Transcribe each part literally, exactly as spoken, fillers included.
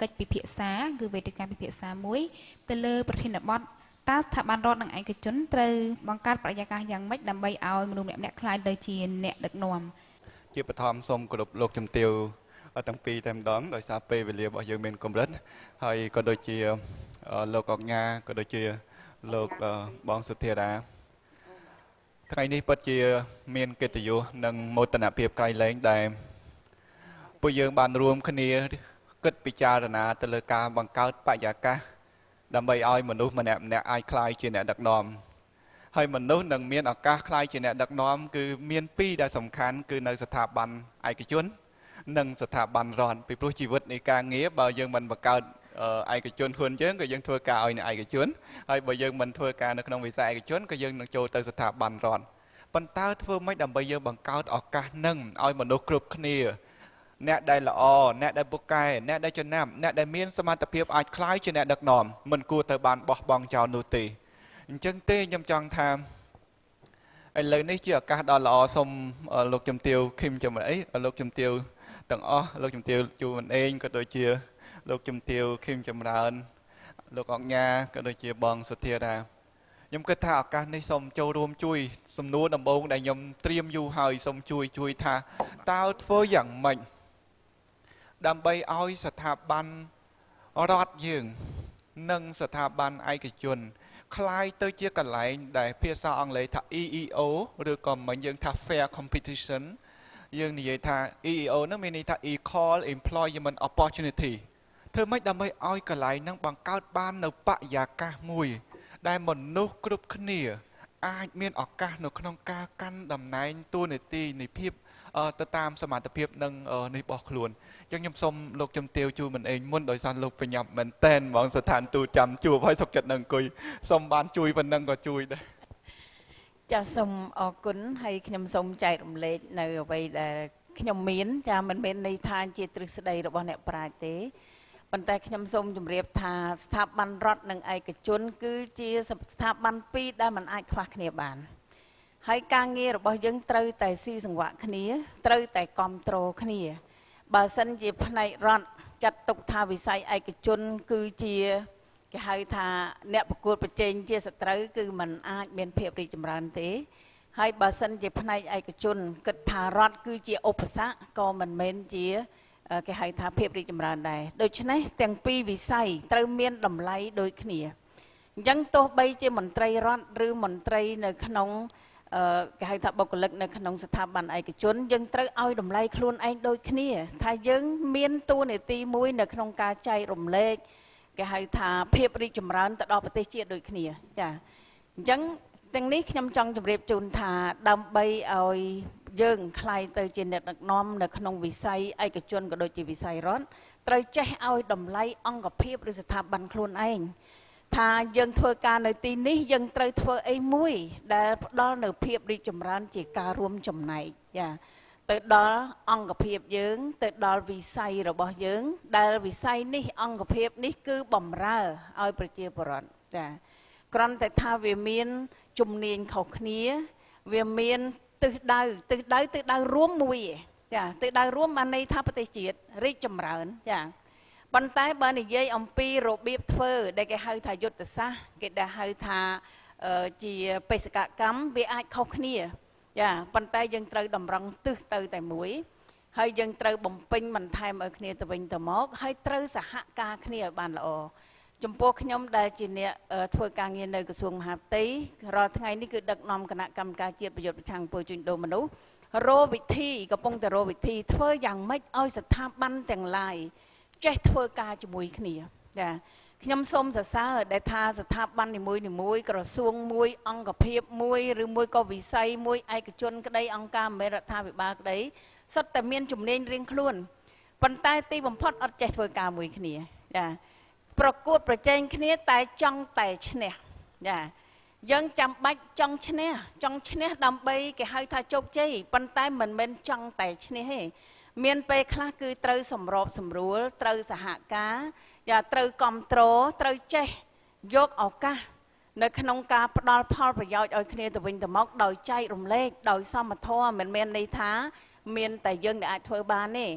កិច្ចពិភាក្សាគឺវេទិកាពិភាក្សាមួយទៅលើប្រធានបទតើស្ថាប័នរដ្ឋនិងឯកជនត្រូវបង្កើតបរិយាកាសយ៉ាងម៉េចដើម្បីឲ្យមនុស្សម្នាក់ៗខ្លាយទៅជាអ្នកដឹកនាំជាបឋមសូមគោរពលោកជំទាវទាំងពីរតែម្ដងដោយសារពេលវេលារបស់យើងមានកម្រិតហើយក៏ដូចជាលោកអង្ញាក៏ដូចជាលោកបងសុធារាថ្ងៃនេះពិតជាមានកិត្តិយសនិងមោទនភាពក្រៃលែងដែលពួកយើងបានរួមគ្នាគិតពិចារណាទៅលើការបង្កើតបរិយាកាសដើម្បីឲ្យមនុស្សម្នាក់ម្នាក់អាចក្លាយជាអ្នកដឹកនាំហើយមនុស្សនឹងមានឱកាសក្លាយជាអ្នកដឹកនាំគឺមានពីរដែលសំខាន់គឺនៅស្ថាប័នឯកជននិងស្ថាប័នរដ្ឋពីព្រោះជីវិតនៃការងារបើយើងមិនបង្កើតឯកជនខ្លួនយើងក៏យើងធ្វើការឲ្យនៅឯកជនហើយបើយើងមិនធ្វើការនៅក្នុងវិស័យឯកជនក៏យើងនឹងចូលទៅស្ថាប័នរដ្ឋប៉ុន្តែធ្វើម៉េចដើម្បីយើងបង្កើតឱកាសនឹងឲ្យមនុស្សគ្រប់គ្នាអ្នកដែលល្អអ្នកដែលពូកែអ្នកដែលចំណាប់អ្នកដែលមានសមត្ថភាពអាចក្លាយជាអ្នកដឹកនាំមិនគួរទៅបានបោះបង់ចោលនោះទេអញ្ចឹងទេខ្ញុំចង់ថាឥឡូវនេះជាឱកាសដ៏ល្អសូមលោកជំទាវឃឹមចាំអីលោកជំទាវទាំងអស់លោកជំទាវជួនអេងក៏ដូចជាលោកជំទាវឃឹមចម្រើនលោកអង្ញាក៏ដូចជាបងសុធារាខ្ញុំគិតថាឱកាសនេះសូមចូលរួមជួយសំណួរដំបូងដែលខ្ញុំត្រៀមយូរហើយសូមជួយជួយថាតើធ្វើយ៉ាងម៉េចដើម្បីឲ្យស្ថាប័នរដ្ឋយើងនិងស្ថាប័នឯកជនคล้ายទៅជាកន្លែងដែលភាសាអង់គ្លេសថា E E O ឬក៏មិនយើងថា fair competition យើងនិយាយថា E E O នោះមានន័យថា Equal Employment Opportunity ធ្វើម៉េចដើម្បីឲ្យកន្លែងហ្នឹងបង្កើតបាននៅបរិយាកាសមួយដែលមនុស្សគ្រប់គ្នាអាចមានឱកាសនៅក្នុងការកាន់តំណែងតួនាទីនៃភាពទៅតាមសមត្ថភាពនិងនេះរបស់ខ្លួនអញ្ចឹងខ្ញុំសូមលោកជំទាវជួមិនអេងមុនដោយសារលោកបញ្ញាប់មែនតែនហ្មងស្ថានទូតចាំជួបហើយសុខចិត្តនៅអង្គុយសូមបានជួយប៉ុណ្ណឹងក៏ជួយដែរចាសូមអរគុណហើយខ្ញុំសូមចែករំលែកនៅអ្វីដែលខ្ញុំមានចាមិនមែនន័យថាជាទ្រឹស្ដីរបស់អ្នកប្រាជ្ញទេប៉ុន្តែខ្ញុំសូមជម្រាបថាស្ថាប័នរដ្ឋនិងឯកជនគឺជាស្ថាប័នពីរដែលមិនអាចខ្វះគ្នាបានហើយការងាររបស់យើងត្រូវតែស៊ីសង្វាក់គ្នាត្រូវតែគ្រប់គ្រងគ្នាបើសិនជាផ្នែករដ្ឋចាត់ទុកថាវិស័យឯកជនគឺជាគេហៅថាអ្នកប្រកួតប្រជែងជាសត្រូវគឺมันអាចមានភាពរីកចម្រើនទេហើយបើសិនជាផ្នែកឯកជនគិតថារដ្ឋគឺជាឧបសគ្គក៏មិនមែនជាគេហៅថាភាពរីកចម្រើនដែរដូច្នេះទាំងពីរវិស័យត្រូវមានតម្លៃដូចគ្នាអញ្ចឹងទោះបីជាមន្ត្រីរដ្ឋឬមន្ត្រីនៅក្នុងគេហៅថាបុគ្គលិកនៅក្នុងស្ថាប័នឯកជនយើងត្រូវឲ្យតម្លៃខ្លួនឯងដូចគ្នាថាយើងមានតួនាទីមួយនៅក្នុងការចែករំលែកគេហៅថាភាពរីកចម្រើនទៅដល់ប្រទេសជាតិដូចគ្នាចាអញ្ចឹងទាំងនេះខ្ញុំចង់ជម្រាបជូនថាដើម្បីឲ្យយើងคล้ายទៅជាអ្នកដឹកនាំនៅក្នុងវិស័យឯកជនក៏ដូចជាវិស័យរដ្ឋត្រូវចេះឲ្យតម្លៃអង្គភាពឬស្ថាប័នខ្លួនឯងថាយើងធ្វើការនៅទីនេះយើងត្រូវធ្វើអីមួយដែលផ្ដល់នៅភាពរីកចម្រើនជាការរួមចំណែកចាទៅដល់អង្គភាពយើងទៅដល់វិស័យរបស់យើងដែលវិស័យនេះអង្គភាពនេះគឺបំរើឲ្យប្រជាពលរដ្ឋចាគ្រាន់តែថាវាមានជំនាញខុសគ្នាវាមានទិសដៅទិសដៅទិសដៅរួមមួយចាទិសដៅរួមបានន័យថាប្រទេសជាតិរីកចម្រើនចាប៉ុន្តែបើនិយាយអំពីរបៀបធ្វើដែលគេហៅថាយុទ្ធសាស្ត្រគេដែលហៅថាជាបេសកកម្មវាអាចខុសគ្នាចាប៉ុន្តែយើងត្រូវតម្រង់ទិសទៅតែមួយហើយយើងត្រូវបំពេញបន្ថែមឲ្យគ្នាទៅវិញទៅមកហើយត្រូវសហការគ្នាឲ្យបានល្អចំពោះខ្ញុំដែលជាអ្នកធ្វើការងារនៅក្រសួងមហាផ្ទៃរាល់ថ្ងៃនេះគឺដឹកនាំគណៈកម្មការជាតិប្រយុទ្ធប្រឆាំងពលជួញដូរមនុស្សរកវិធីកំពុងតែរកវិធីធ្វើយ៉ាងម៉េចឲ្យស្ថាប័នទាំងឡាយចេះធ្វើការជាមួយគ្នាចាខ្ញុំសូមសរសើរដែលថាស្ថាប័ននីមួយនីមួយក្រសួងមួយអង្គភាពមួយឬមួយក៏វិស័យមួយឯកជនក្តីអង្គការមេរដ្ឋាភិបាលក្តីសុទ្ធតែមានជំនាញរៀងខ្លួនប៉ុន្តែទីបំផុតអត់ចេះធ្វើការមួយគ្នាចាប្រកួតប្រជែងគ្នាតែចង់តែឈ្នះចាយើងចាំបាច់ចង់ឈ្នះចង់ឈ្នះដើម្បីគេហៅថាជោគជ័យប៉ុន្តែមិនមែនចង់តែឈ្នះទេមានពេលខ្លះគឺត្រូវសម្របសម្រួលត្រូវសហការយ៉ាត្រូវគ្រប់គ្រងត្រូវចេះយកឱកាសនៅក្នុងការផ្ដល់ផលប្រយោជន៍ឲ្យគ្នាទៅវិញទៅមកដោយចែករំលែកដោយសមធម៌មិនមែនន័យថាមានតែយើងដែលអាចធ្វើបានទេ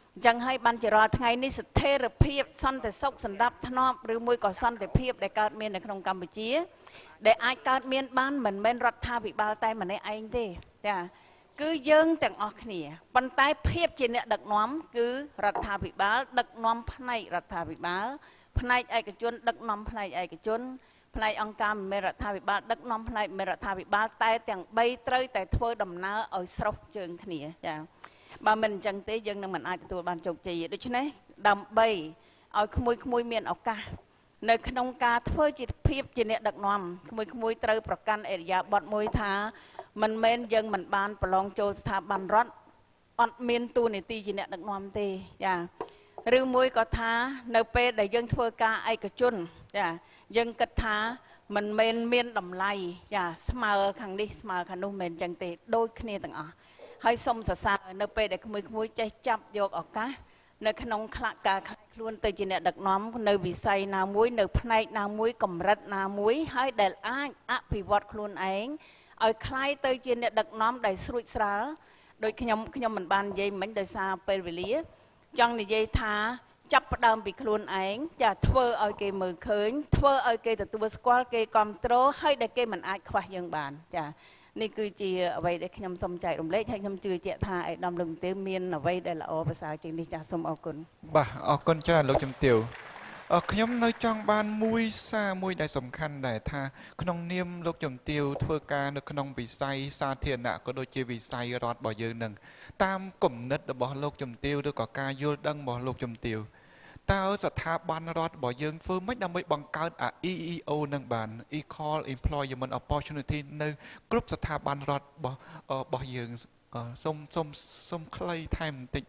จังให้บัญจราทั้งไงนี่สเทระเพียบสันแต่ซกสันดับทนอบหรือมวยก่อสันแต่เพียบได้การเมียนในขนมกัมพูชีได้อาการเมียนบ้านเหมือนเป็นรัฐาภิบาลใต้เหมือนในไอ้เด้จ้ะคือเยิงแต่งออกเนี่ยปันใต้เพียบจีเนี่ยดักน้อมคือรัฐาภิบาลดักน้อมพนัยรัฐาภิบาลพนัยไอกระจนดักน้อมพนัยไอกระจนพนัยองค์การเมรัฐาภิบาลดักน้อมพนัยเมรัฐาภิบาลแต่แต่งใบเตยแต่ทั่วดำน้าเอาสระเจิงเนี่ยจ้ะบางมันจังเตยังนั่งมันอาจจะตัวบานจงใจด้วยใช่ไหมดำใบเอาขโมยขโมยเมียนเอากาในขนมกาเพื่อจิตเพียบจีเนี่ยดักน้อมขโมยขโมยเตยประกันเอริยาบดมวยท้ามันเมนยังมันบานประลองโจสถาบันรัฐอดเมียนตูในตีจีเนี่ยดักน้อมเตจ้ะหรือมวยก็ท้าในเปรได้ยังทั่วกาไอกระจุนจ้ะยังกระท้ามันเมนเมียนดำไลจ้ะสมาร์ขังดิสมาร์ขันนุ่มเมนจังเตโดยขณีต่างอ่ะให้สมศาสนาในเปรได้ขโมยขโมยใจจับโยกออกกะในขนมขลักกาคล้วนเตจีเนี่ยดักน้อมในวิสัยนามวยในพนัยนามวยกำรัดนามวยให้ได้อ้างอภิวัตคล้วนเองเอาคล้ายเตยจีเนี่ยดักน้อมได้สุดสระโดยขยมขยมมันบานยัยมันได้ซาเปรวิลีจังในยัยท้าจับประดามปีคล้วนเองจะเทอเอาเกมือเขินเทอเอาเกแต่ตัวสควอลเกคอมโตรให้ได้เกมันอาจคว้ายังบานจ้ะนี่คือจีเอาไว้ได้ขยมสมใจรวมเล็กให้ขยมจือเจ้าท่าไอ้ดำลงเตี้ยเมียนเอาไว้ได้ละโอภาษาจีนที่จะสมเอาคนบ่เอาคนจะลูกจำเตียวเออขยมในจังบานมุ้ยซามุ้ยได้สำคัญได้ท่าขนมเนียมลูกจำเตียวทั่วการในขนมวิสัยซาเทียนน่ะก็โดยเจวิสัยรอดบ่อเยอะหนึ่งตามกลุ่มนัดบ่ลูกจำเตียวด้วยก่อการโยดังบ่ลูกจำเตียวตาสถาบันรอดบ่อเยิงเฟิร์มไม่นำไปบังการอ่ะ อี อี โอ นังบาน Equal Employment Opportunity ในกลุ่มสถาบันรอดบ่บ่อเยิงส้มส้มส้มคลายไทม์ติด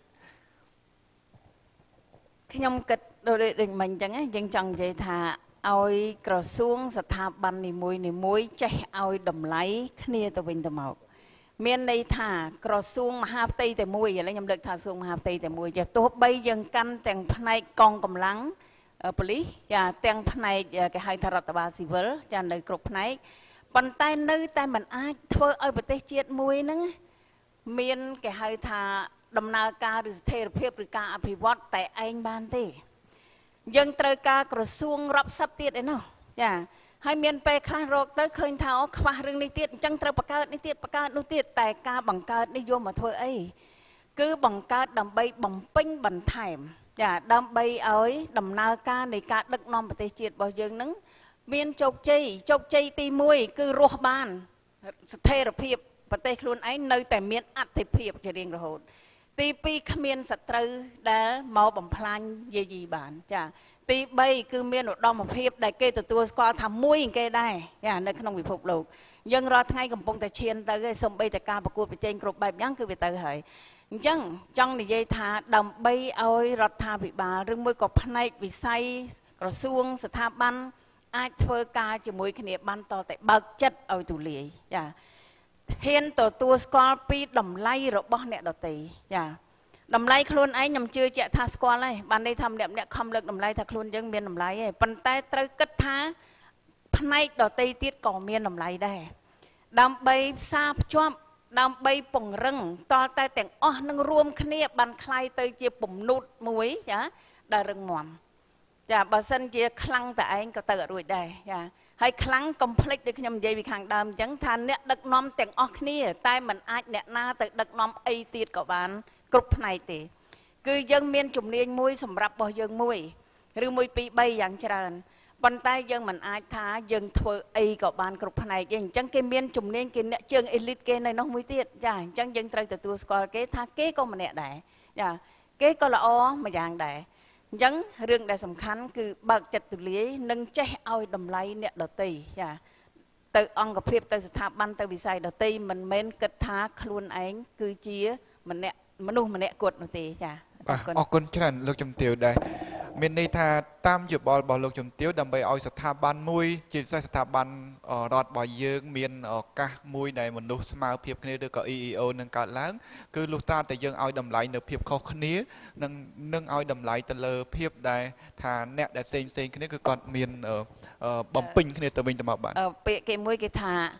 ขยมกัดโดยเด็กมันจังไงยังจังใจท่าเอากระทรวงสถาบันในมวยในมวยใจเอาดำไหลขณีตะวินตะเมาเมียนในท่ากระทรวงมหาวิทยาลัยแต่มวยอะไรยำเลิกท่ากระทรวงมหาวิทยาลัยแต่มวยจะตัวใบยังกันแต่งภายในกองกำลังปลีจะแต่งภายในแกให้ทารัตบาซิเวลจะในกรบภายในปันใต้ในแต่มันอาจเพื่อเอาประเทศเจียดมวยนั่งเมียนแกให้ทาดำนาการหรือเทระเพียบหรือการอภิวัตแต่เองบ้านเตยังเตยการกระทรวงรับทรัพย์เตี้ยเนาะจ้ะให้เมียนไปคลาโรกเตยเคยเท้าคว้าเรื่องนิติจังเตยประกาศนิติประกาศนุติแต่การบังการนิยมมาเถอะไอ้คือบังการดำใบบังปิ้งบันไทม์จ้ะดำใบเอาไว้ดำนาการในการดึกนอมประเทศจีนบ่อยยังนั้นเมียนโจกใจโจกใจตีมวยคือรัวบ้านเทระเพียบประเทศคลุนไอ้ในแต่เมียนอัดเทเพียบจะเรียงระหดตีปีขมิ้นสัตรูได้เมาบ่มพลานเยี่ยบานจ้ะตีใบคือเมียนอุดมเพียบได้เกตตัวสกอทำมุ้ยเกได้จ้ะในขนมวิภพโลกยังรอทั้งไงกำปงแต่เชียนแต่สมใบแต่การประกวดไปเจงกรบใบยังคือไปเตยเหยจังจังในใจท่าดำใบเอารัฐาภิบาลเรื่องมวยกบพนัยวิสัยกระทรวงสถาบันอาจเพื่อการจะมวยขณีบันต่อแต่บักจัดเอาตุเลียจ้ะเห็นตัวตัวสกอลปีดำไล่รบเนี่ยดตีจ้ะดำไล่คลุนไอ้ยำเชื่อจะท่าสกอลเลยบันได้ทำเนี่ยเนี่ยคำเลิกดำไล่ถ้าคลุนยังเมียนดำไล่ปันแต่ตรึกท้าพนัยดตีติดก่อเมียนดำไล่ได้ดำใบซาบจวบดำใบป่งรังต่อแต่แต่งอ้อนั่งรวมขณีบันคลายเตยเจียปุ่มนุดมวยจ้ะได้รังหมอมจ้ะบาสันเจียคลังแต่ไอ้ก็เตยรวยได้จ้ะให้ครั้งคอมเพล็กซ์ด้วยขยมใหญ่ไปข้างดำจังทันเนี่ยดักน้อมแต่งออกนี่แต่มันอาจเนี่ยนาแต่ดักน้อมไอตีดกับบ้านกรุบในตีคือยังเมียนจุ่มเนียนมวยสำหรับบ่ยังมวยหรือมวยปีใบอย่างเจริญบนใต้ยังมันอาจท้ายังเถอไอกับบ้านกรุบในยังจังเกเมียนจุ่มเนียนกินเนี่ยเชิงเอลิทเกในน้องมวยตีดจ้ะจังยังไตรแต่ตัวสกอลเกท้าเกก็มันเนี่ยได้จ้ะเกก็ละอ้อมาอย่างได้ยังเรื่องใดสำคัญคือบักจัดตุลีนึงใจเอาดำไลเนี่ยดตีจ้ะเตอองกับเพียบเตอสถาบันเตอวิสัยดตีมันเม้นกระทาคลุนเองคือเจี๊ยมันเนี่ยมนุษย์มันเนี่ยกดดตีจ้ะออกคนฉะนั้นลูกจำเตียวได้เมียนในท่าตามจุดบอลบอลลูกจำเตียวดำไปเอาสถาบันมวยจีนสถาบันรอดบ่อยเยืองเมียนกะมวยในมนุษย์สมาเพียบคณีเดือกับ อี อี โอ นั่งการล้างคือลูกตาแต่ยังเอาดำไหลเนื้อเพียบเขาคณีนั่งนั่งเอาดำไหลตะเลอเพียบได้ท่าแนบได้เซนเซนคณีคือก่อนเมียนบอมปิ้งคณีตัวเองจะมาบ้านเปะเกมวยเก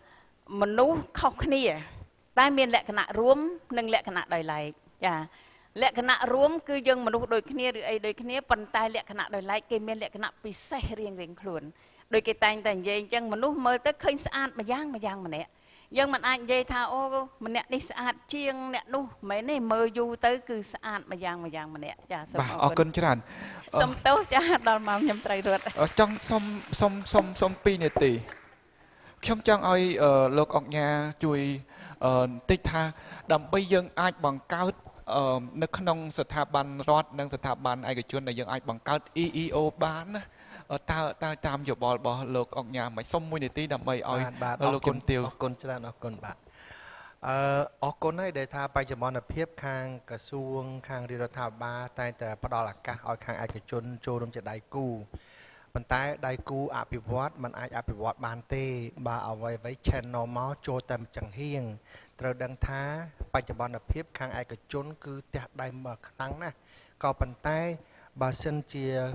ท่ามนุษย์เขาคณีได้เมียนแหละขณะรวมหนึ่งแหละขณะใดไหลจ้ะលក្ខណៈរួមគឺយើងមនុស្សដូចគ្នាឬអីដូចគ្នាប៉ុន្តែលក្ខណៈដោយឡែកគេមានលក្ខណៈពិសេសរៀងរៀងខ្លួនដោយគេតែងតែនិយាយអញ្ចឹងមនុស្សមើលទៅឃើញស្អាតម្យ៉ាងម្យ៉ាងម្នាក់យើងមិនអាចនិយាយថាអូម្នាក់នេះស្អាតជាងអ្នកនោះមិនទេមើលយូរទៅគឺស្អាតម្យ៉ាងម្យ៉ាងម្នាក់ចាសូមអរគុណច្រើនសូមទោសចាដល់មកខ្ញុំត្រូវរត់ចង់សុំសុំសុំសុំពីរនាទីខ្ញុំចង់ឲ្យលោកអុកញ៉ាជួយបន្តិចថាដើម្បីយើងអាចបង្កើតនៅក្នុងស្ថាប័នរដ្ឋនិងស្ថាប័នឯកជនដែលយើងអាចបង្កើត E E O បានណាតើតើតាមយោបល់របស់លោកអុកញ៉ាមិនសុំមួយនាទីដើម្បីឲ្យលោកជំទាវអរគុណច្រើនអរគុណបាទអឺអរគុណហើយដែលថាបច្ចុប្បន្នភាពខាងក្រសួងខាងរដ្ឋាភិបាលតែតែផ្ដល់ឱកាសឲ្យខាងឯកជនចូលរួមជាដៃគូប៉ុន្តែដៃគូអភិវឌ្ឍมันអាចអភិវឌ្ឍបានទេបើអ្វីអ្វី channel មកចូលតែចង្ហៀងត្រូវដឹងថាបច្ចុប្បន្នភាពខាងឯកជនគឺផ្ទះដៃមកខ្លាំងណាស់ក៏ប៉ុន្តែបើសិនជា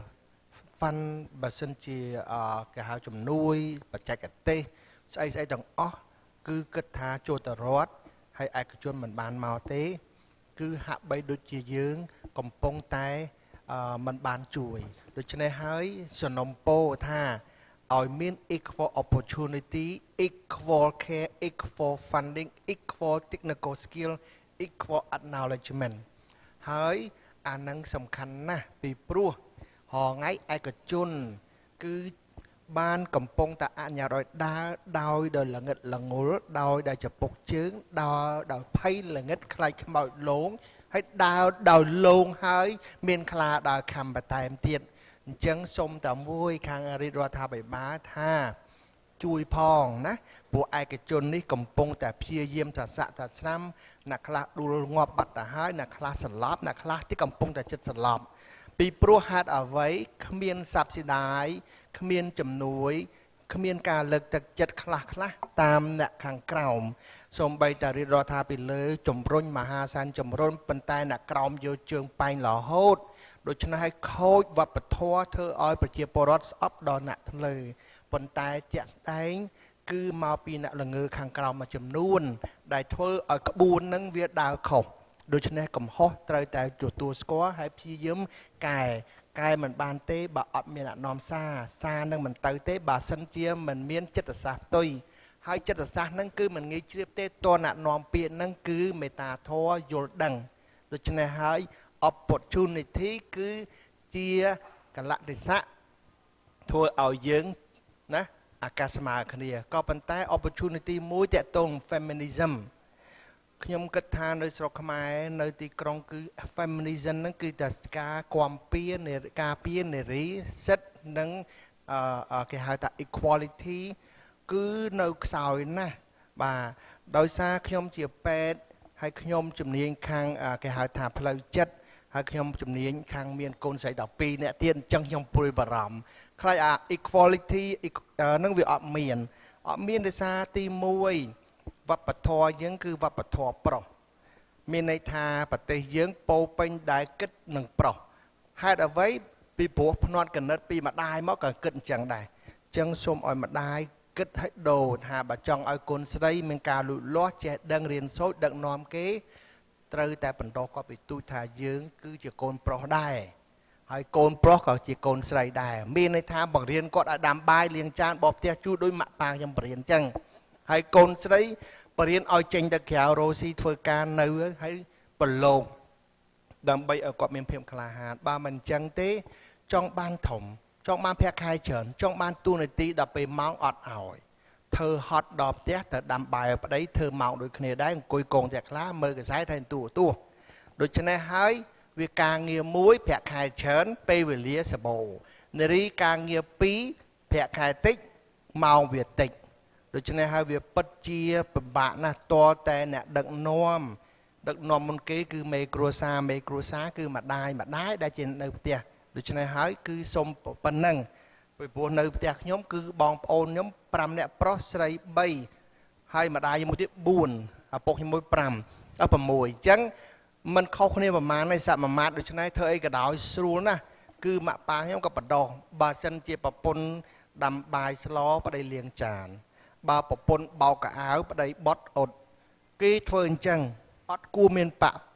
fund បើសិនជាគេហៅជំនួយបច្ចេកទេសស្អីស្អីទាំងអស់គឺគិតថាចូលទៅរដ្ឋហើយឯកជនមិនបានមកទេគឺហាក់បីដូចជាយើងកំពុងតែមិនបានជួយដូច្នេះហើយសំណុំពរថាឲ្យមាន equal opportunity equal care equal funding equal technical skill equal acknowledgement ហើយអានឹងសំខាន់ណាស់ពីព្រោះហងៃឯកជនគឺបានកំពុងតែអញ្ញាតឲ្យដើរដោយដោយល្ងិតល្ងុលដោយដែលចពុកជើងដោយដោយភ័យល្ងិតខ្លាចខ្មោចលងហើយដើរដោយលងហើយមានខ្លាដើរខំបន្ថែមទៀតអញ្ចឹងសូមតែមួយខាងរាជរដ្ឋាភិបាលថាជួយផងណាពួកឯកជននេះកំពុងតែព្យាយាមថាសាក់ថាស្នាមអ្នកខ្លះដួលងាប់បាត់ទៅហើយអ្នកខ្លះសន្លប់អ្នកខ្លះទីកំពុងតែចិត្តសន្លប់ពីព្រោះហេតុអ្វីគ្មានសັບស៊ីដាយគ្មានជំនួយគ្មានការលើកទឹកចិត្តខ្លះខ្លះតាមអ្នកខាងក្រោមសូម្បីតែរាជរដ្ឋាភិបាលលើជំរុញមហាសានជំរុញប៉ុន្តែអ្នកក្រោមយកជើងប៉ែងរហូតដូច្នេះឲ្យខូចវប្បធម៌ធ្វើឲ្យប្រជាពលរដ្ឋស្អប់ដល់អ្នកធ្លើប៉ុន្តែជាក់ស្ដែងគឺមកពីអ្នកល្ងើខាងក្រោមមួយចំនួនដែលធ្វើឲ្យក្បួននឹងវាដើរខុសដូច្នេះកំហុសត្រូវតែទទួលស្គាល់ហើយព្យាយាមកែកែមិនបានទេបើអត់មានអ្នកនាំសារសារនឹងមិនទៅទេបើសិនជាមិនមានចិត្តសាស្ត្រផ្ទុយហើយចិត្តសាស្ត្រនឹងគឺមិនងាយជ្រាបទេតអ្នកនាំពាក្យនឹងគឺមេត្តាធម៌យល់ដឹងដូច្នេះហើយ opportunity គឺជាកលៈទេសៈធ្វើឲ្យយើងណាអាកាសស្មើគ្នាក៏ប៉ុន្តែ opportunity មួយតកតង feminism ខ្ញុំគិតថានៅស្រុកខ្មែរនៅទីក្រុងគឺ feminism ហ្នឹងគឺតែការគាំពៀនការពៀននារីសិទ្ធិនិងគេហៅថា equality គឺនៅខ្សោយណាស់បាទដោយសារខ្ញុំជាពេទ្យហើយខ្ញុំជំនាញខាងគេហៅថាផ្លូវចិត្តហើយខ្ញុំជំនាញខាងមានកូនស្រីដប់ពីរនាក់ទៀតអញ្ចឹងខ្ញុំព្រួយបារម្ភខ្លាចអា equality ហ្នឹងវាអត់មានអត់មានដោយសារទីមួយវប្បធម៌យើងគឺវប្បធម៌ប្រុសមានន័យថាប្រទេសយើងពោពេញដែលគិតនឹងប្រុសហេតុអ្វីពីព្រោះភ្នាត់កណិតពីម្ដាយមកក៏គិតអញ្ចឹងដែរអញ្ចឹងសូមឲ្យម្ដាយគិតឲ្យដូរថាបើចង់ឲ្យកូនស្រីមានការលូតលាស់ចេះដឹងរៀនសូត្រដឹកនាំគេត្រូវតែបន្តគាត់ពីទូចថាយើងគឺជាកូនប្រុសដែរហើយកូនប្រុសក៏ជាកូនស្រីដែរមានន័យថាបង្រៀនគាត់ឲ្យដាំបាយលាងចានបបផ្ទះជូរដោយម៉ាក់ប៉ាខ្ញុំបរៀនអញ្ចឹងហើយកូនស្រីបរៀនឲ្យចេញទៅក្រៅរ៉ូស៊ីធ្វើការនៅហើយប្រឡូកដើម្បីឲ្យគាត់មានភាពក្លាហានបើមិនអញ្ចឹងទេចង់បានធំចង់បានប្រាក់ខែច្រើនចង់បានទូនាទីដល់ពេលម៉ោងអត់ឲ្យធ្វើហត់ដល់ផ្ទះទៅដាំបាយឲ្យប្តីធ្វើម៉ោងដូចគ្នាដែរអង្គុយកងតែខ្លះមើលកសែតហើយទូទូដូច្នេះហើយវាការងារមួយប្រាក់ខែច្រើនពេលវេលាសបោនារីការងារពីរប្រាក់ខែតិចម៉ោងវាតិចដូច្នេះហើយវាពិតជាពិបាកណាស់តតែអ្នកដឹកនាំដឹកនាំមុនគេគឺមេគ្រួសារមេគ្រួសារគឺម្ដាយម្ដាយដែលជានៅផ្ទះដូច្នេះហើយគឺសុំប៉ុណ្ណឹងពីព្រោះនៅផ្ទះខ្ញុំគឺបងប្អូនខ្ញុំប្រាំនាក់ប្រុសស្រីបីហើយម្ដាយមួយទៀតបួនឪពុកខ្ញុំមួយប្រាំដល់៦អញ្ចឹងมันខុសគ្នាប្រមាណឯសមាមាត្រដូច្នេះធ្វើអីក៏ដោយស្រួលណាស់គឺម៉ាក់ប៉ាខ្ញុំក៏បដោះបើសិនជាប្រពន្ធដាំបាយស្លប្តីលាងចានបើប្រពន្ធបោកកៅអៅប្តីបត់អ៊ុតគេធ្វើអញ្ចឹងអត់គួរមានបាក់ពួក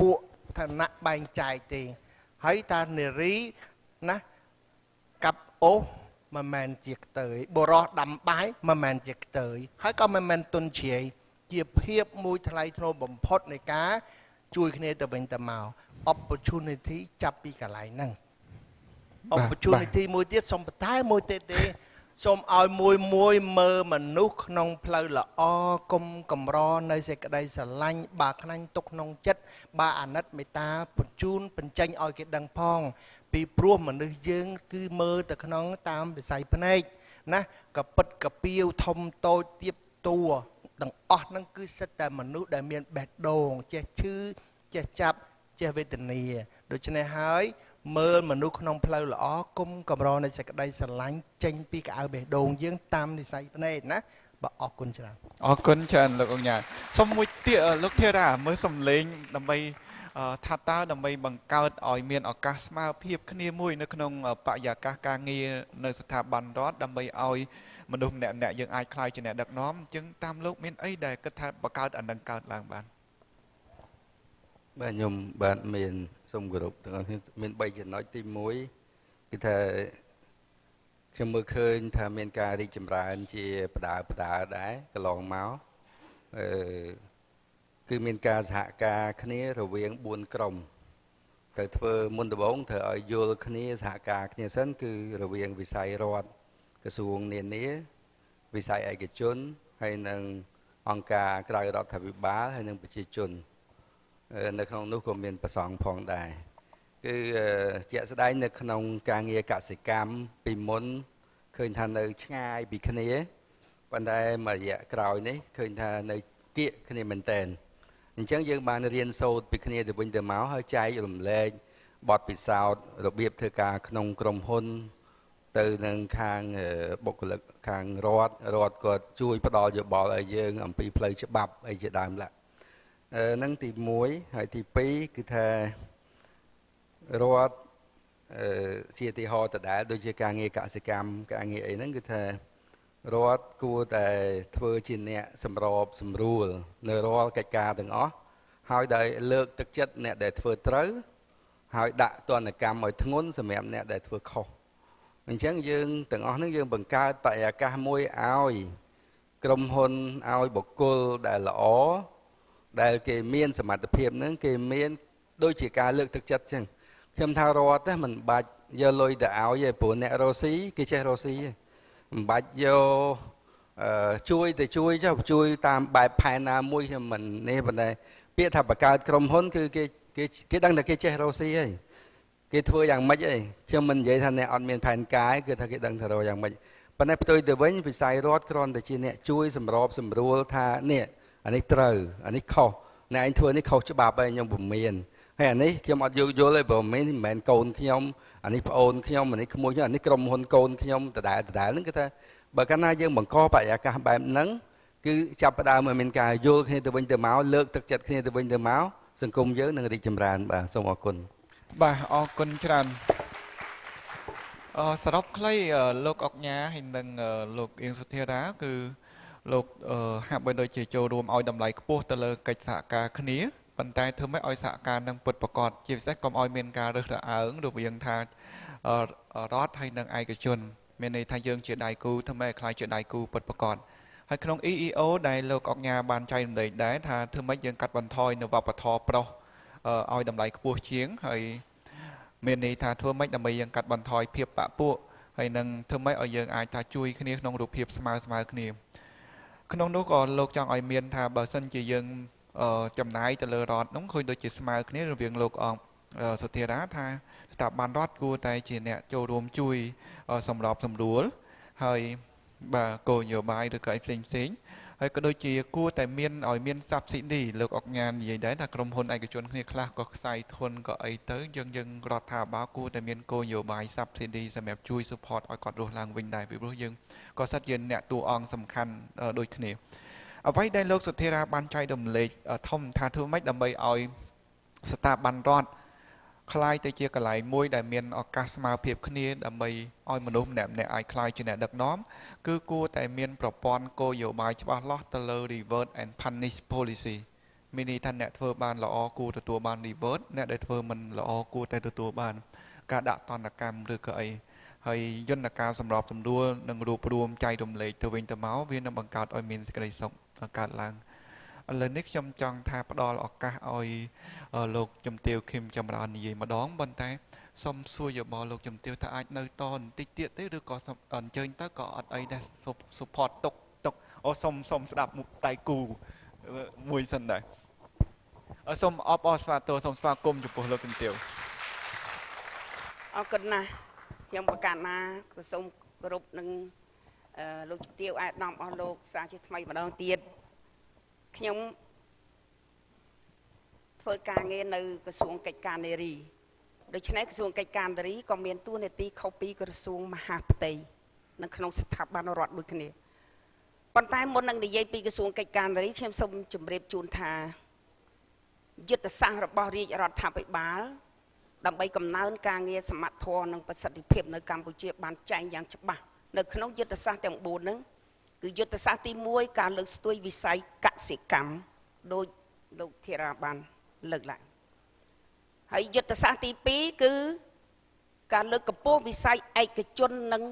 ឋានៈបែងចែកទេហើយតានារីណាកាប់អូសមិនមែនជាខ្ទើយបុរសដាំបាយមិនមែនជាខ្ទើយហើយក៏មិនមែនទុនជ្រាយជាភាពមួយថ្លៃថ្នូរបំផុតនៃការជួយគ្នាទៅវិញទៅមក opportunity ចាប់ពីកន្លែងហ្នឹង opportunity មួយទៀតសូមបន្តែមួយទៀតទេសូមឲ្យមួយមួយមើលមនុស្សក្នុងផ្លូវល្អគុំកម្រនៅសេចក្តីស្រឡាញ់បើខ្លាញ់ទុកក្នុងចិត្តបើអាណិតមេត្តាបញ្ជូនបញ្ចេញឲ្យគេដឹងផងពីព្រោះមនុស្សយើងគឺមើលទៅក្នុងតាមវិស័យភ្នែកណាកពិតកពីវធំតូចទៀបតួទាំងអស់ហ្នឹងគឺសិតតែមនុស្សដែលមានបេះដូងចេះឈឺចេះចាប់ចេះវេទនាដូច្នេះហើយមើលមនុស្សក្នុងផ្លូវល្អគុំកម្រនៃសេចក្តីស្រឡាញ់ចេញពីកៅអៅបេះដូងយើងតាមនិស័យភ្នែកណាបាទអរគុណច្រើនអរគុណច្រើនលោកអង្គញាសូមមួយទៀតលោកធារាមើលសំឡេងដើម្បីថាតើដើម្បីបង្កើតឲ្យមានឱកាសស្មើភាពគ្នាមួយនៅក្នុងបរិយាកាសការងារនៅស្ថាប័នរដ្ឋដើម្បីឲ្យមនុស្សម្នាក់ម្នាក់យើងអាចខ្លាយជាអ្នកដឹកនាំអញ្ចឹងតាមលោកមានអីដែលគិតថាបង្កើតអានឹងកើតឡើងបានបាទខ្ញុំបាទមានសូមគោរពទាំងអស់គ្នាមានបីចំណុចទីមួយគឺថាខ្ញុំមើលឃើញថាមានការរីកចម្រើនជាបដាបដាដែរកន្លងមកអឺគឺមានការសហការគ្នារវាងបួនក្រុមត្រូវធ្វើមុនដំបូងត្រូវឲ្យយល់គ្នាសហការគ្នាសិនគឺរវាងវិស័យរដ្ឋក្រសួងនានាវិស័យឯកជនហើយនិងអង្គការក្រៅរដ្ឋាភិបាលហើយនិងប្រជាជននៅក្នុងនោះក៏មានប្រសង់ផងដែរគឺជាក់ស្ដែងនៅក្នុងការងារកសិកម្មពីមុនឃើញថានៅឆ្ងាយពីគ្នាប៉ុន្តែមួយរយៈក្រោយនេះឃើញថានៅគៀកគ្នាមែនតើអញ្ចឹងយើងបានរៀនសូត្រពីគ្នាទៅវិញទៅមកហើយចែករំលែកបទពិសោធន៍របៀបធ្វើការក្នុងក្រុមហ៊ុនទៅនឹងខាងបុគ្គលិកខាងរដ្ឋរដ្ឋក៏ជួយផ្ដល់យោបល់ឲ្យយើងអំពីផ្លូវច្បាប់អីជាដើមឡើយនឹងទីមួយហើយទីពីរគឺថារដ្ឋជាទីហោដដែលដូចជាការងារកសិកម្មការងារអីហ្នឹងគឺថារដ្ឋគួរតែធ្វើជាអ្នកសម្របសម្រួលនៅរាល់កិច្ចការទាំងអស់ហើយដែលលើកទឹកចិត្តអ្នកដែលធ្វើត្រូវហើយដាក់ទណ្ឌកម្មឲ្យធ្ងន់សម្រាប់អ្នកដែលធ្វើខុសអញ្ចឹងយើងទាំងអស់ហ្នឹងយើងបង្កើតបរិយាកាសមួយឲ្យក្រុមហ៊ុនឲ្យបុគ្គលដែលល្អដែលគេមានសមត្ថភាពហ្នឹងគេមានដូចជាការលើកទឹកចិត្តអញ្ចឹងខ្ញុំថារដ្ឋហ្នឹងមិនបាច់យកលុយទៅឲ្យទេព្រោះអ្នករស់ស៊ីគេចេះរស់ស៊ីមិនបាច់យកជួយទៅជួយចុះជួយតាមបែបផែនណាមួយខ្ញុំមិននេះប៉ុន្តែពាក្យថាបង្កើតក្រុមហ៊ុនគឺគេគេគេដឹងថាគេចេះរស់ស៊ីហើយគេធ្វើយ៉ាងម៉េចអីខ្ញុំមិននិយាយថាអ្នកអត់មានផែនការគឺថាគេដឹងថារកយ៉ាងម៉េចប៉ុន្តែផ្ទុយទៅវិញវិស័យរដ្ឋគ្រាន់តែជាអ្នកជួយសម្របសម្រួលថានេះអានេះត្រូវអានេះខុសអ្នកឯងធ្វើនេះខុសច្បាប់ហើយខ្ញុំពុំមានហើយអានេះខ្ញុំអត់យល់យល់ទេព្រោះមិនមែនមិនមែនកូនខ្ញុំអានេះប្អូនខ្ញុំអានេះក្មួយខ្ញុំអានេះក្រុមហ៊ុនកូនខ្ញុំដដែលដដែលហ្នឹងគឺថាបើកាលណាយើងបង្កបរិយាកាសបែបហ្នឹងគឺចាប់ផ្ដើមឲ្យមានការយល់គ្នាទៅវិញទៅមកលើកទឹកចិត្តគ្នាទៅវិញទៅមកសង្គមយើងនឹងរីកចម្រើនបាទសូមអរគុណបាទអរគុណច្រើនអឺសរុបខ្លីលោកអុកញ៉ាហើយនិងលោកអៀងសុធារាគឺលោកហាក់បីដូចជាចូលរួមឲ្យតម្លៃខ្ពស់ទៅលើកិច្ចសហការគ្នាប៉ុន្តែធ្វើម៉េចឲ្យសហការនឹងពិតប្រាកដជាពិសេសកុំឲ្យមានការរើសរអើងរវាងថារដ្ឋហើយនិងឯកជនមានន័យថាយើងជាដៃគូធ្វើម៉េចឲ្យខ្លាយជាដៃគូពិតប្រាកដហើយក្នុង E E O ដែលលោកអុកញ៉ាបានចែករំលែកដែរថាធ្វើម៉េចយើងកាត់បន្ថយនៅវប្បធម៌ប្រុសឲ្យតម្លៃខ្ពស់ជាងហើយមានន័យថាធ្វើម៉េចដើម្បីយើងកាត់បន្ថយភាពបពុះហើយនឹងធ្វើម៉េចឲ្យយើងអាចថាជួយគ្នាក្នុងរូបភាពស្មើស្មើគ្នាក្នុងនោះក៏លោកចង់ឲ្យមានថាបើសិនជាយើងចំណាយទៅលើរដ្ឋនោះឃើញដូចជាស្មើគ្នារវាងលោកអង្គសុធារាថាស្ថាប័នរដ្ឋគួរតែជាអ្នកចូលរួមជួយសម្របសម្រួលហើយបាទគោលនយោបាយឬក៏ផ្សេងផ្សេងហើយក៏ដូចជាគួរតែមានឲ្យមាន subsidy លោកអុកញ៉ានិយាយដែរថាក្រុមហ៊ុនឯកជនគ្នាខ្លះក៏ខ្សែធនក៏អីទៅយើងយើងរដ្ឋាភិបាលគួរតែមានគោលនយោបាយ subsidy សម្រាប់ជួយ support ឲ្យគាត់រស់ឡើងវិញដែរពីព្រោះយើងក៏សិតជាអ្នកតួអង្គសំខាន់ដូចគ្នាអ្វីដែលលោកសុធារាបានចែករំលែកធំថាធ្វើម៉េចដើម្បីឲ្យស្ថាប័នរដ្ឋคล้ายទៅជាកន្លែងមួយដែលមានឱកាសស្មើភាពគ្នាដើម្បីឲ្យមនុស្សម្នាក់ម្នាក់អាចคล้ายជាអ្នកដឹកនាំគឺគួរតែមានប្រព័ន្ធគោលនយោបាយច្បាស់លាស់ទៅលើ reward and punish policy មានន័យថាអ្នកធ្វើបានល្អគួរទទួលបាន reward អ្នកដែលធ្វើមិនល្អគួរតែទទួលបានការដាក់ទណ្ឌកម្មឬក៏អីហើយយន្តការសម្របសម្រួលនិងរួបរวมចែករំលែកទៅវិញទៅមកវានឹងបង្កើតឲ្យមានសេចក្តីសុខកើតឡើងឥឡូវនេះខ្ញុំចង់ថាផ្ដល់ឱកាសឲ្យលោកជំទាវឃឹមចម្រើននិយាយម្ដងប៉ុន្តែសូមសួរយោបល់លោកជំទាវថាអាចនៅតបន្តិចទៀតទេឬក៏អញ្ជើញទៅក៏អត់អីដែរ support ទុកទុកអូសូមសូមស្ដាប់ដៃគូមួយសិនដែរសូមអបអរសាទរសូមស្វាគមន៍ចំពោះលោកជំទាវអរគុណណាស់ខ្ញុំប្រកាសណាក៏សូមគោរពនឹងលោកជំទាវអាយដាមអស់លោកសាជាថ្មីម្ដងទៀតខ្ញុំធ្វើការងារនៅក្រសួងកិច្ចការនារីដូច្នេះក្រសួងកិច្ចការនារីក៏មានតួនាទីខុសពីក្រសួងមហាផ្ទៃនៅក្នុងស្ថាប័នរដ្ឋដូចគ្នាប៉ុន្តែមុននឹងនិយាយពីក្រសួងកិច្ចការនារីខ្ញុំសូមជម្រាបជូនថាយុទ្ធសាស្ត្ររបស់រាជរដ្ឋាភិបាលដើម្បីកំណើនការងារសមត្ថភាពនិងប្រសិទ្ធភាពនៅកម្ពុជាបានចែងយ៉ាងច្បាស់នៅក្នុងយុទ្ធសាស្ត្រទាំងបួនហ្នឹងគឺយុទ្ធសាស្ត្រទីមួយការលើកស្ទួយវិស័យកសិកម្មដោយលោកធារាបានលើកឡើងហើយយុទ្ធសាស្ត្រទីពីរគឺការលើកកម្ពស់វិស័យឯកជននិង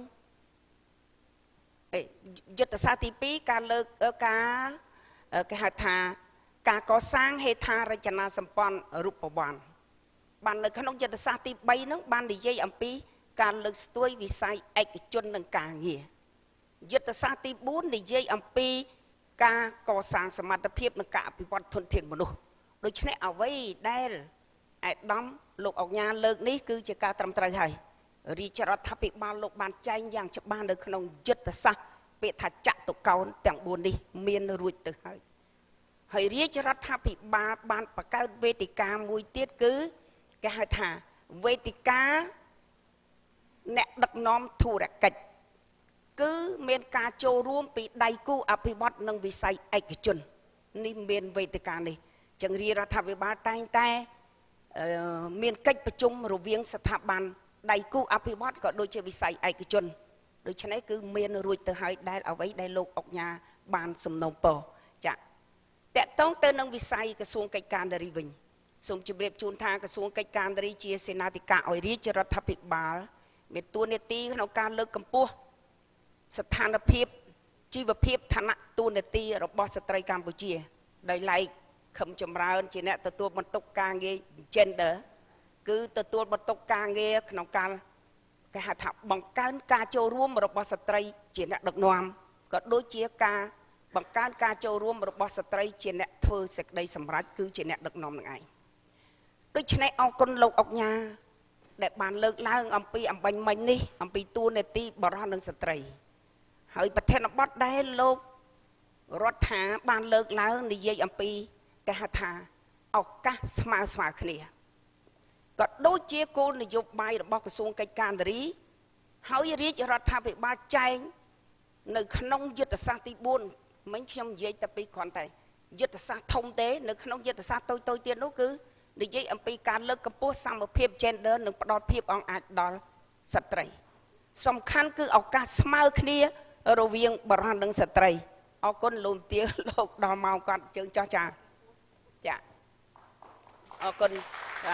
យុទ្ធសាស្ត្រទីពីរការលើកការគេហៅថាការកសាងហេដ្ឋារចនាសម្ព័ន្ធរូបវ័ន្តបាននៅក្នុងយុទ្ធសាស្ត្រទីបីហ្នឹងបាននិយាយអំពីការលើកស្ទួយវិស័យឯកជននិងការងារយុទ្ធសាស្ត្រទីបួននិយាយអំពីការកសាងសមត្ថភាពនិងការអភិវឌ្ឍធនធានមនុស្សដូច្នេះអ្វីដែលឯកឧត្តមលោកអុកញ៉ាលើកនេះគឺជាការត្រឹមត្រូវហើយរាជរដ្ឋាភិបាលលោកបានចែងយ៉ាងច្បាស់នៅក្នុងយុទ្ធសាស្ត្រពាក្យថាចតុកោណទាំងបួននេះមានរួចទៅហើយហើយរាជរដ្ឋាភិបាលបានបង្កើតវេទិកាមួយទៀតគឺគេហៅថាវេទិកាអ្នកដឹកនាំធុរកិច្ចគឺមានការចូលរួមពីដៃគូអភិវឌ្ឍនិងវិស័យឯកជននេះមានវេទិកានេះចឹងរាជរដ្ឋាភិបាលតែងតែមានកិច្ចប្រជុំរវាងស្ថាប័នដៃគូអភិវឌ្ឍក៏ដូចជាវិស័យឯកជនដូច្នេះគឺមានរួចទៅហើយដែលអ្វីដែលលោកអុកញ៉ាបានសំណូមពរចាតកតងទៅនឹងវិស័យក្រសួងកិច្ចការនារីវិញសូមជម្រាបជូនថាក្រសួងកិច្ចការនារីជាសេនាធិការឲ្យរាជរដ្ឋាភិបាលមានតួនាទីក្នុងការលើកកម្ពស់ស្ថានភាពជីវភាពឋានៈតួនាទីរបស់ស្ត្រីកម្ពុជាដោយឡែកខឹមចម្រើនជាអ្នកទទួលបន្ទុកការងារ gender គឺទទួលបន្ទុកការងារក្នុងការគេហៅថាបង្កើនការចូលរួមរបស់ស្ត្រីជាអ្នកដឹកនាំក៏ដូចជាការបង្កើនការចូលរួមរបស់ស្ត្រីជាអ្នកធ្វើសេចក្តីសម្រេចគឺជាអ្នកដឹកនាំនឹងឯងដូច្នេះអរគុណលោកអុកញ៉ាដែលបានលើកឡើងអំពីអំបញ្ញមិញនេះអំពីតួនាទីបរិសុទ្ធនិងស្ត្រីហើយប្រធានបទដែលលោករដ្ឋាបានលើកឡើងនិយាយអំពីគេហៅថាឱកាសស្មើស្មើគ្នាក៏ដូចជាគោលនយោបាយរបស់ក្រសួងកិច្ចការនារីហើយរាជរដ្ឋាភិបាលចែងនៅក្នុងយុទ្ធសាស្ត្រទីបួនមិញខ្ញុំនិយាយតែពីគ្រាន់តែយុទ្ធសាស្ត្រធំទេនៅក្នុងយុទ្ធសាស្ត្រតូចតូចទៀតនោះគឺនិយាយអំពីការលើកកម្ពស់សមភាព gender និងផ្ដល់ភាពអង្អាចដល់ស្ត្រីសំខាន់គឺឱកាសស្មើគ្នារវាងបុរសនិងស្ត្រីអរគុណលោកទាលោកដល់ម៉ោងគាត់ជើងចោះចាចាអរគុណចា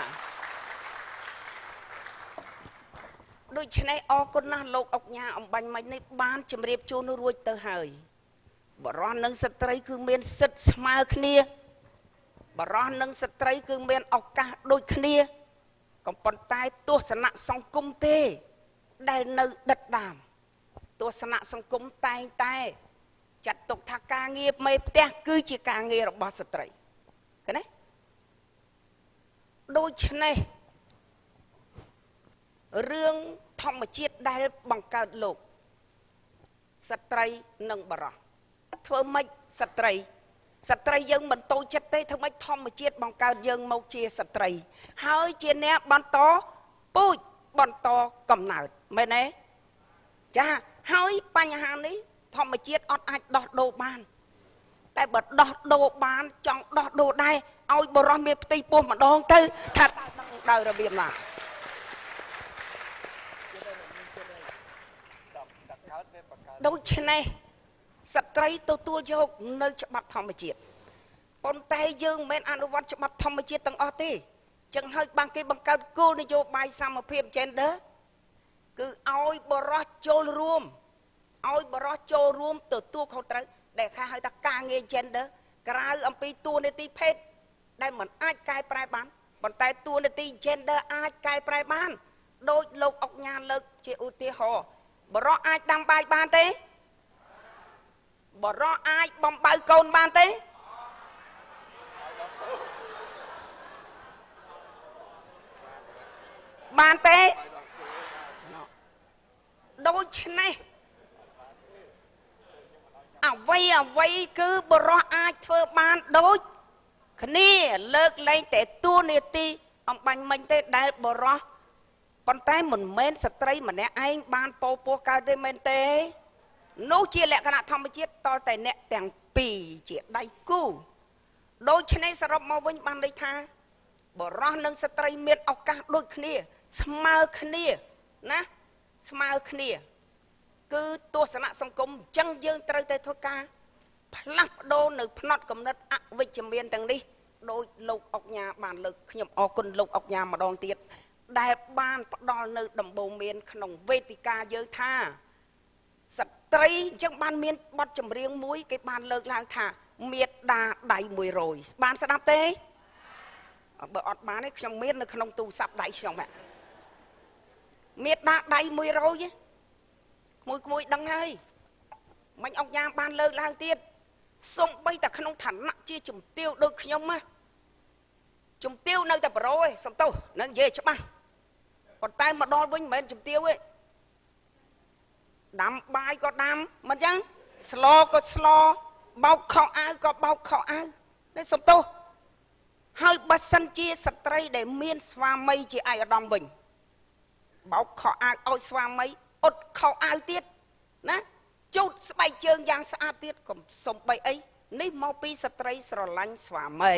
ដូច្នេះអរគុណណាស់លោកអុកញ៉ាអំបញ្ញមិញនេះបានជម្រាបជូនរួចទៅហើយបុរសនិងស្ត្រីគឺមានសិទ្ធិស្មើគ្នាបុរសនិងស្ត្រីគឺមានឱកាសដូចគ្នាក៏ប៉ុន្តែទស្សនៈសង្គមទេដែលនៅដិតដាមទស្សនៈសង្គមតែងតែចាត់ទុកថាការងារមេផ្ទះគឺជាការងាររបស់ស្ត្រីឃើញទេដូច្នេះរឿងធម្មជាតិដែលបង្កើតលោកស្ត្រីនិងបុរសធ្វើម៉េចស្ត្រីស្ត្រីយើងមិនតូចចិត្តទេធ្វើម៉េចធម្មជាតិបង្កើតយើងមកជាស្ត្រីហើយជាអ្នកបន្តពូជបន្តកំណើតមែនទេចាហើយបញ្ហានេះធម្មជាតិអត់អាចដោះដូរបានតែបើដោះដូរបានចង់ដោះដូរដែរឲ្យបរោះមានផ្ទៃពោះម្ដងទៅថាតើដឹងដល់របៀបណាដូច្នេះស្ត្រីទទួលយកនៅច្បាប់ធម្មជាតិប៉ុន្តែយើងមិនអនុវត្តច្បាប់ធម្មជាតិទាំងអស់ទេចឹងហើយបានគេបង្កើតគោលនយោបាយសមភាព gender គឺឲ្យបរិសុទ្ធចូលរួមឲ្យបរិសុទ្ធចូលរួមទទួលខុសត្រូវដែលគេហៅថាការងារ gender ក្រៅអំពីតួនាទីភេទដែលមិនអាចកែប្រែបានប៉ុន្តែតួនាទី gender អាចកែប្រែបានដោយលោកអុកញ៉ាលើកជាឧទាហរណ៍បរិសុទ្ធអាចដាំបាយបានទេបរិសុទ្ធអាចបំបៅកូនបានទេបានទេដូច្នេះអ្វីអ្វីគឺបរិសុទ្ធអាចធ្វើបានដូចគ្នាលើកលែងតែតួនាទីអំបញ្ញមិញទេដែលបរិសុទ្ធប៉ុន្តែមិនមែនស្ត្រីម្នាក់ឯងបានពោពោះកើតទេមែនទេនោះជាលក្ខណៈធម្មជាតិតតែអ្នកទាំងពីរជាដៃគូដូច្នេះសរុបមកវិញបានន័យថាបរិសុទ្ធនិងស្ត្រីមានឱកាសដូចគ្នាស្មើគ្នាណាស្មើគ្នាគឺទស្សនៈសង្គមអញ្ចឹងយើងត្រូវតែធ្វើការផ្លាស់ប្ដូរនៅផ្នត់គំនិតអវិជ្ជមានទាំងនេះដោយលោកអុកញ៉ាបានលើកខ្ញុំអរគុណលោកអុកញ៉ាម្ដងទៀតដែលបានផ្ដល់នៅដំបូន្មានក្នុងវេទិកាយើងថាស្ត្រីអញ្ចឹងបានមានបទចម្រៀងមួយគេបានលើកឡើងថាមេត្តាដៃមួយរយបានស្ដាប់ទេបើអត់បានទេខ្ញុំមាននៅក្នុងទូរស័ព្ទដៃខ្ញុំហ្នឹងមេត្តាដៃមួយរយក្មួយក្មួយដឹងហើយមិញអុកញ៉ាបានលើកឡើងទៀតសំបីតែក្នុងឋានៈជាជំទាវដូចខ្ញុំណាជំទាវនៅតែប្រូឯងសំទោសនឹងនិយាយច្បាស់ប៉ុន្តែមកដល់វិញមិនមែនជំទាវទេដាំបាយក៏ដាំមិនចឹងស្លក៏ស្លបោកខោអាវក៏បោកខោអាវនេះសំទោសហើយបើសិនជាស្ត្រីដែលមានស្វាមីជាឯកឧត្តមវិញបោកខោអាវឲ្យស្វាមីអ៊ុតខោអាវទៀតណាជូតស្បែកជើងយ៉ាងស្អាតទៀតកុំសំបីអីនេះមកពីស្ត្រីស្រឡាញ់ស្វាមី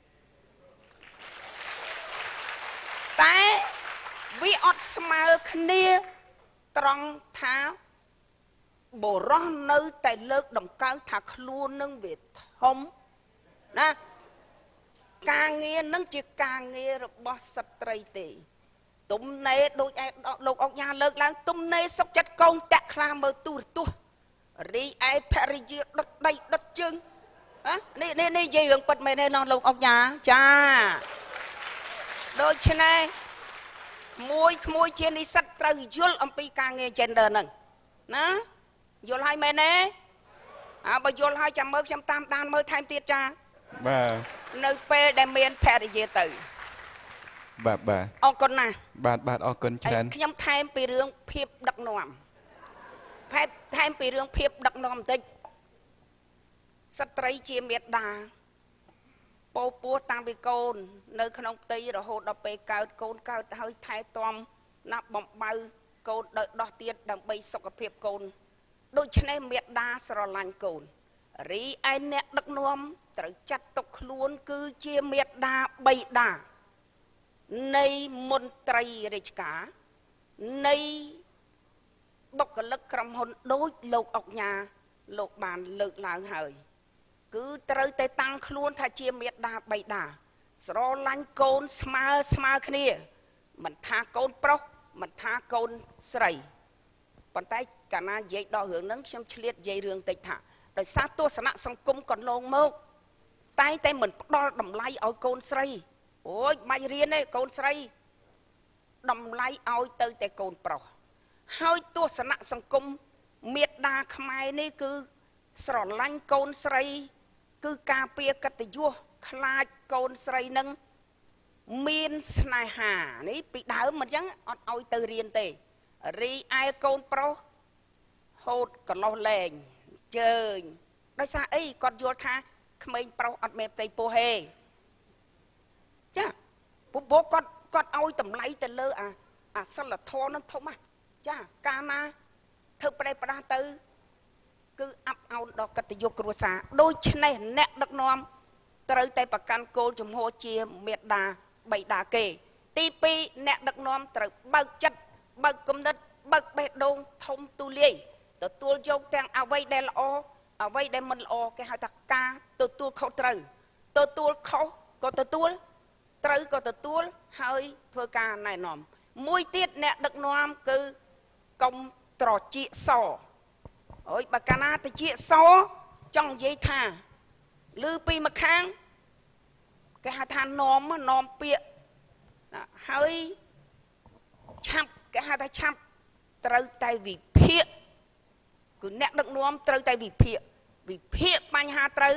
តែវាអត់ស្មើគ្នាត្រង់ថាបុរសនៅតែលើកដំកើងថាខ្លួននឹងវាធំណាការងារនឹងជាការងាររបស់ស្ត្រីទេទំនេរដូចឯលោកអុកញ៉ាលើកឡើងទំនេរសុកចិត្តកូនតាក់ខ្លាមើលទូរទស្សន៍រីឯភរិយាដុតដៃដុតជើងនេះនេះនេះនិយាយរឿងពិតមែនទេលោកអុកញ៉ាចាដូច្នេះក្មួយក្មួយជានិស្សិតត្រូវយល់អំពីការងារ gender ហ្នឹងណាយល់ហើយមែនទេអើបើយល់ហើយចាំមើលខ្ញុំតាមដានមើលថែមទៀតចាបាទនៅពេលដែលមានភរិយាទៅបាទបាទអរគុណណាស់បាទបាទអរគុណច្រើនខ្ញុំថែមពីរឿងភាពដឹកនាំថែមថែមពីរឿងភាពដឹកនាំបន្តិចស្ត្រីជាមេត្តាពោពោះតាំងពីកូននៅក្នុងផ្ទៃរហូតដល់ពេលកើតកូនកើតហើយថែទាំណាស់បំបៅកូនដោយដោះទៀតដើម្បីសុខភាពកូនដូច្នេះមេត្តាស្រឡាញ់កូនរីឯអ្នកដឹកនាំត្រូវចាត់ទុកខ្លួនគឺជាមេត្តាបិតានៃមន្ត្រីរាជការនៃបុគ្គលិកក្រុមហ៊ុនដូចលោកអុកញ៉ាលោកបានលើកឡើងហើយគឺត្រូវតែតាំងខ្លួនថាជាមេត្តាបិតាស្រឡាញ់កូនស្មើស្មើគ្នាមិនថាកូនប្រុសមិនថាកូនស្រីប៉ុន្តែកាលណានិយាយដល់រឿងហ្នឹងខ្ញុំឆ្លៀតនិយាយរឿងតិចថាដោយសារទស្សនៈសង្គមកន្លងមកតែតែមិនផ្ដល់តម្លៃឲ្យកូនស្រីអូយមិនរៀនទេកូនស្រីតម្លៃឲ្យទៅតែកូនប្រុសហើយទស្សនៈសង្គមមេត្តាខ្មែរនេះគឺស្រឡាញ់កូនស្រីគឺការពារកិត្តិយសខ្លាចកូនស្រីនឹងមានស្នេហានេះពីដើមមិនអញ្ចឹងអត់ឲ្យទៅរៀនទេរីឯកូនប្រុសហូតកន្លោះលែងជើញដោយសារអីគាត់យល់ថាក្មេងប្រុសអត់មេផ្ទៃពោះទេចាពុកគាត់គាត់ឲ្យតម្លៃទៅលើអាអាសិលធម៌នឹងធំណាចាកាលណាធ្វើប្រេះប្រដាស់ទៅគឺអាប់អោនដល់កិត្តិយសគ្រួសារដូច្នេះអ្នកដឹកនាំត្រូវតែប្រកាន់គោលជំហរជាមេត្តាបិតាគេទីពីរអ្នកដឹកនាំត្រូវបើកចិត្តបើកគំនិតបើកបេះដូងធំទូលាយទទួលយកទាំងអ្វីដែលល្អអ្វីដែលមិនល្អគេហៅថាការទទួលខុសត្រូវទទួលខុសក៏ទទួលត្រូវក៏ទទួលហើយធ្វើការណែនាំមួយទៀតអ្នកដឹកនាំគឺកុំត្រចៀកសអើយបើកាលណាត្រចៀកសចង់និយាយថាឮពីម្ខាងគេហៅថានាំនាំពាក្យហើយឆាប់គេហៅថាឆាប់ត្រូវតែវិភាគគឺអ្នកដឹកនាំត្រូវតែវិភាគវិភាគបញ្ហាត្រូវ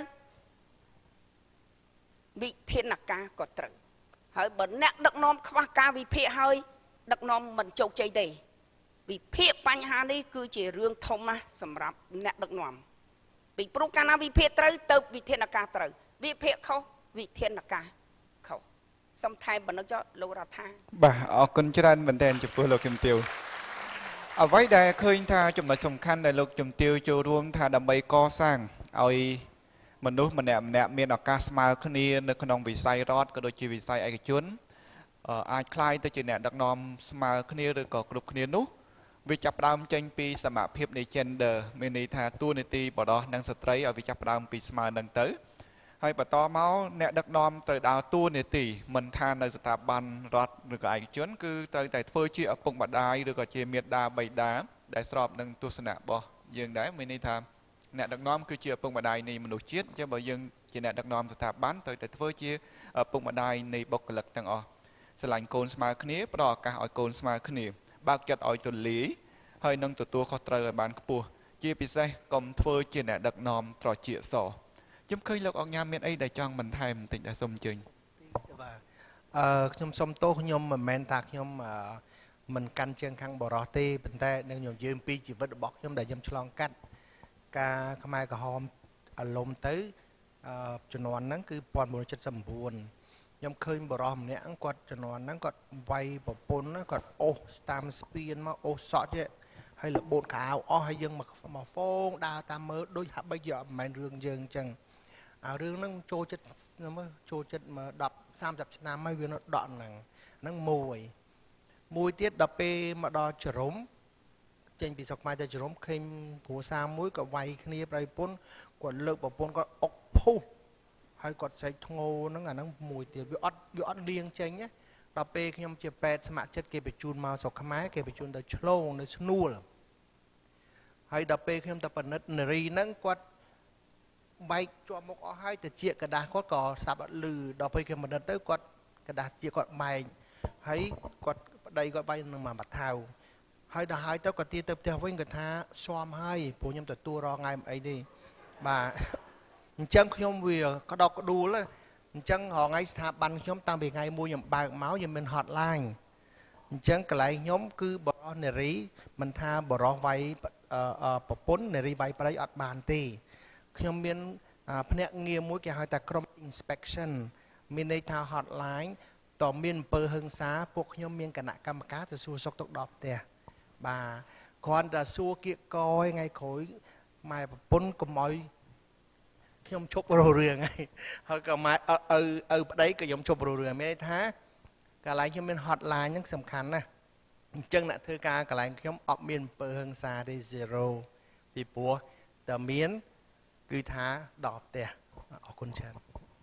វិធានការក៏ត្រូវហើយបើអ្នកដឹកនាំខ្វះការវិភាគហើយដឹកនាំមិនជោគជ័យទេវិភាគបញ្ហានេះគឺជារឿងធំណាស់សម្រាប់អ្នកដឹកនាំពីព្រោះកាលណាវិភាគត្រូវទៅវិធានការត្រូវវិភាគខុសវិធានការខុសសូមថែមបណ្ឌិតចលោករដ្ឋាបាទអរគុណច្រើនមែនទែនចំពោះលោកជំទាវអ្វីដែលឃើញថាចំណុចសំខាន់ដែលលោកជំទាវចូលរួមថាដើម្បីកសាងឲ្យមនុស្សម្នាក់ម្នាក់មានឱកាសស្មើគ្នានៅក្នុងវិស័យរដ្ឋក៏ដូចជាវិស័យឯកជនអាចคล้ายទៅជាអ្នកដឹកនាំស្មើគ្នាឬក៏គ្រប់គ្នានោះវាចាប់ផ្ដើមចេញពីសមភាពនៃ gender មានន័យថាតួនាទីបរិសុទ្ធនិងស្ត្រីឲ្យវាចាប់ផ្ដើមពីស្មើនឹងទៅហើយបន្តមកអ្នកដឹកនាំត្រូវដើរតួនាទីមិនថានៅស្ថាប័នរដ្ឋឬក៏ឯកជនគឺត្រូវតែធ្វើជាឪពុកម្ដាយឬក៏ជាមាតាបិតាដែលស្របនឹងទស្សនៈរបស់យើងដែរមានន័យថាអ្នកដឹកនាំគឺជាឪពុកម្ដាយនៃមនុស្សជាតិអញ្ចឹងបើយើងជាអ្នកដឹកនាំស្ថាប័នត្រូវតែធ្វើជាឪពុកម្ដាយនៃបុគ្គលិកទាំងអស់ស្រឡាញ់កូនស្មើគ្នាផ្ដល់ឱកាសឲ្យកូនស្មើគ្នាបើកចិត្តឲ្យទូលាយហើយនឹងទទួលខុសត្រូវឲ្យបានខ្ពស់ជាពិសេសកុំធ្វើជាអ្នកដឹកនាំត្រចៀកសខ្ញុំឃើញលោកអង្គញាមានអីដែលចង់បន្ថែមបន្តិចដែរសូមអញ្ជើញបាទអឺខ្ញុំសូមទោសខ្ញុំមិនមែនថាខ្ញុំមិនកាន់ជើងខាងបរោះទេប៉ុន្តែនឹងខ្ញុំនិយាយពីជីវិតរបស់ខ្ញុំដែលខ្ញុំឆ្លងកាត់ការខ្មែរក្រហមអាលំទៅជំនាន់ហ្នឹងគឺ천៩៧៩ខ្ញុំឃើញបរោះម្នាក់គាត់ជំនាន់ហ្នឹងគាត់វាយប្រពន្ធគាត់អូសតាមស្ពានមកអូសសក់ទៀតហើយលបូតកៅអស់ហើយយើងមកមកហ្វូងដើរតាមមើលដូចហាក់បីជាមិនមែនរឿងយើងអញ្ចឹងអារឿងហ្នឹងចូលចិត្តមើលចូលចិត្តមកដប់សាមសិបឆ្នាំហើយវានៅដកហ្នឹងហ្នឹងមួយមួយទៀតដល់ពេលមកដល់ចរុំចេញពីស្រុកខ្មែរទៅចរុំឃើញគ្រួសារមួយក៏វាយគ្នាប្រពន្ធគាត់លើកប្រពន្ធគាត់អុកភុះហើយគាត់ស្រែកធ្ងោហ្នឹងអាហ្នឹងមួយទៀតវាអត់វាអត់លៀងចេញណាដល់ពេលខ្ញុំជាពេទ្យស្ម័គ្រចិត្តគេបញ្ជូនមកស្រុកខ្មែរគេបញ្ជូនទៅឆ្លងនៅស្នួលហើយដល់ពេលខ្ញុំទៅពិនិត្យនារីហ្នឹងគាត់បែកជាប់មុខអស់ហើយទៅជាกระดาษគាត់ក៏ស្ដាប់អត់ឮដល់ពេលគេពិនិត្យទៅគាត់กระดาษជាគាត់បែកហើយគាត់ប្តីគាត់បែកនឹងមកបាថៅហើយដល់ហើយទៅគាត់ទាទៅផ្ទះវិញគាត់ថាស្មហើយព្រោះខ្ញុំទទួលរងថ្ងៃអីទេបាទអញ្ចឹងខ្ញុំវាក្តោកក្ដួលអញ្ចឹងរងថ្ងៃស្ថាប័នខ្ញុំតាំងពីថ្ងៃមួយខ្ញុំបើកមកខ្ញុំមាន hotline អញ្ចឹងកន្លែងខ្ញុំគឺបរិសនារីមិនថាបរិសវាយប្រពន្ធនារីវាយប្តីអត់បានទេខ្ញុំមានភ្នាក់ងារមួយគេហៅថាក្រុម inspection មានន័យថា hotline តើមានអំពើហិង្សាពួកខ្ញុំមានគណៈកម្មការទៅសួរសុខទុក្ខដល់ផ្ទះបាទគ្រាន់តែសួរគៀកកយថ្ងៃក្រោយម៉ែប្រពន្ធកុំឲ្យខ្ញុំជប់រស់រឿងហើយហើយក៏ម៉ែឪឪប្តីក៏ខ្ញុំជប់រស់រឿងមានន័យថាកន្លែងខ្ញុំមាន hotline ហ្នឹងសំខាន់ណាស់អញ្ចឹងអ្នកធ្វើការកន្លែងខ្ញុំអត់មានអំពើហិង្សាទេ zero ពីព្រោះតែមានគឺថាដល់ផ្ទះអរគុណច្រើន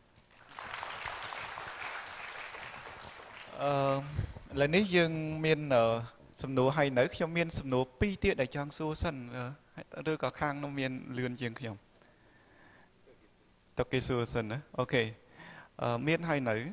អឺឥឡូវនេះយើងមានសំណួរហើយនៅខ្ញុំមានសំណួរពីរទៀតដែលចង់សួរសិនឬក៏ខាងនោះមានលឿនជាងខ្ញុំតើគេសួរសិនណាអូខេអឺមានហើយនៅ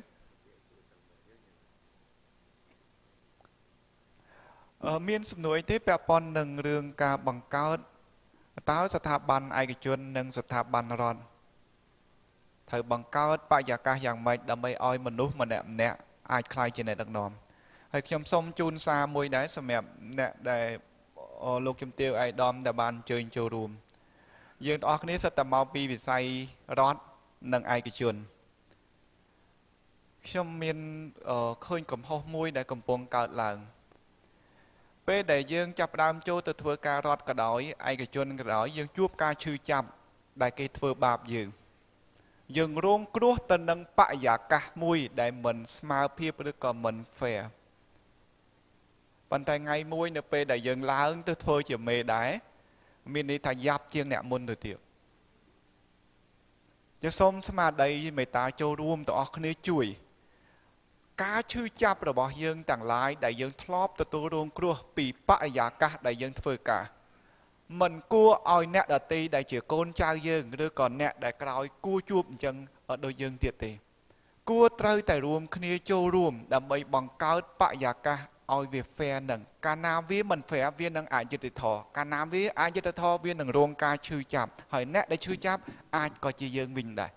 អឺមានសំណួរអីទេពាក់ព័ន្ធនឹងរឿងការបង្កើតតើស្ថាប័នឯកជននិងស្ថាប័នរដ្ឋត្រូវបង្កើតបរិយាកាសយ៉ាងម៉េចដើម្បីឲ្យមនុស្សម្នាក់ម្នាក់អាចក្លាយជាអ្នកដឹកនាំហើយខ្ញុំសូមជូនសារមួយដែរសម្រាប់អ្នកដែលលោកជំទាវអៃដាមដែលបានអញ្ជើញចូលរួមយើងទាំងអស់គ្នាសិតតែមកពីវិស័យរដ្ឋនិងឯកជនខ្ញុំមានឃើញកំហុសមួយដែលកំពុងកើតឡើងពេលដែលយើងចាប់ផ្ដើមចូលទៅធ្វើការរដ្ឋក៏ដោយឯកជនក៏ដោយយើងជួបការឈឺចាប់ដែលគេធ្វើបាបយើងយើងរងគ្រោះទៅនឹងបរិយាកាសមួយដែលមិនស្មើភាពឬក៏មិន fair ប៉ុន្តែថ្ងៃមួយនៅពេលដែលយើងឡើងទៅធ្វើជាមេដែរមានន័យថាយ៉ាប់ជាងអ្នកមុនទៅទៀតจะส้มสมาได้เมตตาโจรวมต่อออกนี้ช่วยการชื่อจับระบอบยังต่างหลายได้ยังทลอบตัวตัวรวมกลัวปีปะยากะได้ยังเฟื่อกามันกู้เอาเนะดัดตีได้เจี๋ยโกนเจ้ายังหรือก่อนเนะได้กล่าวกู้จูบจังโดยยังเตียตีกู้เตยแต่รวมคณีโจรวมดำไปบังเกิดปะยากะเอาเวียแฟหนึ่งการน้ำวิมันแฝงเวียนหนึ่งอาจจะติดทอการน้ำวิอาจจะติดทอเวียนหนึ่งรวงการชื่อจับหอยเนะได้ชื่อจับอาจก็จะยังบินได้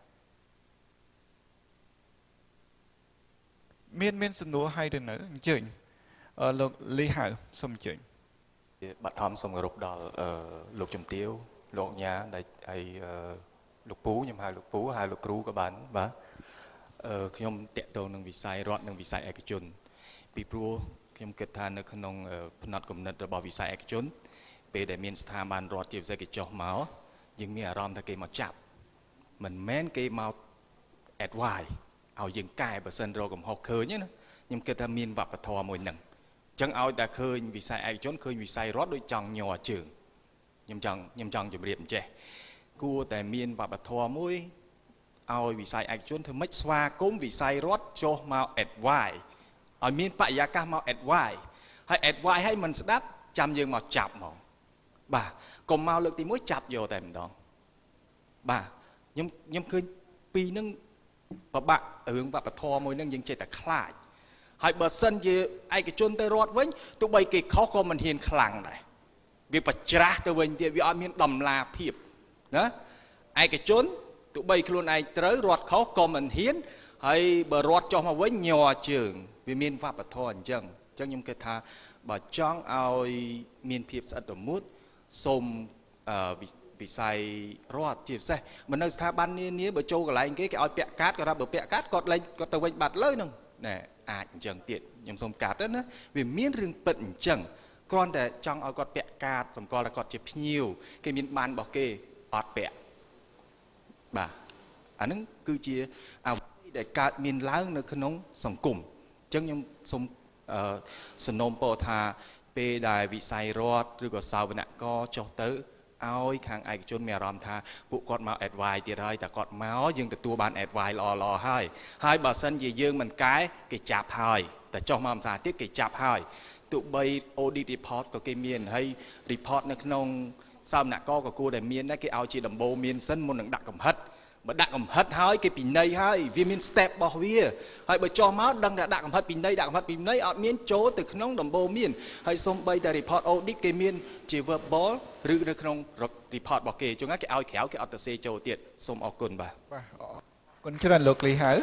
เมียนเมียนสนุกให้เดินหนึ่งเจนลูกลีหาสมเจนบัดทอมสมกรุบดอลลูกจุ่มเตี้ยวลูกยาได้ไอลูกปูยมหาลูกปูหาลูกครูกับบ้านบ้าขยมเตะตัวหนึ่งวิสัยรอดหนึ่งวิสัยเอกชนปีปลัวขยมเกิดทานในขนมพนัดกลุ่มนัดระบอบวิสัยเอกชนเปย์ได้เมียนสถาบันรอดจีบใส่กิจจอมายังมีอารมณ์ตะเกียมาจับเหมือนแม่นเกมาแอดไวเอายังกายเปอร์เซ็นต์เรากับหอกเคยเนี่ยนะยังเกิดทำมีนวับปะทอมวยหนึ่งจังเอาแต่เคยวิสัยเอกชนเคยวิสัยรอดโดยจังหย่อเชิงยำจังยำจังจะเรียบเจกูแต่มีนวับปะทอมวยเอาวิสัยเอกชนเธอไม่สวาก้มวิสัยรอดโจมาแอดไวเอามีนปะยากามาแอดไวให้แอดไวให้มันสดับจำยังมาจับมองบ่ากลมมาเลือกตีมวยจับโยแต่มันดองบ่ายำยำเคยปีนึงปะบะเอิงปะปะทอมวยนึงยังเจแต่คลาดให้เบอร์เซนจีไอ้กระจุนเตอรอดเว้นตัวใบเกศเขาก็มันเห็นคลังได้วิปัจจาตัวเว้นเดียววิอามีนดำลาเพียบนะไอ้กระจุนตัวใบครูนไอ้เตอรอดเขาก็มันเห็นให้เบอร์รอดจอมาเว้นหย่อเชิงวิมีนปะปะทอจังจังยำเกิดทาบ่จ้องเอามีนเพียบสัตว์มุดสมวิสัยรอดจีบใส่มันในสถาบันนี้นี้เบอร์โจกับอะไรเงี้ยเอาเปียกาดก็รับเบอร์เปียกาดก็เลยก็ตะวันบัดเลยนึงเนี่ยอาจจังเตียดยำสมกาดนั้นนะวิมีนเรื่องเปิดจังก่อนแต่จังเอากอดเปียกาดสมกอแล้วกอดเจ็บหิวเกมีนบานบอกเกอดเปียบ่าอันนั้นคือเจียเอาแต่การมีนล้างในขนมสังคมจังยำสมสนมโปธาเปได้วิสัยรอดหรือก็สาวนะก็จอเตอเอาขางไอ้จนเมียรำทาบุกอดมาแอดไวตีไรแต่กอดเมาส์ยังแต่ตัวบานแอดไวรอรอให้ให้บาสันยี่ยังมันไกด์กิจับให้แต่จอมาสาธิตกิจับให้ตุใบโอดีรีพอร์ตก็เกมีนให้รีพอร์ตในขนมสาวนะก็กับกูแต่เมียนนั่นก็เอาจีดัมโบเมียนเส้นมันหนังดักกับฮัดmà đặt cầm hết hai cái pin này hai vì mình step bảo vía hay bởi cho máu đang đặt đặt cầm hết pin này đặt cầm hết pin này ở miền chỗ từ nông đồng bồ miền hay xong bây giờ report audit cái miền chỉ vừa bó rư được nông report bảo kê cho ngắt cái ao khéo cái auto xe châu tiệt xong ở cồn bà คนชื่อหลวงลีหา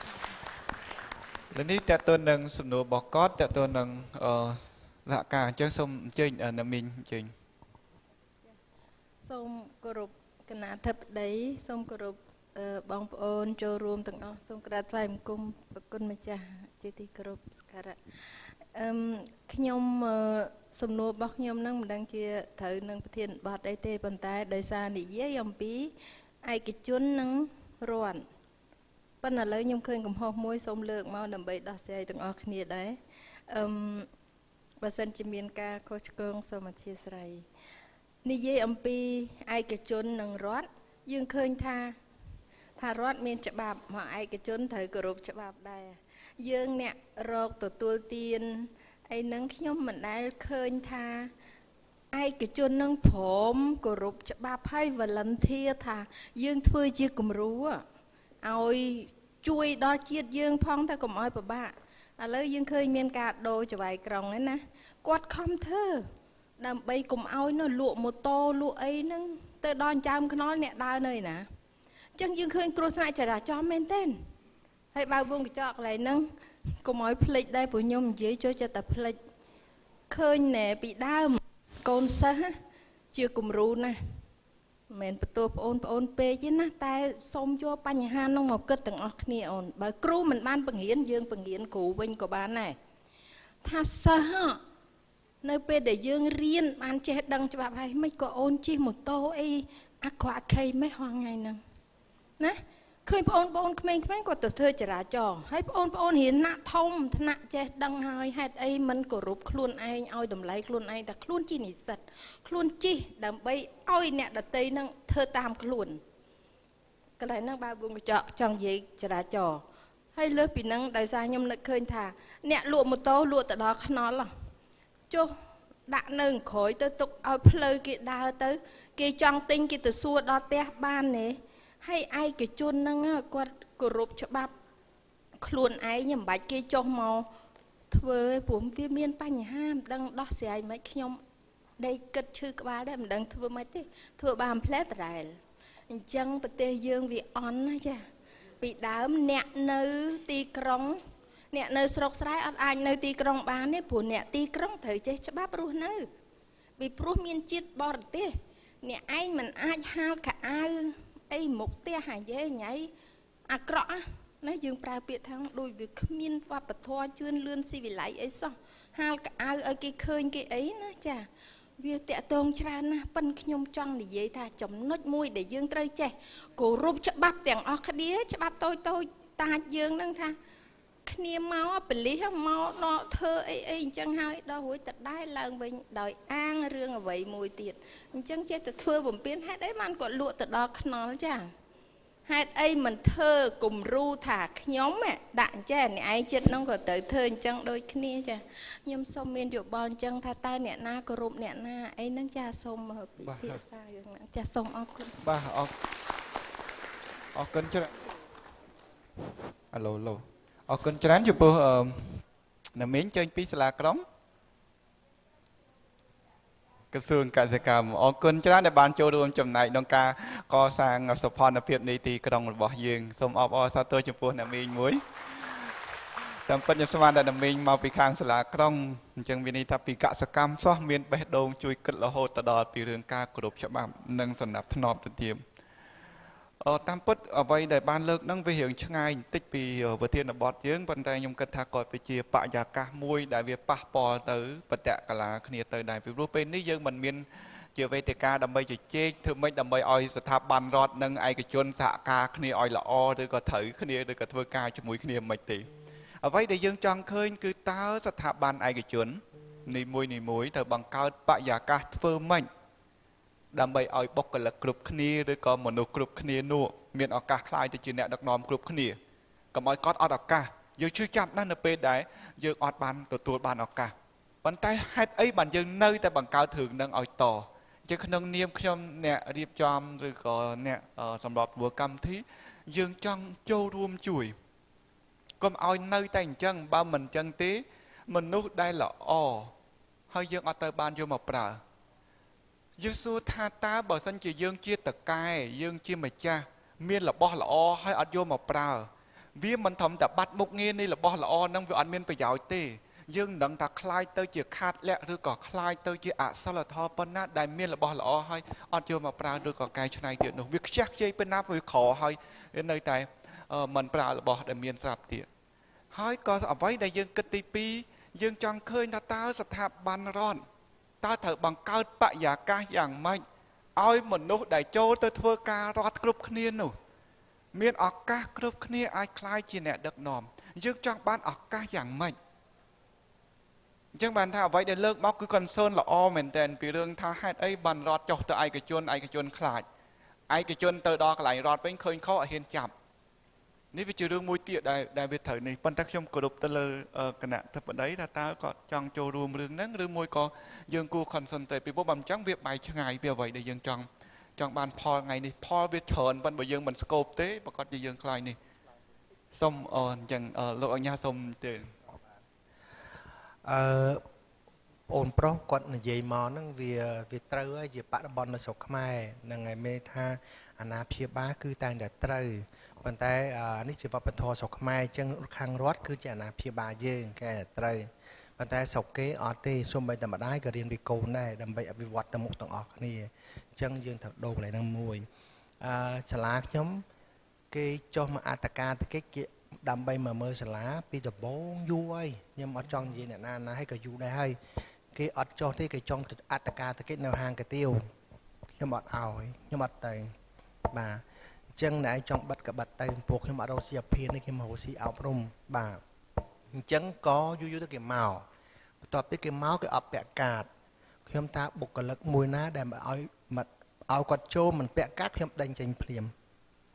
แล้วนี่แต่ตัวหนึ่งสนุกบอกก๊อตแต่ตัวหนึ่งเอ่อหลักการเจ้าส้มเจนเอ่อนามินเจนส้มกรุบขนาดทับได้ส้มกรุบบางโอนโจรวมตั้งอ๋อส้มกระต่ายมุมปกุลมาจ้าเจติกรุบสกัดขยมสมโนบักขยมนั่งดังเชียถือนั่งประเทศบาดได้เตะปันตายได้ซาดิเยี่ยมปีไอ้กิจจุนนั่งร้อนปัญหาเลยยมเคยกับหอกมวยส้มเลิกมาดำใบดอกเสียตั้งอ๋อขณีได้บาสันจิมีนกาโคชเกิงสมัติสไรนี่เยี่ยมปีไอ้กิจจุนนั่งร้อนยังเคยท่าถ้ารอดเมียนจะบาปมาไอ้กระจนเถอกรุบจะบาปได้ยังเนี่ยรอกตัวตัวเตียนไอ้นังขยมเหมือนได้เคยท่าไอ้กระจนนังผมกรุบจะบาปให้วันลันเทียท่ายังเพื่อจีกุมรู้เอาช่วยดอเจียดยังพ้องแต่กุมอ้อยปะบ้าอะไรยังเคยเมียนกาโดจะไหวกรองนั่นนะกอดคอมเธอดำไปกุมอ้อยนั่นลวกโมโตลวกไอ้นั่งแต่ดอนจามขน้อยเนี่ยได้เลยนะจังยังเคยครูสนายจะด่าจอมเมนเต้นให้บ่าววงจอกอะไรนั่งก็มอยพลิกได้ปุ๋ยยมเยอะช่วยจะแต่พลิกเคยแหน่ปีด้ามโกนซะเชื่อกุมรู้นะเหม็นประตูโอนโอนเปย์ยิ่งนะแต่สมโยปัญหาน้องหมอบเกิดต่างออกนี่อ่อนบ่าวครูมันบ้านปังเหียนยืงปังเหียนกูวิ่งกับบ้านไหนถ้าซะในเปย์ได้ยืงเรียนบ้านเจ๊ดังจะแบบให้ไม่ก็โอนจีหมดโตไอ้อักขวาใครไม่ห่างไงนั่งนะเคยพอนพอนเขมรเขมรก็ตัวเธอจะราจอให้พอนพอนเห็นหน้าทมธนะเจดังหายให้ไอ้มันก็รูปคลุนไอ้เอาดำไหลคลุนไอ้แต่คลุนจีนิสัตคลุนจีดำไปเอาเนี่ยดัดเตยนั่งเธอตามคลุนកន្លែងហ្នឹងបើបងកញ្ចក់ចង់និយាយចរាចរណ៍ហើយលើសពីហ្នឹងដោយសារខ្ញុំនឹកឃើញថាអ្នកលក់ម៉ូតូលក់ទៅដល់ខ្នល់ចុះដាក់នៅក្រោយទៅទុកឲ្យផ្លូវគេដើរទៅគេចង់ទិញគេទៅសួរដល់ផ្ទះបានទេហើយឯកជនហ្នឹងគាត់គោរពច្បាប់ខ្លួនឯងមិនបាច់គេចុះមកធ្វើព្រោះវាមានបញ្ហាមិនដឹងដោះស្រាយមិនខ្ញុំដេកគិតឈឺក្បាលដែរមិនដឹងធ្វើមិនទេធ្វើបានផ្លែតរ៉ែលអញ្ចឹងប្រទេសយើងវាអន់ណាចាពីដើមអ្នកនៅទីក្រុងអ្នកនៅស្រុកស្រែអត់អាចនៅទីក្រុងបានទេព្រោះអ្នកទីក្រុងត្រូវចេះច្បាប់រស់នៅពីព្រោះមានជាតិបរទេសអ្នកឯងមិនអាចហាលខោអាវអីមុខផ្ទះហើយយេញ៉ៃអាក្រក់ណាយើងប្រើពាក្យថាដូចវាគ្មានវប្បធម៌ជឿនលឿនស៊ីវិល័យអីសោះហាលខោអាវឲ្យគេឃើញគេអីណាចាវាតាក់ទងច្រើនណាស់ប៉ិនខ្ញុំចង់និយាយថាចំណុចមួយដែលយើងត្រូវចេះគោរពច្បាប់ទាំងអស់គ្នាច្បាប់តូចតូចតាចយើងនឹងថាគ្នាមកបលិសមកដល់ធ្វើអីអីអញ្ចឹងហើយដល់រួចតដែរឡើងវិញដោយអាងរឿងអ្វីមួយទៀតអញ្ចឹងចេះតែធ្វើបំពេញហេតុអីបានគាត់លក់ទៅដល់ខ្នល់ចាហេតុអីមិនធ្វើគំរូថាខ្ញុំដាក់អញ្ចឹងអ្នកឯងចិត្តហ្នឹងក៏ត្រូវធ្វើអញ្ចឹងដូចគ្នាចាខ្ញុំសូមមានយោបល់អញ្ចឹងថាតើអ្នកណាគោរពអ្នកណាអីហ្នឹងចាសូមពិភាក្សារឿងហ្នឹងចាសូមអរគុណបាទអរអរគុណច្រើនអាឡូឡូអរគុណច្រើនចំពោះអ្នកមីងចេញពីសាលាក្រុងក្រសួងកសិកម្មអរគុណច្រើនដែលបានចូលរួមចំណែកក្នុងការកសាងសុខភាពនៃទីក្រុងរបស់យើងសូមអបអរសាទរចំពោះអ្នកមីងមួយតាមពិតខ្ញុំស្មានតែអ្នកមីងមកពីខាងសាលាក្រុងអញ្ចឹងវាន័យថាពីកសិកម្មសោះមានបេះដូងជួយគិតរហូតទៅដល់ពីរឿងការគោរពច្បាប់និងសណ្ដាប់ធ្នាប់ទៅទៀតអឺតាមពិតអ្វីដែលបានលើកហ្នឹងវារៀងឆ្ងាយបន្តិចពីប្រធានបទយើងប៉ុន្តែខ្ញុំគិតថាក៏វាជាបរិយាកាសមួយដែលវាប៉ះពាល់ទៅបតកលាគ្នាទៅដែរពីព្រោះពេលនេះយើងមិនមានជាវេទិកាដើម្បីជជែកធ្វើម៉េចដើម្បីឲ្យស្ថាប័នរដ្ឋនិងឯកជនសហការគ្នាឲ្យល្អឬក៏ត្រូវគ្នាឬក៏ធ្វើការជាមួយគ្នាមិនទេអ្វីដែលយើងចង់ឃើញគឺតើស្ថាប័នឯកជននីមួយនីមួយត្រូវបង្កើតបរិយាកាសធ្វើម៉េចដើម្បីឲ្យបុគ្គលិកគ្រប់គ្នាឬក៏មនុស្សគ្រប់គ្នានោះមានឱកាសខ្លាយទៅជាអ្នកដឹកនាំគ្រប់គ្នាកុំឲ្យគាត់អត់ឱកាសយើងជឿចាប់ណាស់នៅពេលដែលយើងអត់បានទទួលបានឱកាសប៉ុន្តែហេតុអីបានយើងនៅតែបង្កើតរឿងនឹងឲ្យតជាក្នុងនាមខ្ញុំអ្នករៀបចំឬក៏អ្នកសម្រាប់ធ្វើកម្មវិធីយើងចង់ចូលរួមជួយកុំឲ្យនៅតែអញ្ចឹងបើមិនអញ្ចឹងទេមនុស្សដែលល្អហើយយើងអត់ទៅបានយកមកប្រើយើងសួរថាតើបើសិនជាយើងជាតកែយើងជាម្ចាស់មានរបស់ល្អហើយអត់យកមកប្រើវាមិនធំតែបាត់មុខងារនៃរបស់ល្អហ្នឹងវាអត់មានប្រយោជន៍ទេយើងនឹងថាខ្លាយទៅជាខាតលក្ខឬក៏ខ្លាយទៅជាអសិលធម៌ប៉ុណ្ណាដែលមានរបស់ល្អហើយអត់យកមកប្រើឬក៏កែច្នៃទៀតនោះវាខ្ជះខ្ជាយប៉ុណ្ណាវាក្រហើយនៅតែមិនប្រើរបស់ដែលមានស្រាប់ទៀតហើយក៏អ្វីដែលយើងគិតទីពីរយើងចង់ឃើញថាតើស្ថាប័នរដ្ឋតើត្រូវបង្កើតបរិយាកាសយ៉ាងម៉េចឲ្យមនុស្សដែលចូលទៅធ្វើការរដ្ឋគ្រប់គ្នានោះមានឱកាសគ្រប់គ្នាអាចក្លាយជាអ្នកដឹកនាំយើងចង់បានឱកាសយ៉ាងម៉េចអញ្ចឹងបានថាអ្វីដែលលើកមកគឺ concern ល្អមែនទែនពីរឿងថាហេតុអីបានរដ្ឋចុះទៅឯកជនឯកជនខ្លាចឯកជនទៅដល់កន្លែងរដ្ឋវិញឃើញខុសអត់ហ៊ានចាប់នេះវាជារឿងមួយទៀតដែលដែលវាត្រូវនេះប៉ុន្តែខ្ញុំគោរពទៅលើគណៈធិបតីថាតើគាត់ចង់ចូលរួមរឿងហ្នឹងឬមួយក៏យើងគួរ concentrate ពីព្រោះបើមិនចឹងវាបែកឆ្ងាយពីអ្វីដែលយើងចង់ចង់បានផលថ្ងៃនេះផលវាច្រើនប៉ុន្តែបើយើងមិនស្កូបទេប្រកាសជាយើងខ្លាយនេះសូមអញ្ចឹងលោកអញ្ញាសូមទេអឺអូនប្រុសគាត់និយាយមកហ្នឹងវាវាត្រូវហើយជាបរិបទនៅស្រុកខ្មែរហ្នឹងហើយមេថាអាណាព្យាបាលគឺតែងតែត្រូវប៉ុន្តែនេះជាវប្បធម៌ស្រុកខ្មែរអញ្ចឹងខាងរដ្ឋគឺជាអាណាព្យាបាលយើងគេតែត្រូវប៉ុន្តែស្រុកគេអត់ទេសូម្បីតែម្ដាយក៏រៀនពីកូនដែរដើម្បីអភិវឌ្ឍទៅមុខទាំងអស់គ្នាអញ្ចឹងយើងត្រូវដូរកន្លែងហ្នឹងមួយអឺសាលាខ្ញុំគេចុះមកអត្តការតិកិច្ចគេដើម្បីមកមើលសាលាពីដំបូងយូរហើយខ្ញុំអត់ចង់និយាយអ្នកណាណាហើយក៏យូរដែរហើយគេអត់ចុះទេគេចង់អត្តការតិកិច្ចនៅហាងកាទៀវខ្ញុំអត់ឲ្យខ្ញុំអត់ទៅបាទអញ្ចឹងអ្នកឯងចង់បិទក៏បិទទៅពួកខ្ញុំអត់រកស៊ីអភិនេះគេមករកស៊ីអប់រំបាទអញ្ចឹងក៏យូរយូរទៅគេមកបន្ទាប់ពីគេមកគេអត់ពាក់កាតខ្ញុំថាបុគ្គលិកមួយណាដែលមកឲ្យមកឲ្យគាត់ចូលមិនពាក់កាតខ្ញុំដេញចេញភ្លាម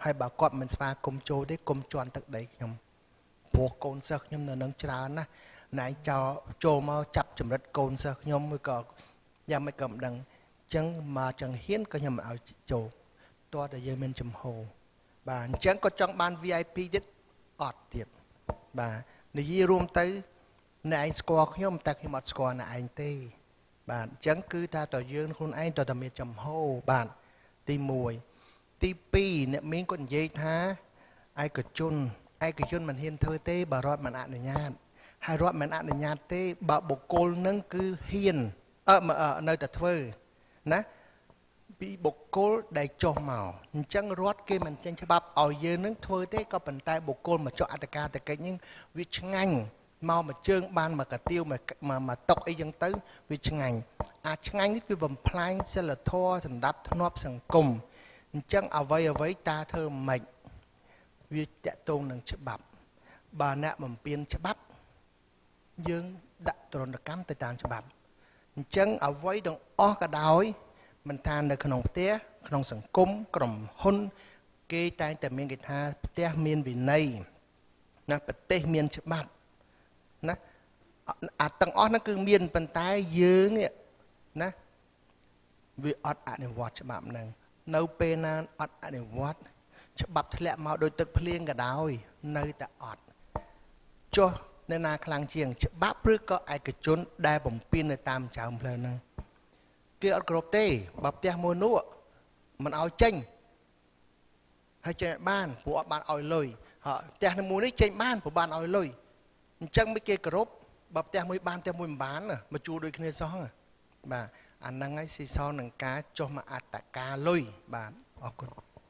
ហើយបើគាត់មិនស្វាគមន៍ចូលទេគុំជន់ទឹកដីខ្ញុំព្រោះកូនសិស្សខ្ញុំនៅនឹងច្រើនណាស់ណែចោចូលមកចាប់ចម្រិតកូនសិស្សខ្ញុំឬក៏យ៉ាងមិនក៏មិនដឹងអញ្ចឹងមកចង្ហៀនក៏ខ្ញុំមិនឲ្យចូលតោះតែយើងមានចំហបាទអញ្ចឹងក៏ចង់បាន វី អាយ ពី ទៀតអត់ទៀតបាទនិយាយរួមទៅអ្នកឯងស្គាល់ខ្ញុំតែខ្ញុំអត់ស្គាល់អ្នកឯងទេបាទអញ្ចឹងគឺថាតើយើងខ្លួនឯងតើតែមានចំហបាទទីមួយទីពីរអ្នកមានគាត់និយាយថាឯកជនឯកជនមិនហ៊ានធ្វើទេបើរដ្ឋមិនអនុញ្ញាតហើយរដ្ឋមិនអនុញ្ញាតទេបើបុគ្គលនឹងគឺហ៊ានអឺនៅតែធ្វើណាពីបុគ្គលដែលចុះមកអញ្ចឹងរដ្ឋគេមិនចេញច្បាប់ឲ្យយើងនឹងធ្វើទេក៏ប៉ុន្តែបុគ្គលមកចុះអត្តការតកិច្ចនឹងវាឆ្ងាញ់មកមួយជើងបានមកកាទៀវមកមកតុកអីចឹងទៅវាឆ្ងាញ់អាឆ្ងាញ់នេះវាបំផ្លាញសិលធម៌សម្ដាប់ធ្នាប់សង្គមអញ្ចឹងអ្វីអ្វីតាធ្វើមិនវាតកតងនឹងច្បាប់បើអ្នកបំពេញច្បាប់យើងដាក់ទរណកម្មទៅតាមច្បាប់អញ្ចឹងអ្វីទាំងអស់ក៏ដោយមិនថានៅក្នុងផ្ទះក្នុងសង្គមក្រុមហ៊ុនគេតែងតែមានគេថាផ្ទះមានវិន័យណាប្រទេសមានច្បាប់ណាអាទាំងអស់ហ្នឹងគឺមានប៉ុន្តែយើងណាវាអត់អនុវត្តច្បាប់ហ្នឹងនៅពេលណាអត់អនុវត្តច្បាប់ធ្លាក់មកដោយទឹកភ្លៀងក៏ដោយនៅតែអត់ចុះនៅណាខ្លាំងជាងច្បាប់ឬក៏ឯកជនដែលបំពេញនៅតាមចើមផ្លូវហ្នឹងគេអត់គ្រប់ទេបើផ្ទះមួយនោះមិនឲ្យចេញហើយចេញបានព្រោះអត់បានឲ្យលុយហើយផ្ទះមួយនេះចេញបានព្រោះបានឲ្យលុយអញ្ចឹងមិនគេគោរពបើផ្ទះមួយបានផ្ទះមួយមិនបានមកជួលដូចគ្នាសោះបាទអាហ្នឹងហើយស៊ីសងនឹងការចុះមកអត្តការលុយបាទអរគុណ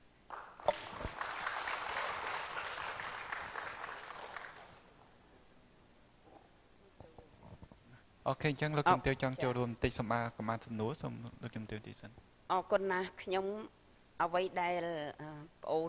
អូខេអញ្ចឹងលោកជំទាវចង់ចូលរួមបន្តិចសម្រាប់កម្មាសំណួរសូមលោកជំទាវទីសិនអរគុណណាស់ខ្ញុំអ្វីដែលប្អូន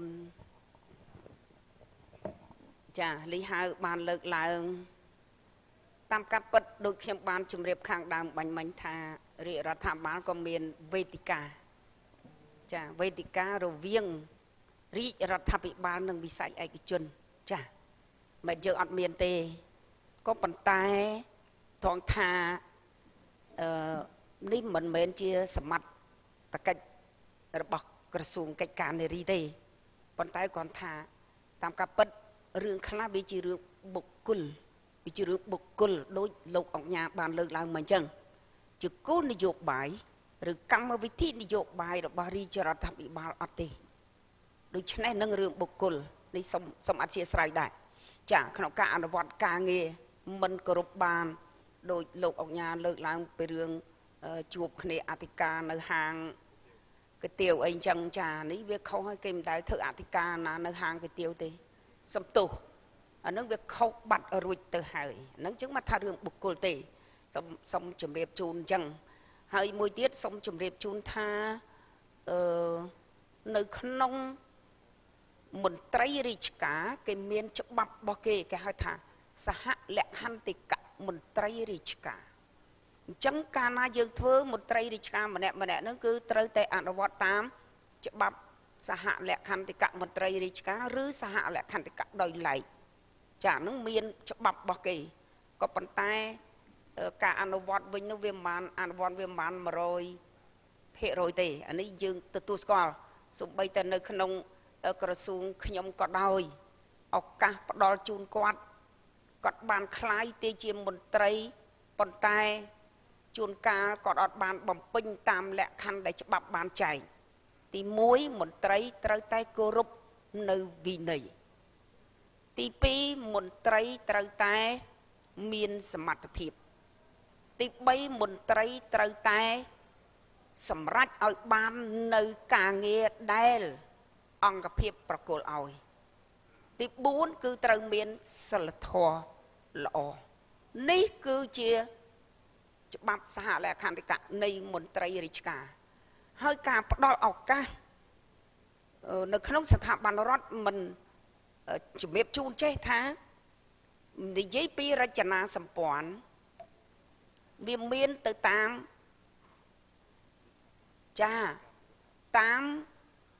ចាលីហៅបានលើកឡើងតាមកាត់ពិតដូចខ្ញុំបានជម្រាបខាងដើមបាញ់មិញថារាជរដ្ឋាភិបាលក៏មានវេទិកាចាវេទិការវាងរាជរដ្ឋាភិបាលនិងវិស័យឯកជនចាមិនយើងអត់មានទេក៏ប៉ុន្តែថងថាអឺនេះមិនមែនជាសមត្ថកិច្ចរបស់ក្រសួងកិច្ចការនារីទេប៉ុន្តែគាត់ថាតាមការពិតរឿងខ្លះវាជារឿងបុគ្គលវាជារឿងបុគ្គលដូចលោកអង្គញាបានលើកឡើងមកអញ្ចឹងជាគោលនយោបាយឬកម្មវិធីនយោបាយរបស់រាជរដ្ឋាភិបាលអត់ទេដូច្នេះនឹងរឿងបុគ្គលនេះសូមសូមអធិស្ឋានដែរចាក្នុងការអនុវត្តការងារមិនគោរពបានដោយលោកអង្គញាលើកឡើងពីរឿងជួបគ្នាអធិការនៅហាងកាទៀវអីចឹងចានេះវាខុសហើយគេមិនដែលធ្វើអធិការណានៅហាងកាទៀវទេសំទោសអានឹងវាខុសបាត់រួចទៅហើយហ្នឹងចឹងមកថារឿងបុគ្គលទេសូមសូមជម្រាបជូនចឹងហើយមួយទៀតសូមជម្រាបជូនថាអឺនៅក្នុងមន្ត្រីរាជការគេមានច្បាប់របស់គេគេហៅថាសហលក្ខន្តិកមន្ត្រីរាជការអញ្ចឹងកាលណាយើងធ្វើមន្ត្រីរាជការម្នាក់ម្នាក់ហ្នឹងគឺត្រូវតែអនុវត្តតាមច្បាប់សហលក្ខន្តិកមន្ត្រីរាជការឬសហលក្ខន្តិកដោយឡែកចាហ្នឹងមានច្បាប់របស់គេក៏ប៉ុន្តែការអនុវត្តវិញនោះវាមិនបានអនុវត្តវាមិនបាន100%ទេអានេះយើងទទួលស្គាល់សូម្បីតែនៅក្នុងក្រសួងខ្ញុំក៏ដោយឱកាសផ្ដល់ជូនគាត់គាត់បានคล้ายទៅជាមន្ត្រីប៉ុន្តែជួនកាលគាត់អត់បានបំពេញតាមលក្ខខណ្ឌដែលច្បាប់បានចែងទីមួយមន្ត្រីត្រូវតែគោរពនៅវិន័យទីពីរមន្ត្រីត្រូវតែមានសមត្ថភាពទីបីមន្ត្រីត្រូវតែសម្រេចឲ្យបាននៅការងារដែលអង្គភាពប្រគល់ឲ្យទីបួនគឺត្រូវមានសិលធម៌ល្អនេះគឺជាច្បាប់សហលក្ខន្តិកៈនៃមន្ត្រីរាជការហើយការផ្ដល់ឱកាសនៅក្នុងស្ថាប័នរដ្ឋមិនជំរាបជូនចេះថានិយាយពីរចនាសម្ព័ន្ធវាមានទៅតាមចាតាម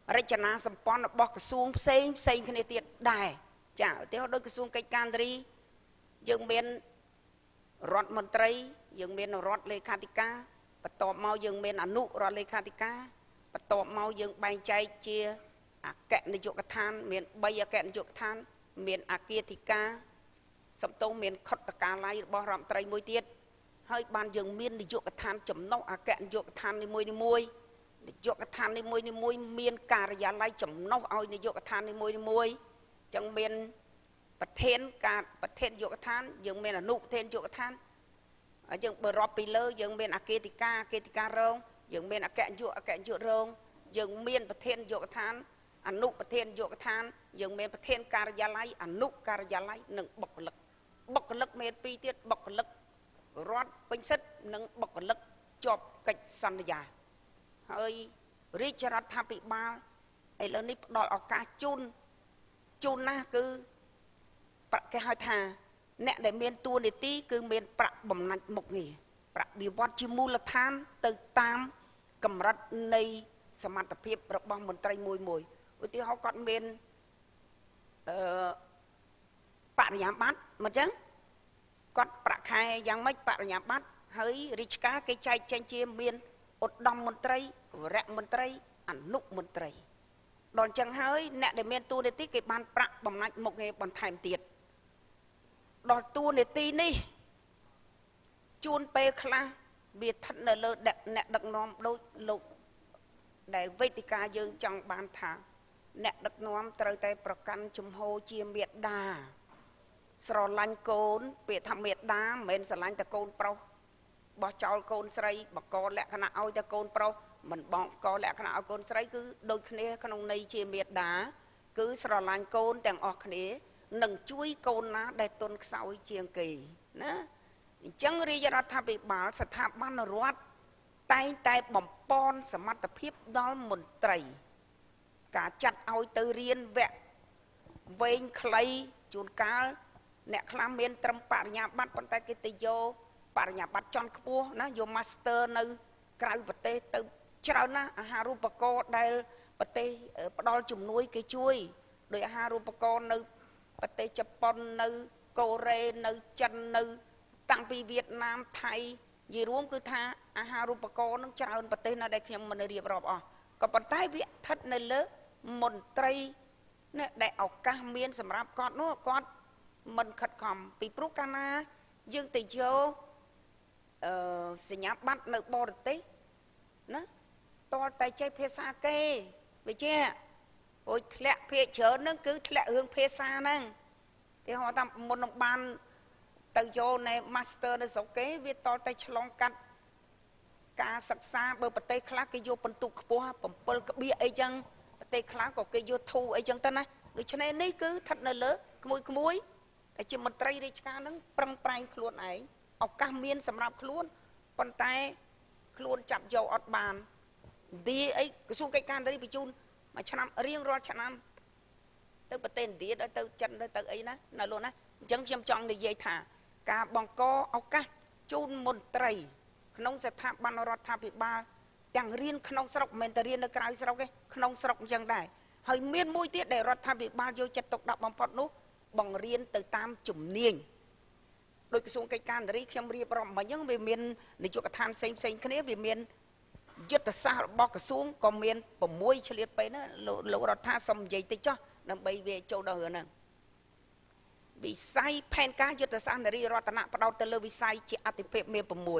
រចនាសម្ព័ន្ធរបស់ក្រសួងផ្សេងផ្សេងគ្នាទៀតដែរចាឧទាហរណ៍ដូចក្រសួងកិច្ចការនារីយើងមានរដ្ឋមន្ត្រីយើងមានរដ្ឋលេខាធិការបន្ទាប់មកយើងមានអនុរដ្ឋលេខាធិការបន្ទាប់មកយើងបែងចែកជាអគ្គនាយកដ្ឋានមានបីអគ្គនាយកដ្ឋានមានអគាធិការសំទោសមានខុទ្ទកាល័យរបស់រដ្ឋមន្ត្រីមួយទៀតហើយបានយើងមាននាយកដ្ឋានចំណុះអគ្គនាយកដ្ឋាននីមួយនីមួយនាយកដ្ឋាននីមួយនីមួយមានការិយាល័យចំណុះឲ្យនាយកដ្ឋាននីមួយនីមួយចឹងមានប្រធានការប្រធាននាយកដ្ឋានយើងមានអនុប្រធាននាយកដ្ឋានហើយយើងបើរាប់ពីលើយើងមានអគ្គធិការអគ្គធិការរងយើងមានអគ្គនាយកអគ្គនាយករងយើងមានប្រធាននាយកដ្ឋានអនុប្រធាននាយកដ្ឋានយើងមានប្រធានការិយាល័យអនុការិយាល័យនិងបុគ្គលិកបុគ្គលិកមានពីរទៀតបុគ្គលិករដ្ឋពេញសិទ្ធិនិងបុគ្គលិកជាប់កិច្ចសន្យាហើយរាជរដ្ឋាភិបាលឥឡូវនេះផ្ដល់ឱកាសជូនជូនណាស់គឺគេហៅថាអ្នកដែលមានតួនាទីគឺមានប្រាក់បំណាច់មុខងារប្រាក់បៀវត្សជាមូលដ្ឋានទៅតាមកម្រិតនៃសមត្ថភាពរបស់មន្ត្រីមួយមួយឧទាហរណ៍គាត់មានអឺបរិញ្ញាបត្រមិនអញ្ចឹងគាត់ប្រាក់ខែយ៉ាងម៉េចបរិញ្ញាបត្រហើយរាជការគេចែកចែងជាមានឧត្តមមន្ត្រីវរៈមន្ត្រីអនុមន្ត្រីដល់អញ្ចឹងហើយអ្នកដែលមានតួនាទីគេបានប្រាក់បំណាច់មុខងារបន្ថែមទៀតដល់តួនាទីនេះជួនពេលខ្លះវាស្ថិតនៅលើអ្នកដឹកនាំដូចលោកដែលវេទិកាយើងចង់បានថាអ្នកដឹកនាំត្រូវតែប្រកាន់ជំហរជាមេដាស្រឡាញ់កូនពាក្យថាមេដាមិនមែនស្រឡាញ់តែកូនប្រុសបោះចោលកូនស្រីបកលក្ខណៈឲ្យតែកូនប្រុសមិនបងកលក្ខណៈឲ្យកូនស្រីគឺដូចគ្នាក្នុងន័យជាមេដាគឺស្រឡាញ់កូនទាំងអស់គ្នានឹងជួយកូនណាដែលទុនខ្សោយជាងគេណាអញ្ចឹងរាជរដ្ឋាភិបាលស្ថាប័នរដ្ឋតែងតែបំពន់សមត្ថភាពដល់មន្ត្រីការចាត់ឲ្យទៅរៀនវគ្គវែងខ្លីជួនកាលអ្នកខ្លះមានត្រឹមបរិញ្ញាបត្រប៉ុន្តែគេទៅយកបរិញ្ញាបត្រជាន់ខ្ពស់ណាយក Master នៅក្រៅប្រទេសទៅច្រើនណាស់អាហារូបករណ៍ដែលប្រទេសផ្ដល់ជំនួយគេជួយដោយអាហារូបករណ៍នៅប្រទេសជប៉ុននៅកូរ៉េនៅចិននៅតាំងពីវៀតណាមថៃនិយាយរួមគឺថាអាហារូបករណ៍នឹងច្រើនប្រទេសនៅដែលខ្ញុំមិនរៀបរាប់អស់ក៏ប៉ុន្តែវាស្ថិតនៅលើមន្ត្រីណាដែលឱកាសមានសម្រាប់គាត់នោះគាត់មិនខិតខំពីព្រោះកាលណាយើងទៅយកអឺសញ្ញាបត្រនៅបរទេសណាតលតែចេះភាសាគេវាជាអូយធ្លាក់ភាគច្រើនហ្នឹងគឺធ្លាក់រឿងភាសាហ្នឹងគេហៅថាមុននឹងបានទៅយកនៅ Master នៅស្រុកគេវាតលតែឆ្លងកាត់ការសិក្សាបើប្រទេសខ្លះគេយកបន្ទុកខ្ពស់7ក្បៀកអីចឹងប្រទេសខ្លះក៏គេយកធូអីចឹងទៅណាដូច្នេះនេះគឺស្ថិតនៅលើក្មួយក្មួយដែលជាមន្ត្រីរាជការហ្នឹងប្រឹងប្រែងខ្លួនឯងឱកាសមានសម្រាប់ខ្លួនប៉ុន្តែខ្លួនចាប់យកអត់បានឌីអីក្រសួងកិច្ចការនារីបញ្ជូនមួយឆ្នាំរៀងរាល់ឆ្នាំទៅប្រទេសឥណ្ឌាទៅចិនទៅអីណាណាលោកណាអញ្ចឹងខ្ញុំចង់និយាយថាការបង្កឱកាសជូនមន្ត្រីក្នុងស្ថាប័នរដ្ឋាភិបាលទាំងរៀនក្នុងស្រុកមិនមែនតែរៀននៅក្រៅស្រុកទេក្នុងស្រុកអញ្ចឹងដែរហើយមានមួយទៀតដែលរដ្ឋាភិបាលយកចិត្តទុកដាក់បំផុតនោះបង្រៀនទៅតាមជំនាញដោយក្រសួងកិច្ចការនារីខ្ញុំរៀបរាប់មិញហ្នឹងវាមាននាយកដ្ឋានផ្សេងផ្សេងគ្នាវាមានយុទ្ធសាស្ត្ររបស់ក្រសួងក៏មាន6ឆ្លៀតពេលណាលោករដ្ឋាសុំនិយាយតិចចុះដើម្បីវាចូលដល់រឿងហ្នឹងវិស័យផែនការយុទ្ធសាស្ត្រនារីរតនៈផ្ដោតទៅលើវិស័យជាអតិភិបមាន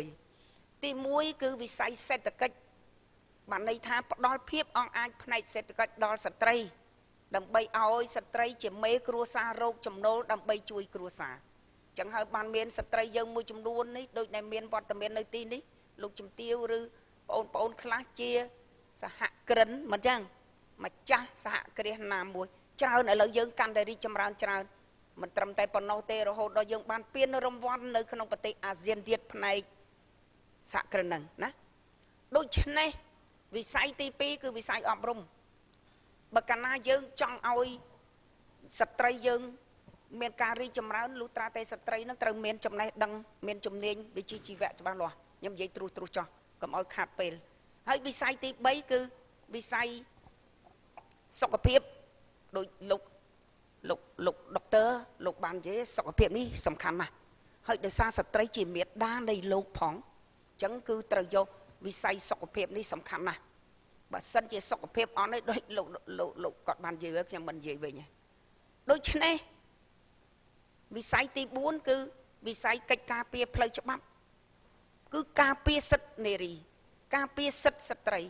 6ទី1គឺវិស័យសេដ្ឋកិច្ចបានន័យថាផ្ដល់ភាពអង្អាចផ្នែកសេដ្ឋកិច្ចដល់ស្ត្រីដើម្បីឲ្យស្ត្រីជាមេគ្រួសាររោគចំណូលដើម្បីជួយគ្រួសារចឹងហើយបានមានស្ត្រីយើងមួយចំនួននេះដូចដែលមានវត្តមាននៅទីនេះលោកជំទាវឬបងប្អូនខ្លះជាសហគ្រិនមិនចឹងម្ចាស់សហគ្រាសណាមួយច្រើនឥឡូវយើងកាន់តែរីកចម្រើនច្រើនមិនត្រឹមតែប៉ុណ្ណោះទេរហូតដល់យើងបានពានរង្វាន់នៅក្នុងប្រទេសអាស៊ានទៀតផ្នែកសហគ្រិនហ្នឹងណាដូច្នេះវិស័យទី2គឺវិស័យអប់រំបើកាលណាយើងចង់ឲ្យស្ត្រីយើងមានការរីកចម្រើនលុះត្រាតែស្ត្រីនឹងត្រូវមានចំណេះដឹងមានជំនាញវិជ្ជាជីវៈច្បាស់លាស់ខ្ញុំនិយាយត្រួសត្រាសចោះកុំឲ្យខាតពេលហើយវិស័យទី3គឺវិស័យសុខភាពដូចលោកលោកលោកដុកទ័រលោកបាននិយាយសុខភាពនេះសំខាន់ណាស់ហើយដោយសារស្ត្រីជាមេដានៃលោកផងអញ្ចឹងគឺត្រូវយកវិស័យសុខភាពនេះសំខាន់ណាស់បើសិនជាសុខភាពអត់ទេដូចលោកលោកលោកគាត់បាននិយាយខ្ញុំមិននិយាយវិញទេដូច្នេះវិស័យទីបួនគឺវិស័យកិច្ចការពារផ្លូវច្បាប់គឺការពារសិទ្ធិនារីការពារសិទ្ធិស្ត្រី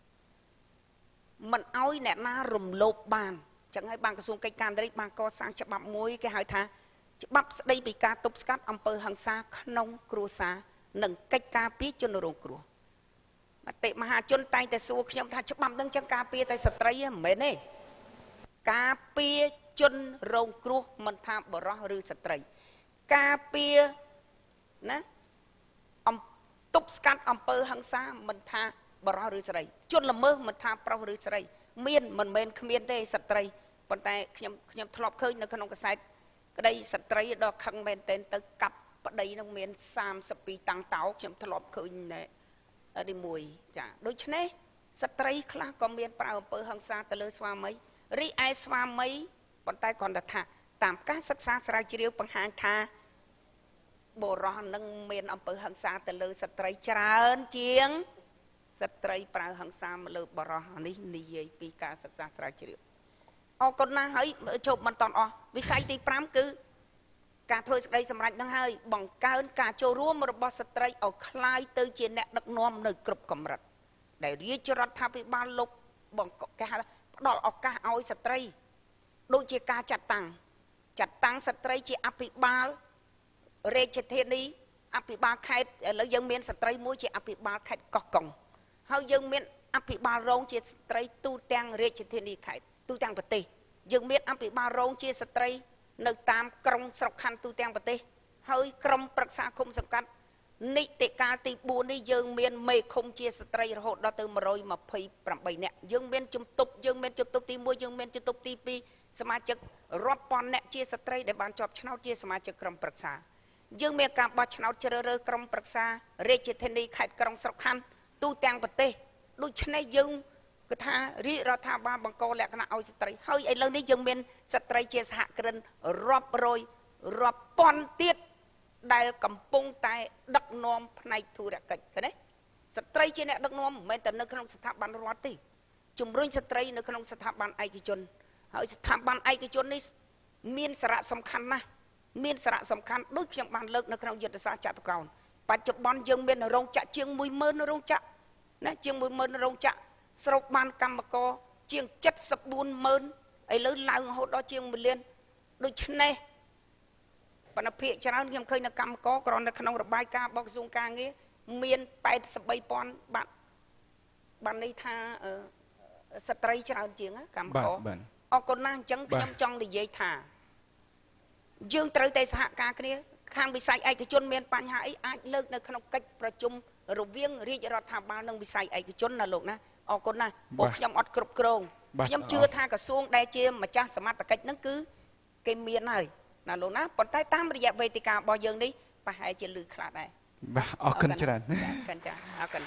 មិនឲ្យអ្នកណារំលោភបានអញ្ចឹងហើយបានក្រសួងកិច្ចការនារីបានកសាងច្បាប់មួយគេហៅថាច្បាប់ស្តីពីការទប់ស្កាត់អំពើហិង្សាក្នុងគ្រួសារនិងកិច្ចការពារជនរងគ្រោះមតិមហាជនតែងតែសួរខ្ញុំថាច្បាប់នឹងចឹងការពារតែស្ត្រីមិនមែនទេការពារជនរងគ្រោះមិនថាបរិសុទ្ធឬស្ត្រីការពារណាអំទប់ស្កាត់អំពើហិង្សាមិនថាបរិសុទ្ធឬស្រីជនល្មើសមិនថាប្រុសឬស្រីមានមិនមែនគ្មានទេស្ត្រីប៉ុន្តែខ្ញុំខ្ញុំធ្លាប់ឃើញនៅក្នុងកាសែតក្តីស្ត្រីដ៏ខឹងមែនទែនទៅកាប់ប្តីនឹងមានសាមសិបពីរតាំងតោខ្ញុំធ្លាប់ឃើញទីមួយចាដូច្នេះស្ត្រីខ្លះក៏មានប្រើអំពើហិង្សាទៅលើស្វាមីរីឯស្វាមីប៉ុន្តែគាត់ថាតាមការសិក្សាស្រាវជ្រាវបង្ហាញថាបុរសនឹងមានអំពើហិង្សាទៅលើស្ត្រីច្រើនជាងស្ត្រីប្រើហិង្សាមកលើបុរសនេះនិយាយពីការសិក្សាស្រាវជ្រាវអរគុណណាស់ហើយជប់មិនតន់អស់វិស័យទីប្រាំគឺការធ្វើសេចក្តីសម្រេចនឹងហើយបង្កើនការចូលរួមរបស់ស្ត្រីឲ្យคล้ายទៅជាអ្នកដឹកនាំនៅគ្រប់កម្រិតដែលរាជរដ្ឋាភិបាលលោកបង្កគេហៅផ្ដល់ឱកាសឲ្យស្ត្រីដូចជាការចាត់តាំងចាត់តាំងស្ត្រីជាអភិបាលរាជធានីអភិបាលខេត្តឥឡូវយើងមានស្ត្រីមួយជាអភិបាលខេត្តកោះកុងហើយយើងមានអភិបាលរងជាស្ត្រីទូទាំងរាជធានីខេត្តទូទាំងប្រទេសយើងមានអភិបាលរងជាស្ត្រីនៅតាមក្រុងស្រុកខណ្ឌទូទាំងប្រទេសហើយក្រុមប្រឹក្សាឃុំសង្កាត់នីតិកាលទីបួននេះយើងមានមេឃុំជាស្ត្រីរហូតដល់ទៅmột trăm hai mươi támនាក់យើងមានជំទប់យើងមានជំទប់ទីមួយយើងមានជំទប់ទីពីរសមាជិករាប់ពាន់អ្នកជាស្ត្រីដែលបានជាប់ឆ្នោតជាសមាជិកក្រុមប្រឹក្សាយើងមានការបោះឆ្នោតជ្រើសរើសក្រុមប្រឹក្សារាជធានីខេត្តក្រុងស្រុកខណ្ឌទូទាំងប្រទេសដូច្នេះយើងគឺថារាជរដ្ឋាភិបាលបង្កលក្ខណៈឲ្យស្ត្រីហើយឥឡូវនេះយើងមានស្ត្រីជាសហគ្រិនរាប់រយរាប់ពាន់ទៀតដែលកំពុងតែដឹកនាំផ្នែកធុរកិច្ចឃើញទេស្ត្រីជាអ្នកដឹកនាំមិនមែនតែនៅក្នុងស្ថាប័នរដ្ឋទេជំរុញស្ត្រីនៅក្នុងស្ថាប័នឯកជនហើយស្ថាប័នឯកជននេះមានសារៈសំខាន់ណាស់មានសារៈសំខាន់ដូចខ្ញុំបានលើកនៅក្នុងយុទ្ធសាស្ត្រចតុកោណបច្ចុប្បន្នយើងមានរោងចក្រជាងមួយម៉ឺនរោងចក្រណាជាងមួយម៉ឺនរោងចក្រស្រូបបានកម្មករជាងเจ็ดสิบสี่ម៉ឺនឥឡូវឡើងរហូតដល់ជាងមួយលានដូច្នេះបណ្ឌភាគច្រើនខ្ញុំឃើញនៅកម្មករគ្រាន់តែក្នុងរបាយការណ៍របស់ក្រសួងការងារមានแปดสิบสามពាន់បាត់បានន័យថាស្ត្រីច្រើនជាងកម្មករអរគុណណាស់អញ្ចឹងខ្ញុំចង់និយាយថាយើងត្រូវតែសហការគ្នាខាងវិស័យឯកជនមានបញ្ហាអីអាចលើកនៅក្នុងកិច្ចប្រជុំរវាងរាជរដ្ឋាភិបាលនិងវិស័យឯកជនណាលោកណាអរគុណណាស់ពួកខ្ញុំអត់គ្រប់គ្រងខ្ញុំជឿថាក្រសួងដែលជាម្ចាស់សមត្ថកិច្ចហ្នឹងគឺគេមានហើយណាលោកណាប៉ុន្តែតាមរយៈវេទិការបស់យើងនេះប្រហែលជាលឺខ្លះដែរបាទអរគុណច្រើនស្កិនចាអរគុណ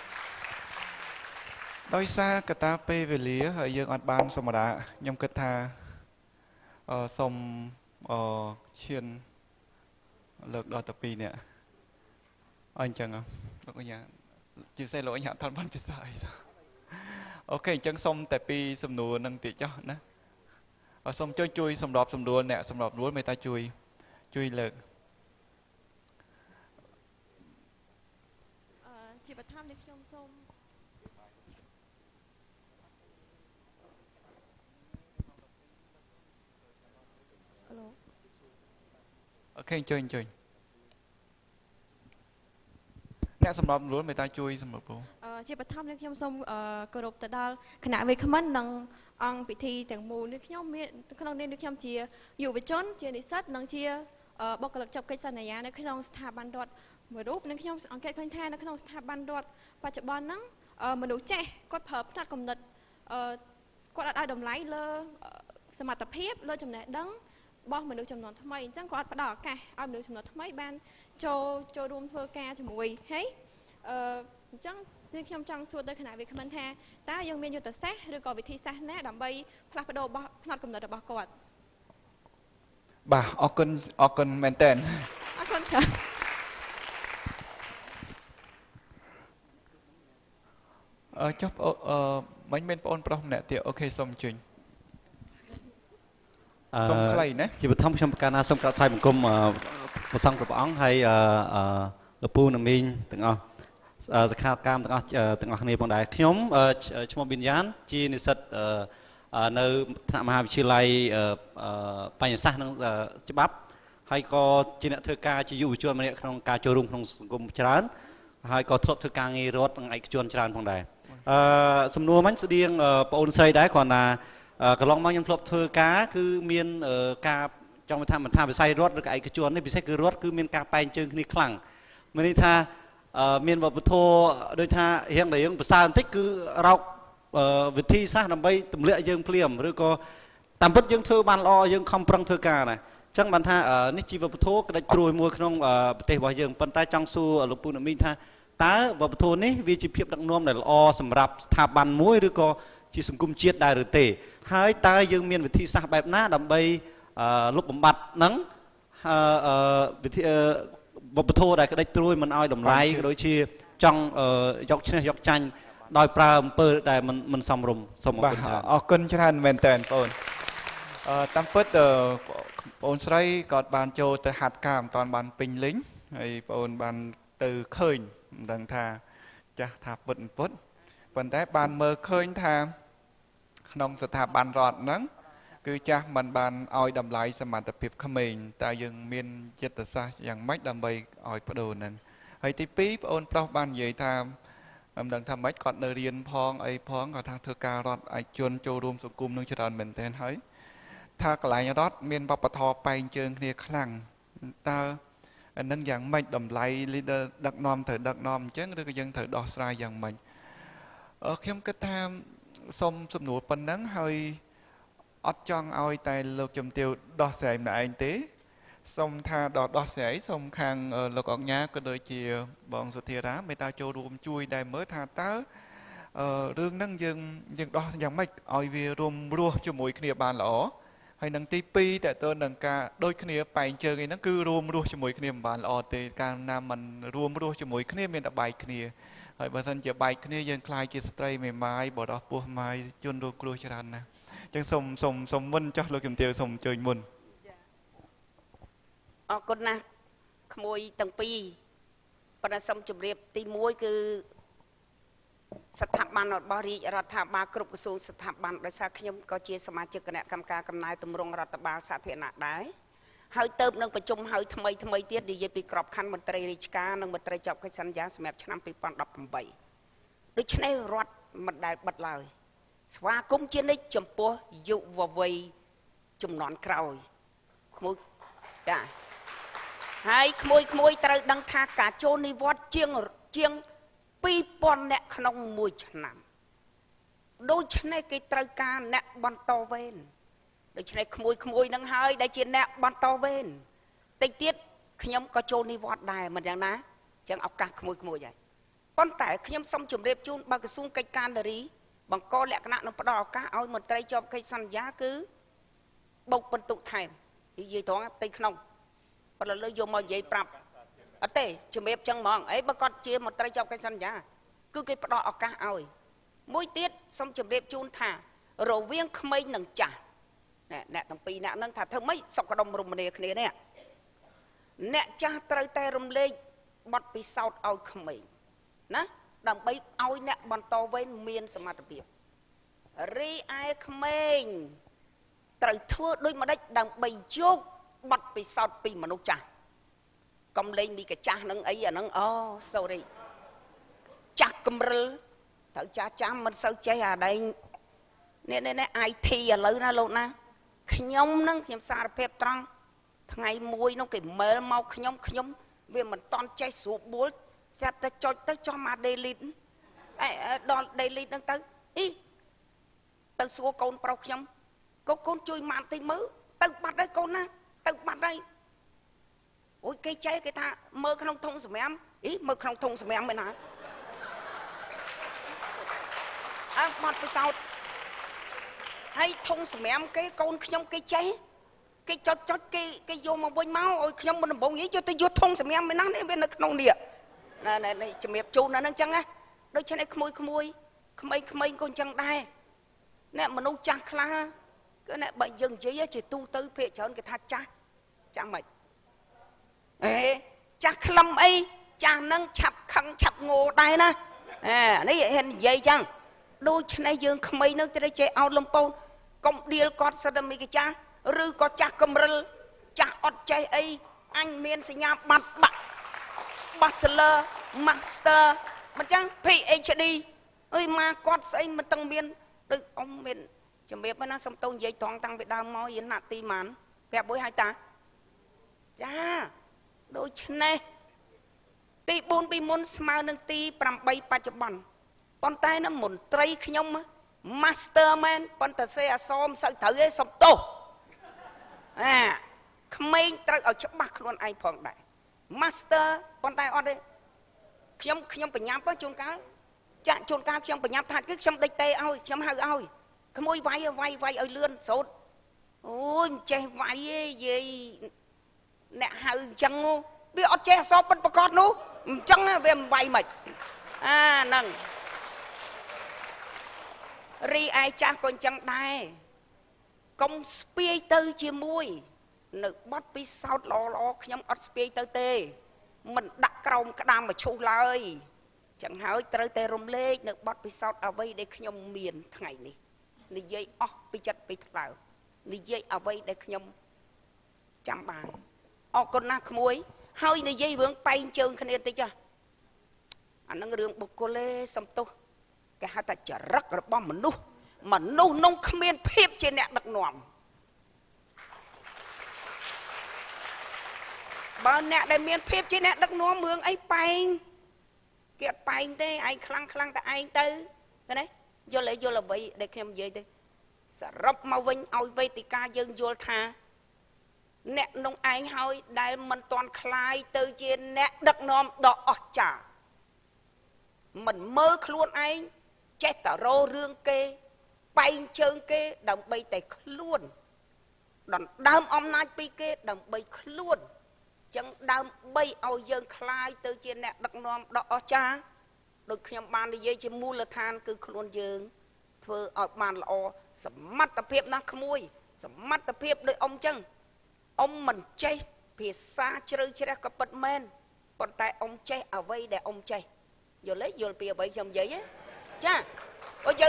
ដោយសារកត្តាពេលវេលាហើយយើងអត់បានសម្រាប់ខ្ញុំគិតថាអឺសូមអឺឈានលើកដល់ទៅពីរនាក់អញ្ចឹងលោកអញ្ញាជាពិសេសលោកអញ្ញាអត់ថតបានពិសាអីអូខេអញ្ចឹងសូមតែពីសំណួរនឹងទៀតចុះណាសូមជួយជួយសម្របសម្រួលអ្នកសម្របសម្រួលមេត្តាជួយជួយលើកអឺជាបឋមនេះខ្ញុំសូមអូខេអញ្ជើញអញ្ជើញអ្នកសម្របសម្រួលមេត្តាជួយសម្របពោអឺជាបឋមនេះខ្ញុំសូមគោរពទៅដល់គណៈវិក្កាមិននិងអង្គពិធីទាំងមូលនេះខ្ញុំមានក្នុងនាមនេះខ្ញុំជាយុវជនជានិស្សិតនិងជាបុគ្គលិកជាប់កិច្ចសន្យានៅក្នុងស្ថាប័នរដ្ឋមួយរូបនិងខ្ញុំអង្កេតឃើញថានៅក្នុងស្ថាប័នរដ្ឋបច្ចុប្បន្នហ្នឹងមនុស្សចេះគាត់ប្រើផ្នែកគំនិតគាត់អត់ឲ្យតម្លៃលើសមត្ថភាពលើចំណេះដឹងរបស់មនុស្សចំនួនថ្មីអញ្ចឹងគាត់ផ្ដល់ឱកាសឲ្យមនុស្សចំនួនថ្មីបានចូលចូលរួមធ្វើការជាមួយហើយអឺអញ្ចឹងនេះខ្ញុំចង់សួរទៅគណៈវិក្កាមិនថាតើយើងមានយុទ្ធសាស្ត្រឬក៏វិធីសាស្ត្រណាដើម្បីផ្លាស់ប្ដូររបស់ផ្នែកកំណត់របស់គាត់បាទអរគុណអរគុណមែនតើអរគុណច្រើនអឺចុះអឺមិញមានបងប្រុសម្នាក់ទៀតអូខេសូមអញ្ជើញសូមខ្លីណាជាបឋមខ្ញុំប្រកាសណាសូមក្រាបថ្វាយបង្គំព្រះសង្ឃគ្រប់អង្គហើយអឺលោកពូនិងមីងទាំងអស់សិក្ខាកាមទាំងអស់ទាំងអស់គ្នាផងដែរខ្ញុំឈ្មោះប៊ីនយ៉ានជានិស្សិតនៅថ្នាក់មហាវិទ្យាល័យបញ្ញសាស្ត្រនិងច្បាប់ហើយក៏ជាអ្នកធ្វើការជាយុវជនម្នាក់ក្នុងការចូលរួមក្នុងសង្គមច្រើនហើយក៏ធ្លាប់ធ្វើការងាររដ្ឋនិងឯកជនច្រើនផងដែរអឺសំណួរមិញស្តៀងបងអូនស្រីដែរគ្រាន់តែកន្លងមកខ្ញុំធ្លាប់ធ្វើការគឺមានការចង់ថាមិនថាវិស័យរដ្ឋឬក៏ឯកជននេះពិសេសគឺរដ្ឋគឺមានការបែងចែកគ្នាខ្លាំងមានន័យថាមានវប្បធម៌ដូចថារៀងតែយើងប្រសើរបន្តិចគឺរកវិធីសាស្ត្រដើម្បីទម្លាក់យើងភ្លាមឬក៏តាមពិតយើងធ្វើបានល្អយើងខំប្រឹងធ្វើការណាអញ្ចឹងបានថានេះជាវប្បធម៌ក្តិចត្រួយមួយក្នុងប្រទេសរបស់យើងប៉ុន្តែចង់សួរលោកពូណាមីងថាតើវប្បធម៌នេះវាជាភាពដឹកនាំដែលល្អសម្រាប់ស្ថាប័នមួយឬក៏ជាសង្គមជាតិដែរឬទេហើយតើយើងមានវិធីសាស្ត្របែបណាដើម្បីលុបបំបាត់ហ្នឹងវិធីវប្បធម៌ដែលក្តិចត្រួយមិនឲ្យតម្លៃក៏ដូចជាចង់យកឈ្នះយកចាញ់ដោយប្រើអំពើដែលមិនមិនសមរម្យសូមអរគុណច្រើនអរគុណច្រើនមែនតើបងប្អូនអឺតាមពិតបងប្អូនស្រីក៏បានចូលទៅហាត់ការមិនតាន់បានពេញលេញហើយបងប្អូនបានទៅឃើញមិនដឹងថាចាស់ថាពុតពុតប៉ុន្តែបានមើលឃើញថាក្នុងស្ថាប័នរដ្ឋហ្នឹងគឺចាស់មិនបានឲ្យតម្លៃសមត្ថភាពក្មេងតែយើងមានចិត្តសាស្ត្រយ៉ាងម៉េចដើម្បីឲ្យបដូរហ្នឹងហើយទីពីរបងអូនប្រុសបាននិយាយថាមិនដឹងថាម៉េចគាត់នៅរៀនផងអីផងគាត់ថាធ្វើការរដ្ឋឯកជនចូលរួមសង្គមនឹងច្រើនមែនទែនហើយថាកន្លែងរដ្ឋមានវប្បធម៌បែងជើងគ្នាខ្លាំងតើអានឹងយ៉ាងម៉េចតម្លៃ leader ដឹកនាំត្រូវដឹកនាំអញ្ចឹងឬក៏យើងត្រូវដោះស្រាយយ៉ាងម៉េចអឺខ្ញុំគិតថាសូមសំណួរប៉ុណ្ណឹងហើយអត់ចង់ឲ្យតែលោកជំទាវដោះស្រាយម្នាក់ឯងទេសូមថាដល់ដោះស្រាយសូមខាងលោកអង្ញាក៏ដូចជាបងសុធារាមេត្តាចូលរួមជួយដែរមើលថាតើអឺរឿងហ្នឹងយើងយើងដោះយ៉ាងម៉េចឲ្យវារួមរស់ជាមួយគ្នាបានល្អហើយនឹងទីពីរតើតើនឹងការដូចគ្នាបែងជើងអីហ្នឹងគឺរួមរស់ជាមួយគ្នាមិនបានល្អទេកាលណាមិនរួមរស់ជាមួយគ្នាមានតែបែកគ្នាហើយបើមិនជាបែកគ្នាយើងខ្លាចជាស្ត្រីមេម៉ាយបរោះពោះម៉ាយជនរងគ្រោះច្រើនណាស់អញ្ចឹងសូមសូមសូមមុនចោះលោកជំទាវសូមអញ្ជើញមុនអរគុណណាស់ក្មួយទាំងពីរប៉ុន្តែសូមជម្រាបទីមួយគឺស្ថាប័នរបស់រាជរដ្ឋាភិបាលគ្រប់ក្រសួងស្ថាប័នដោយសារខ្ញុំក៏ជាសមាជិកគណៈកម្មការកំណែទម្រង់រដ្ឋបាលសាធារណៈដែរហើយទៅនឹងប្រជុំហើយថ្មីថ្មីទៀតនិយាយពីក្របខ័ណ្ឌមន្ត្រីរាជការនិងមន្ត្រីជាប់កិច្ចសន្យាសម្រាប់ឆ្នាំពីរពាន់ដប់ប្រាំបីដូច្នេះរដ្ឋមិនដែលបិទឡើយស្វាគមន៍ជានិច្ចចំពោះយុវវ័យជំនាន់ក្រោយក្មួយចាហើយក្មួយក្មួយត្រូវដឹងថាការចូលនិវត្តន៍ជាងជាងពីរពាន់អ្នកក្នុងមួយឆ្នាំដូច្នេះគេត្រូវការអ្នកបន្តវេនដូច្នេះក្មួយក្មួយនឹងហើយដែលជាអ្នកបន្តវេនតិចទៀតខ្ញុំក៏ចូលនិវត្តន៍ដែរមិនយ៉ាងណាអញ្ចឹងឱកាសក្មួយក្មួយហើយប៉ុន្តែខ្ញុំសូមជម្រាបជូនបើក្រសួងកិច្ចការនារីបង្កលក្ខណៈនឹងផ្ដល់ឱកាសឲ្យមន្ត្រីជាប់កិច្ចសន្យាគឺបោកបន្ទុកថែមនិយាយត្រង់ផ្ទៃក្នុងប៉ុន្តែលើយកមកនិយាយប្រាប់អត់ទេជំរាបចឹងហ្មងអីបើគាត់ជាមន្ត្រីជាប់កិច្ចសន្យាគឺគេផ្ដល់ឱកាសឲ្យមួយទៀតសូមជម្រាបជូនថារវាងក្មេងនិងចាស់អ្នកទាំងពីរអ្នកហ្នឹងថាធ្វើម៉េចសុខដុមរមនាគ្នានេះអ្នកចាស់ត្រូវតែរំលែកបទពិសោធន៍ឲ្យក្មេងណាដើម្បីឲ្យអ្នកបន្តវេនមានសមត្ថភាពរីឯក្មេងត្រូវធ្វើដូចម្ដេចដើម្បីយកបទពិសោធន៍ពីមនុស្សចាស់កុំលេងមីកាចាស់នឹងអីអាហ្នឹងអូ sorry ចាស់កំរិលត្រូវចាស់ចាស់មិនសូវចេះអាដែងនេះនេះ ไอ ที ឥឡូវណាលោកណាខ្ញុំនឹងខ្ញុំសារភាពត្រង់ថ្ងៃមួយនោះគេមែលមកខ្ញុំខ្ញុំវាមិនតន់ចេះស្រួលបួលស្រាប់តែចុចទៅចោះមក delete អេដល់ delete ហ្នឹងទៅអីទៅសួរកូនប្រុសខ្ញុំកូនកូនជួយម៉ានតិចមើលទៅបាត់ហើយកូនណាទៅបាត់ហើយអូយគេចេះគេថាមើលក្នុងធុងសម្រាមអីមើលក្នុងធុងសម្រាមមែនណាអើបាត់ពិសោធន៍ហើយធុងសម្រាមគេកូនខ្ញុំគេចេះគេចុចចុចគេគេយកមកវិញមកឲ្យខ្ញុំមិនដំបងនិយាយយកទៅយកធុងសម្រាមមិនណាស់នេះវានៅក្នុងនេះណែណែជំរាបជូននៅហ្នឹងចឹងណាដូច្នេះក្មួយក្មួយក្មេងក្មេងក៏ចឹងដែរអ្នកមនុស្សចាស់ខ្លះគឺអ្នកបើយើងនិយាយជាទូទៅភាគច្រើនគេថាចាស់ចាស់មិនអេចាស់ខ្លឹមអីចាស់នឹងឆាប់ខឹងឆាប់ងោដែរណាអានេះហ៊ាននិយាយចឹងដូច្នេះយើងក្មេងនឹងត្រូវចេះអោតលំពូនកុំដៀលគាត់សិតតែមីកចាស់ឬក៏ចាស់កំរិលចាស់អត់ចេះអីអញមានសញ្ញាបត្របាក់ Bachelor Master មិនចឹង PhD អើយមកគាត់ស្អីមិនទាំងមានដូចអ៊ំមានជំរាបណាសុំតូននិយាយត្រង់តាំងពីដើមមករៀនណាត់ទីម៉ានប្រាប់មួយឲ្យតាចាដូច្នេះទីបួនពីមុនស្មើនឹងទីប្រាំបីបច្ចុប្បន្នប៉ុន្តែនៅមន្ត្រីខ្ញុំ Master Man ប៉ុន្តែសេអសមសូវត្រូវឯងសុំទោសអាក្មេងត្រូវឲ្យច្បាស់ខ្លួនឯងផងដែរ Master ប៉ុន្តែអត់ទេខ្ញុំខ្ញុំបញ្ញាប់ជួនកាលចាក់ជួនកាលខ្ញុំបញ្ញាប់ថាគឺខ្ញុំដេកទេឲ្យខ្ញុំហៅឲ្យក្មួយវាយវាយវាយឲ្យលឿនសូត្រអូយចេះវាយឯងយាយអ្នកហៅអញ្ចឹងវាអត់ចេះអសរពិតប្រកបនោះអញ្ចឹងវាមិនវាយមិនអាហ្នឹងរីឯចាស់ក៏អញ្ចឹងដែរកុំស្ពាយទៅជាមួយនៅបត់ពិសោធន៍ល្អល្អខ្ញុំអត់ស្ពាយទៅទេមិនដាក់ក្រោមក្តាមមកឈូសឡើយចឹងហើយត្រូវតែរំលែកនៅបត់ពិសោធន៍អ្វីដែលខ្ញុំមានថ្ងៃនេះនិយាយអស់ពីចិត្តពីថ្លើមនិយាយអ្វីដែលខ្ញុំចាំបានអរគុណណាស់ក្មួយហើយនិយាយរឿងបែងជើងគ្នាតិចអានឹងរឿងបុគ្គលទេសំទោសគេហៅថាចរិតរបស់មនុស្សមនុស្សនោះគ្មានភាពជាអ្នកដឹកនាំបើអ្នកដែលមានភាពជាអ្នកដឹកនាំរឿងអីបែងគេអត់បែងទេឯងខ្លាំងខ្លាំងតែឯងទៅណាយល់យល់អ្វីដែលខ្ញុំនិយាយទៅសរុបមកវិញឲ្យវេទិកាយើងយល់ថាអ្នកនោះឯងហើយដែលមិនទាន់คลายទៅជាអ្នកដឹកនាំដ៏អស្ចារ្យមិនមើលខ្លួនឯងចេះតែរោរឿងគេបែងជើងគេដើម្បីតែខ្លួនដណ្ដើមអំណាចពីគេដើម្បីខ្លួនចឹងដើម្បីឲ្យយើងคลายទៅជាអ្នកដឹកនាំដ៏អស្ចារ្យដូចខ្ញុំបាននិយាយជាមូលដ្ឋានគឺខ្លួនយើងធ្វើឲ្យបានល្អសមត្ថភាពណាស់ក្មួយសមត្ថភាពដោយអ៊ំចឹងអ៊ំមិនចេះភាសាជ្រៅជ្រះក៏ពិតមែនប៉ុន្តែអ៊ំចេះអ្វីដែលអ៊ំចេះយល់ទេយល់ពីអ្វីខ្ញុំនិយាយទេចាអូយើង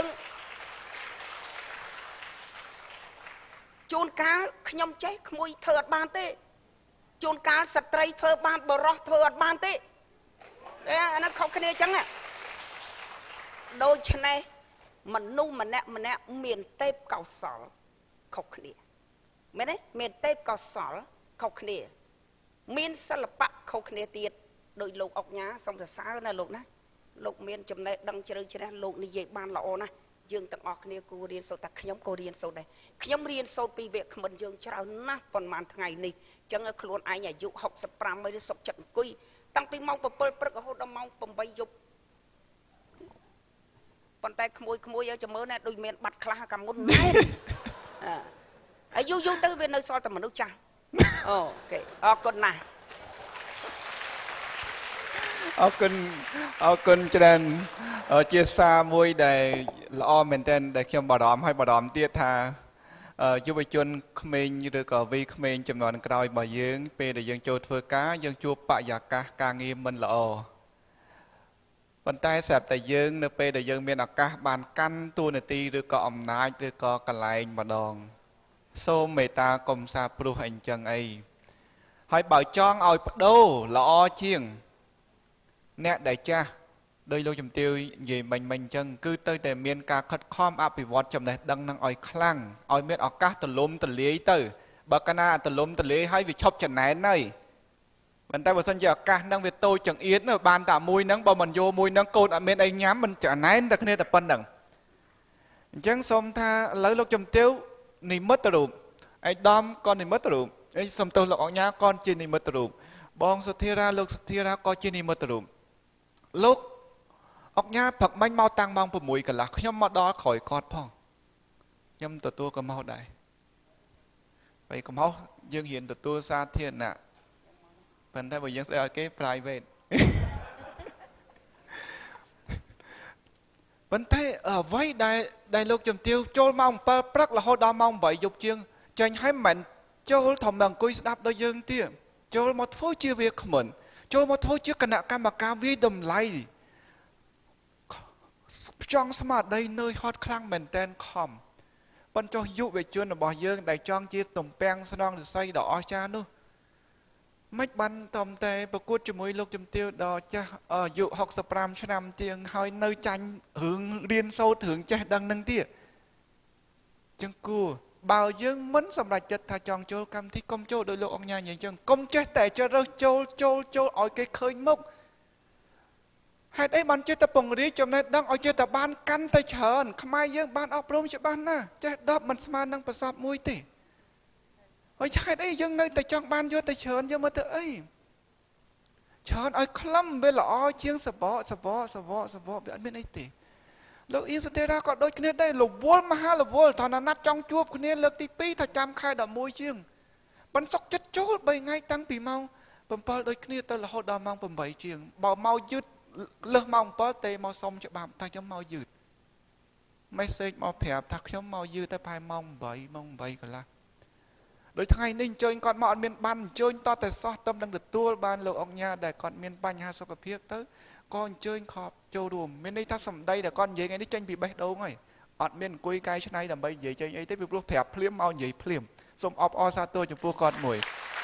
ជួនកាលខ្ញុំចេះក្មួយធ្វើអត់បានទេជួនកាលស្ត្រីធ្វើបានបរោះធ្វើអត់បានទេអានោះខុសគ្នាចឹងដូច្នេះមនុស្សម្នាក់ម្នាក់មានទេពកោសល្យខុសគ្នាមែនទេមានទេពកោសល្យខុសគ្នាមានសិល្បៈខុសគ្នាទៀតដោយលោកអុកញ៉ាសូមសរសើរណាលោកណាលោកមានចំណេះដឹងជ្រៅជ្រះលោកនិយាយបានល្អណាស់យើងទាំងអស់គ្នាគួររៀនសូត្រតែខ្ញុំក៏រៀនសូត្រដែរខ្ញុំរៀនសូត្រពីវាគ្មិនយើងច្រើនណាស់ប៉ុន្មានថ្ងៃនេះចឹងខ្លួនឯងអាយុហុកសិបប្រាំហើយសុខចិត្តអង្គុយតាំងពីម៉ោងbảyព្រឹករហូតដល់ម៉ោង八យប់ប៉ុន្តែក្មួយក្មួយឲ្យចាំមើលណាដូចមានបាត់ខ្លះកាមុនមែនអាយុយូរទៅវានៅសល់តែមនុស្សចាស់អូខេអរគុណណាស់អរគុណអរគុណច្រើនជាសារមួយដែលល្អមែនទែនដែលខ្ញុំបារម្ភហើយបារម្ភទៀតថាយុវជនក្មេងឬក៏វ័យក្មេងចំនួនក្រោយរបស់យើងពេលដែលយើងចូលធ្វើការយើងជួបបរិយាកាសការងារមិនល្អប៉ុន្តែស្រាប់តែយើងនៅពេលដែលយើងមានឱកាសបានកាន់តួនាទីឬក៏អំណាចឬក៏កន្លែងម្ដងសូមមេត្តាកុំសាព្រោះអីចឹងអីហើយបើចង់ឲ្យបដូរល្អជាងអ្នកដែលចាស់ដោយលោកជំទាវនិយាយមិញមិញអញ្ចឹងគឺទៅតែមានការខិតខំអភិវឌ្ឍចំណេះដឹងនឹងឲ្យខ្លាំងឲ្យមានឱកាសទលំទលាយទៅបើកាលណាទលំទលាយហើយវាឈប់ចំណែនហើយប៉ុន្តែបើសិនជាឱកាសហ្នឹងវាតូចចង្អៀតនៅបានតែមួយហ្នឹងបើមិនយកមួយហ្នឹងកូនអត់មានអីញ៉ាំមិនចំណែនតែគ្នាតែប៉ុណ្្នឹងអញ្ចឹងសូមថាឥឡូវលោកជំទាវនិមិត្តរូបឯកឧត្តមក៏និមិត្តរូបអីសូមទោសលោកអញ្ញាក៏ជានិមិត្តរូបបងសុធារាលោកសុធារាក៏ជានិមិត្តរូបលោកអុកញ៉ាព្រឹកមិញមកតាំងម៉ោង6កន្លះខ្ញុំមកដល់ក្រោយគាត់ផងខ្ញុំទទួលកំហុសដែរហើយកំហុសយើងរៀនទទួលសាធារណៈប៉ុន្តែបើយើងស្ដីឲ្យគេ private ប៉ុន្តែអ្វីដែលដែលលោកជំទាវចូលម៉ោង7ព្រឹករហូតដល់ម៉ោង8យប់ជាងចាញ់ឲ្យមិនចូលធម្មអង្គុយស្ដាប់ដល់យើងទៀតចូលមកធ្វើជាវាគ្មិនចូលមកធ្វើជាគណៈកម្មការវាយតម្លៃចង់ស្មារតីនឿយហត់ខ្លាំងមែនតែនខំប៉ុន្តែយុវជនរបស់យើងដែលចង់ជាទំពាំងស្នងរិស័យដ៏អស្ចារ្យនោះមិនបានតំតែប្រកួតជាមួយលោកជំទាវដល់ចាស់អាយុហុកសិបប្រាំឆ្នាំជាងហើយនៅចាញ់រឿងរៀនសូត្ររឿងចេះដឹងនឹងទៀតចឹងគួរបើយើងមិនសម្រេចចិត្តថាចង់ចូលកម្មវិធីកុំចូលដោយលោកអង្គញានិយាយចឹងកុំចេះតែចរើសចូលចូលចូលឲ្យគេឃើញមុខហេតុអីបានចេះតែពង្រាយចំណេះដឹងឲ្យចេះតែបានកាន់តែច្រើនខ្មែរយើងបានអប់រំច្បាស់ណាស់ចេះដប់មិនស្មើនឹងប្រសពមួយទេហើយហេតុអីយើងនៅតែចង់បានយកតែច្រើនយកមកទៅអីច្រើនឲ្យខ្លឹមវាល្អជាងសបកសបកសបកសបកវាអត់មានអីទេលោកអ៊ីសតេរ៉ាក៏ដូចគ្នាដែររវល់មហារវល់ថាណាត់ចង់ជួបគ្នាលើកទីពីរថាចាំខែដប់មួយជាងប៉ុន្តែសុកចិត្តចូលបីថ្ងៃតាំងពីម៉ោង7ដូចគ្នាទៅរហូតដល់ម៉ោង8ជាងបើមកយឺតលើសម៉ោង7ទេមកសុំច្បាប់ថាខ្ញុំមកយឺត message មកប្រាប់ថាខ្ញុំមកយឺតតែប្រហែលម៉ោង8ម៉ោង8កន្លះដោយថ្ងៃនេះអញ្ជើញគាត់មកអត់មានបានអញ្ជើញតតែសោះទៅនឹងទទួលបានលោកអង្គញាដែលគាត់មានបញ្ហាសុខភាពទៅក៏អញ្ជើញខប់ចូលរួមមានន័យថាសម្ដីដែលគាត់និយាយថ្ងៃនេះចេញពីបេះដូងហើយអត់មានអង្គុយកែច្នៃដើម្បីនិយាយចេញអីទេពីព្រោះប្រាប់ភ្លាមមកនិយាយភ្លាមសូមអបអរសាទរចំពោះគាត់មួយឥ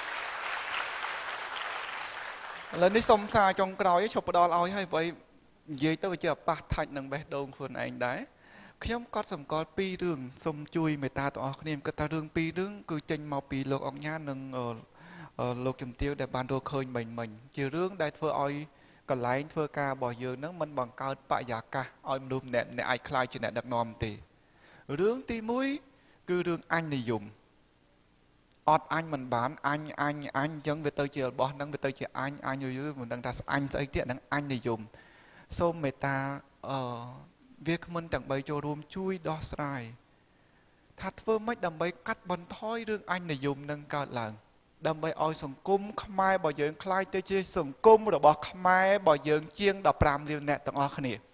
ឡូវនេះសូមសារចុងក្រោយឈប់ផ្ដល់ឲ្យហើយបើនិយាយទៅវាជាអប៉ះថាច់នឹងបេះដូងខ្លួនឯងដែរខ្ញុំក៏សម្គាល់ពីររឿងសូមជួយមេត្តាទាំងអស់គ្នាគិតថារឿងពីររឿងគឺចេញមកពីលោកអង្គញានិងលោកជំទាវដែលបានរកឃើញមិញមិញជារឿងដែលធ្វើឲ្យកន្លែងធ្វើការរបស់យើងនឹងមិនបង្កើតបរិយាកាសឲ្យមនុស្សម្នាក់អ្នកអាចខ្លាចជាអ្នកដឹកនាំទេរឿងទីមួយគឺរឿងអញនិយមអត់អញមិនបានអញអញអញអញ្ចឹងវាទៅជារបស់ហ្នឹងវាទៅជាអញអញយូរមិនដឹងថាអញស្អីទៀតហ្នឹងអញនិយមសូមមេត្តាអឺវាគ្មិនទាំងបីចូលរួមជួយដោះស្រាយថាធ្វើម៉េចដើម្បីកាត់បន្ថយរឿងអញនិយមនឹងកើតឡើងដើម្បីឲ្យសង្គមខ្មែររបស់យើងคล้ายទៅជាសង្គមរបស់ខ្មែររបស់យើងជាងដប់ប្រាំលានអ្នកទាំងអស់គ្នា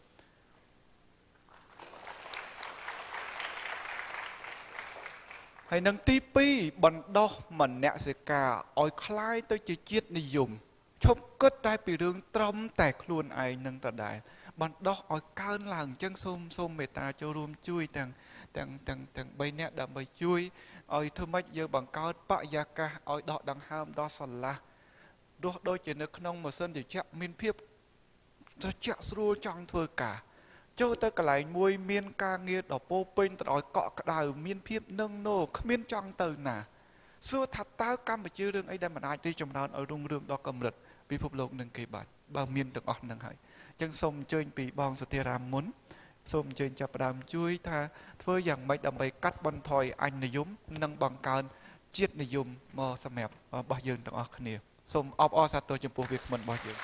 ហើយនឹងទីពីរបណ្ដោះមនសិការឲ្យคล้ายទៅជាជាតិនិយមឈប់គិតតែពីរឿងត្រឹមតែខ្លួនឯងនឹងដដែលបណ្ដោះឲ្យកើនឡើងអញ្ចឹងសូមសូមមេត្តាចូលរួមជួយទាំងទាំងទាំងទាំងបីនាក់ដើម្បីជួយឲ្យធ្វើម៉េចយើងបង្កើតបរិយាកាសឲ្យដកដង្ហើមដល់ស្រឡះរស់ដូចជានៅក្នុងម៉ាស៊ីនត្រជាក់មានភាពត្រជាក់ស្រួលចង់ធ្វើការចូលទៅកន្លែងមួយមានការងារដ៏ពោពេញទៅដោយកក់ក្ដៅមានភាពនឹងណូគ្មានចង់ទៅណាសួរថាតើកម្ពុជារឿងអីដែលមិនអាចរីកចម្រើនឲ្យរុងរឿងដល់កម្រិតពិភពលោកនឹងគេបាច់បើមានទាំងអស់នឹងហើយអញ្ចឹងសូមអញ្ជើញពីបងសធិរាមមុនសូមអញ្ជើញចាប់ផ្ដើមជួយថាធ្វើយ៉ាងម៉េចដើម្បីកាត់បន្ថយអញនិយមនិងបង្កើនជាតិនិយមមកសម្រាប់របស់យើងទាំងអស់គ្នាសូមអបអរសាទរចំពោះវាគ្មិនរបស់យើង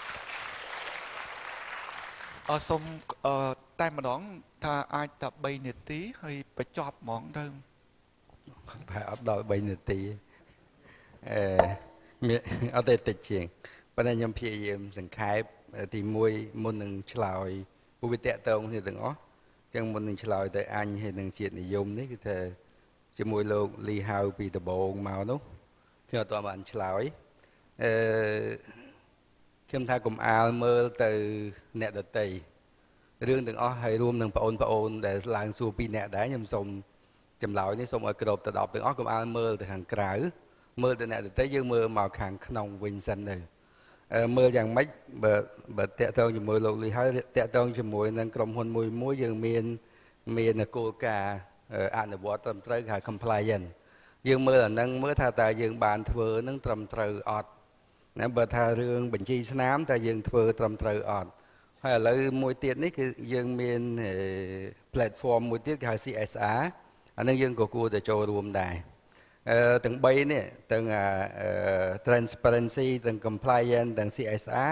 អរសូមតែម្ដងថាអាចតែ3នាទីហើយបញ្ចប់ហ្មងទៅប្រហែលអត់ដល់3នាទីអឺមានអត់ទេតិចជាងប៉ុន្តែខ្ញុំព្យាយាមសង្ខេបទីមួយមុននឹងឆ្លើយពុវិតតងគ្នាទាំងអស់ចឹងមុននឹងឆ្លើយទៅអញហើយនឹងជាតិនិយមនេះគឺថាជាមួយលោកលីហៅពីដំបងមកនោះខ្ញុំអត់បានឆ្លើយអឺខ្ញុំថាកុំអាលមើលទៅអ្នកដតីរឿងទាំងអស់ហើយរួមនឹងបងអូនបងអូនដែលឡើងសួរពីអ្នកដែរខ្ញុំសូមចម្លើយនេះសូមឲ្យគ្រប់ទៅដល់ទាំងអស់កុំអាលមើលទៅខាងក្រៅមើលទៅអ្នកដតីយើងមើលមកខាងក្នុងវិញសិនទៅមើលយ៉ាងម៉េចបើបើតាក់ទងជាមួយលោកលីហើយតាក់ទងជាមួយនឹងក្រុមហ៊ុនមួយមួយយើងមានមានគោលការណ៍អនុវត្តត្រឹមត្រូវហៅ compliance យើងមើលអានឹងមើលថាតើយើងបានធ្វើនឹងត្រឹមត្រូវអត់ណាបើថារឿងបញ្ជីស្នាមតើយើងធ្វើត្រឹមត្រូវអត់ហើយឥឡូវមួយទៀតនេះគឺយើងមាន platform មួយទៀតគេហៅ C S R អានឹងយើងក៏គួរតែចូលរួមដែរអឺទាំង3នេះទាំង transparency ទាំង compliance ទាំង C S R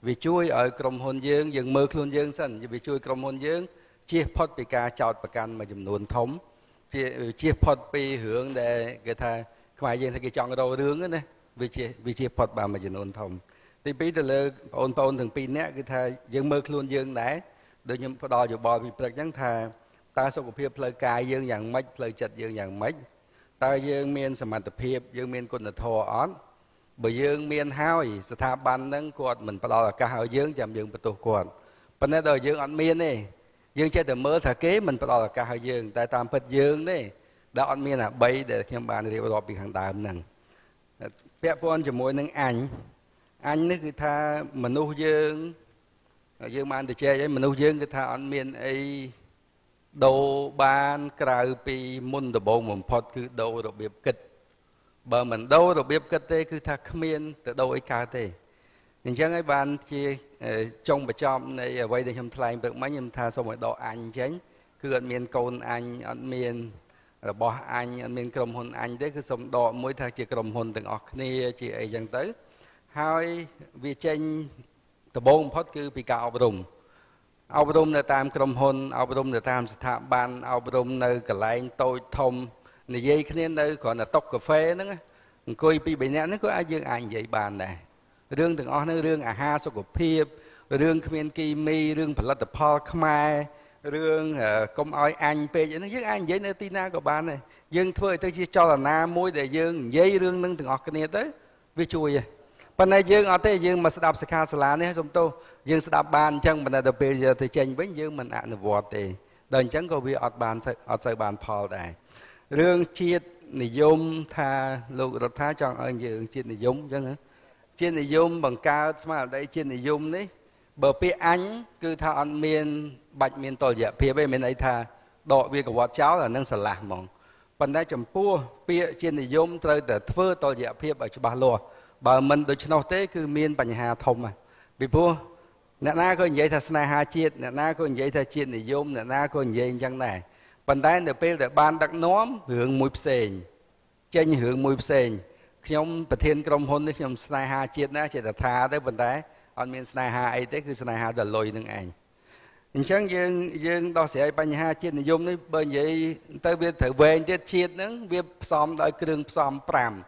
វាជួយឲ្យក្រុមហ៊ុនយើងយើងមើលខ្លួនយើងសិនវាជួយក្រុមហ៊ុនយើងជៀសផុតពីការចោទប្រកាន់មួយចំនួនធំជៀសផុតពីរឿងដែលគេថាខ្មែរយើងថាគេចង់រករឿងណាវាជៀសវាជៀសផុតបានមួយចំនួនធំទីពីរទៅលើបងប្អូនទាំងពីរនាក់គឺថាយើងមើលខ្លួនយើងដែរដូចខ្ញុំផ្ដល់យោបល់ពីព្រឹកអញ្ចឹងថាតើសុខភាពផ្លូវកាយយើងយ៉ាងម៉េចផ្លូវចិត្តយើងយ៉ាងម៉េចតើយើងមានសមត្ថភាពយើងមានគុណធម៌អត់បើយើងមានហើយស្ថាប័នហ្នឹងគាត់មិនផ្ដល់ឱកាសឲ្យយើងចាំយើងបន្ទោសគាត់ប៉ុន្តែដល់យើងអត់មានទេយើងចេះតែមើលថាគេមិនផ្ដល់ឱកាសឲ្យយើងតែតាមពិតយើងទេដែលអត់មានអាបីដែលខ្ញុំបានរៀបរាប់ពីខាងដើមហ្នឹងពាក់ព័ន្ធជាមួយនឹងអញអញនេះគឺថាមនុស្សយើងយើងបានទៅចែកឲ្យមនុស្សយើងគឺថាអត់មានអីដូរបានក្រៅពីមុនដំបូងបំផុតគឺដូររបៀបគិតបើមិនដូររបៀបគិតទេគឺថាគ្មានទៅដូរអីកើតទេអញ្ចឹងហើយបានជាចុងបញ្ចប់នៃអ្វីដែលខ្ញុំថ្លែងព្រឹកមិញខ្ញុំថាសូមឲ្យដកអញចេញគឺអត់មានកូនអញអត់មានរបស់អញអត់មានក្រុមហ៊ុនអញទេគឺសូមដកមួយថាជាក្រុមហ៊ុនទាំងអស់គ្នាជាអីចឹងទៅហើយវាចេញដំបូងបំផុតគឺពីការអប់រំអប់រំនៅតាមក្រុមហ៊ុនអប់រំនៅតាមស្ថាប័នអប់រំនៅកន្លែងតូចធំនិយាយគ្នានៅគ្រាន់តែតុកាហ្វេហ្នឹងអង្គុយពីរបីនាក់ហ្នឹងក៏អាចយើងអាចនិយាយបានដែររឿងទាំងអស់ហ្នឹងរឿងអាហារសុខភាពរឿងគ្មានគីមីរឿងផលិតផលខ្មែររឿងកុំឲ្យអញពេកហ្នឹងយើងអាចនិយាយនៅទីណាក៏បានដែរយើងធ្វើឲ្យទៅជាចលនាមួយដែលយើងនិយាយរឿងហ្នឹងទាំងអស់គ្នាទៅវាជួយដែរប៉ុន្តែយើងអត់ទេយើងមកស្ដាប់សិក្ខាសាលានេះសុំទោសយើងស្ដាប់បានអញ្ចឹងប៉ុន្តែដល់ពេលទៅចេញវិញយើងមិនអនុវត្តទេដល់អញ្ចឹងក៏វាអត់បានអត់សូវបានផលដែររឿងជាតិនិយមថាលោករដ្ឋាចង់ឲ្យយើងជាតិនិយមអញ្ចឹងជាតិនិយមបង្កើតស្មារតីជាតិនិយមនេះបើពាក្យអញគឺថាអត់មានបាច់មានតុល្យភាពទេមានន័យថាដកវាកវត្តចោលអានឹងស្រឡះហ្មងប៉ុន្តែចំពោះពាក្យជាតិនិយមត្រូវតែធ្វើតុល្យភាពឲ្យច្បាស់លាស់បើមិនដូច្នោះទេគឺមានបញ្ហាធំពីព្រោះអ្នកណាក៏និយាយថាស្នេហាជាតិអ្នកណាក៏និយាយថាជាតិនិយមអ្នកណាក៏និយាយអញ្ចឹងដែរប៉ុន្តែនៅពេលដែលបានដឹកនាំរឿងមួយផ្សេងចេញរឿងមួយផ្សេងខ្ញុំប្រធានក្រុមហ៊ុននេះខ្ញុំស្នេហាជាតិណាចេះតែថាទៅប៉ុន្តែអត់មានស្នេហាអីទេគឺស្នេហាដល់លុយនឹងឯងអញ្ចឹងយើងយើងដោះស្រាយបញ្ហាជាតិនិយមនេះបើនិយាយទៅវាត្រូវវែងទៀតជាតិហ្នឹងវាផ្សំដោយគ្រឿងផ្សំ5 5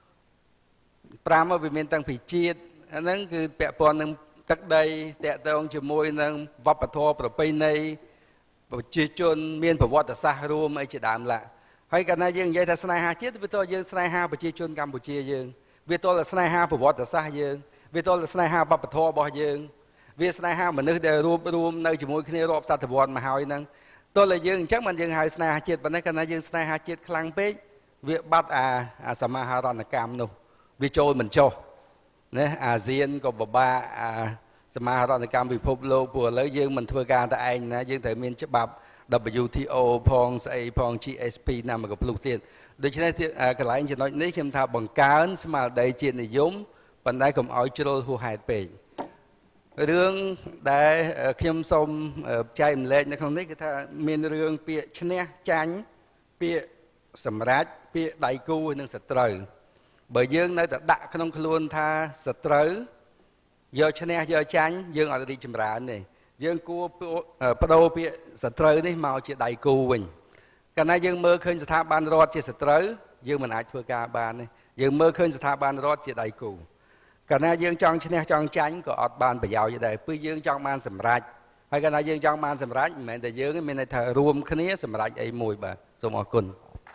វាមានតាំងពីជាតិអាហ្នឹងគឺពាក់ព័ន្ធនឹងទឹកដីតាក់ទងជាមួយនឹងវប្បធម៌ប្រពៃណីប្រជាជនមានប្រវត្តិសាស្ត្ររួមអីជាដើមឡាហើយកាលណាយើងនិយាយថាស្នេហាជាតិវាតើយើងស្នេហាប្រជាជនកម្ពុជាយើងវាតើស្នេហាប្រវត្តិសាស្ត្រយើងវាតើស្នេហាវប្បធម៌របស់យើងវាស្នេហាមនុស្សដែលរួបរวมនៅជាមួយគ្នារាប់សតវត្សមកហើយហ្នឹងតើតែយើងអញ្ចឹងមិនយើងហៅស្នេហាជាតិប៉ុន្តែកាលណាយើងស្នេហាជាតិខ្លាំងពេកវាបាត់អាអាសមាហរណកម្មនោះវាចូលមិនចុះណាអាស៊ានក៏ពិបាកអាសមាហរណកម្មពិភពលោកព្រោះឥឡូវយើងមិនធ្វើការតែឯងណាយើងត្រូវមានច្បាប់ W T O ផងស្អីផង G S P ណាមកក៏ភ្លុះទៀតដូច្នេះកន្លែងចំណុចនេះខ្ញុំថាបង្កើនស្មារតីជាតិនិយមប៉ុន្តែកុំឲ្យជ្រុលហួសហេតុពេករឿងដែលខ្ញុំសូមចែកម្លែកនៅក្នុងនេះគឺថាមានរឿងពាក្យឈ្នះចាញ់ពាក្យសម្រេចពាក្យដៃគូនិងសត្រូវបើយើងនៅតែដាក់ក្នុងខ្លួនថាសត្រូវយកឈ្នះយកចាញ់យើងអត់រីកចម្រើនទេយើងគួរបដូរពាក្យសត្រូវនេះមកជាដៃគូវិញកាលណាយើងមើលឃើញស្ថាប័នរដ្ឋជាសត្រូវយើងមិនអាចធ្វើការបានទេយើងមើលឃើញស្ថាប័នរដ្ឋជាដៃគូកាលណាយើងចង់ឈ្នះចង់ចាញ់ក៏អត់បានប្រយោជន៍ដែរព្រោះយើងចង់បានសម្រេចហើយកាលណាយើងចង់បានសម្រេចមិនមែនតែយើងទេមានន័យថារួមគ្នាសម្រេចអីមួយបាទសូមអរគុណ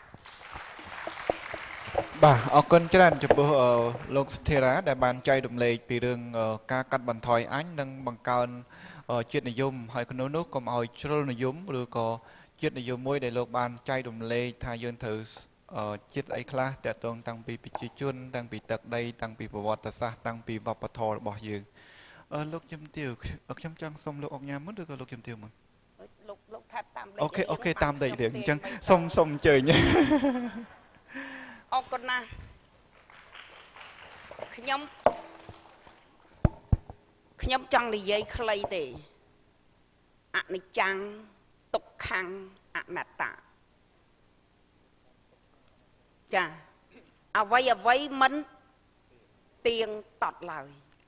បាទអរគុណច្រើនចំពោះលោកស្ថិរាដែលបានចែករំលែកពីរឿងការកាត់បន្ថយអញនិងបង្កើនជាតិនិយមហើយកណ្ដូវនោះកុំឲ្យជ្រុលនិយមឬក៏ជាតិនិយមមួយដែលលោកបានចែករំលែកថាយើងត្រូវជាតិអីខ្លះតកតងតាំងពីប្រជាជនតាំងពីទឹកដីតាំងពីប្រវត្តិសាស្ត្រតាំងពីវប្បធម៌របស់យើងអឺលោកជំទាវខ្ញុំចង់សុំលោកអុកញ៉ាមុនឬក៏លោកជំទាវមុនលោកលោកថាតាមលេខអូខេអូខេតាមលេខរៀងអញ្ចឹងសុំសុំអញ្ជើញអរគុណណាស់ខ្ញុំខ្ញុំចង់និយាយខ្លីទេអនិច្ចំទុក្ខំអនត្តាចាអ្វីអ្វីមិនទៀងតត់ឡើយ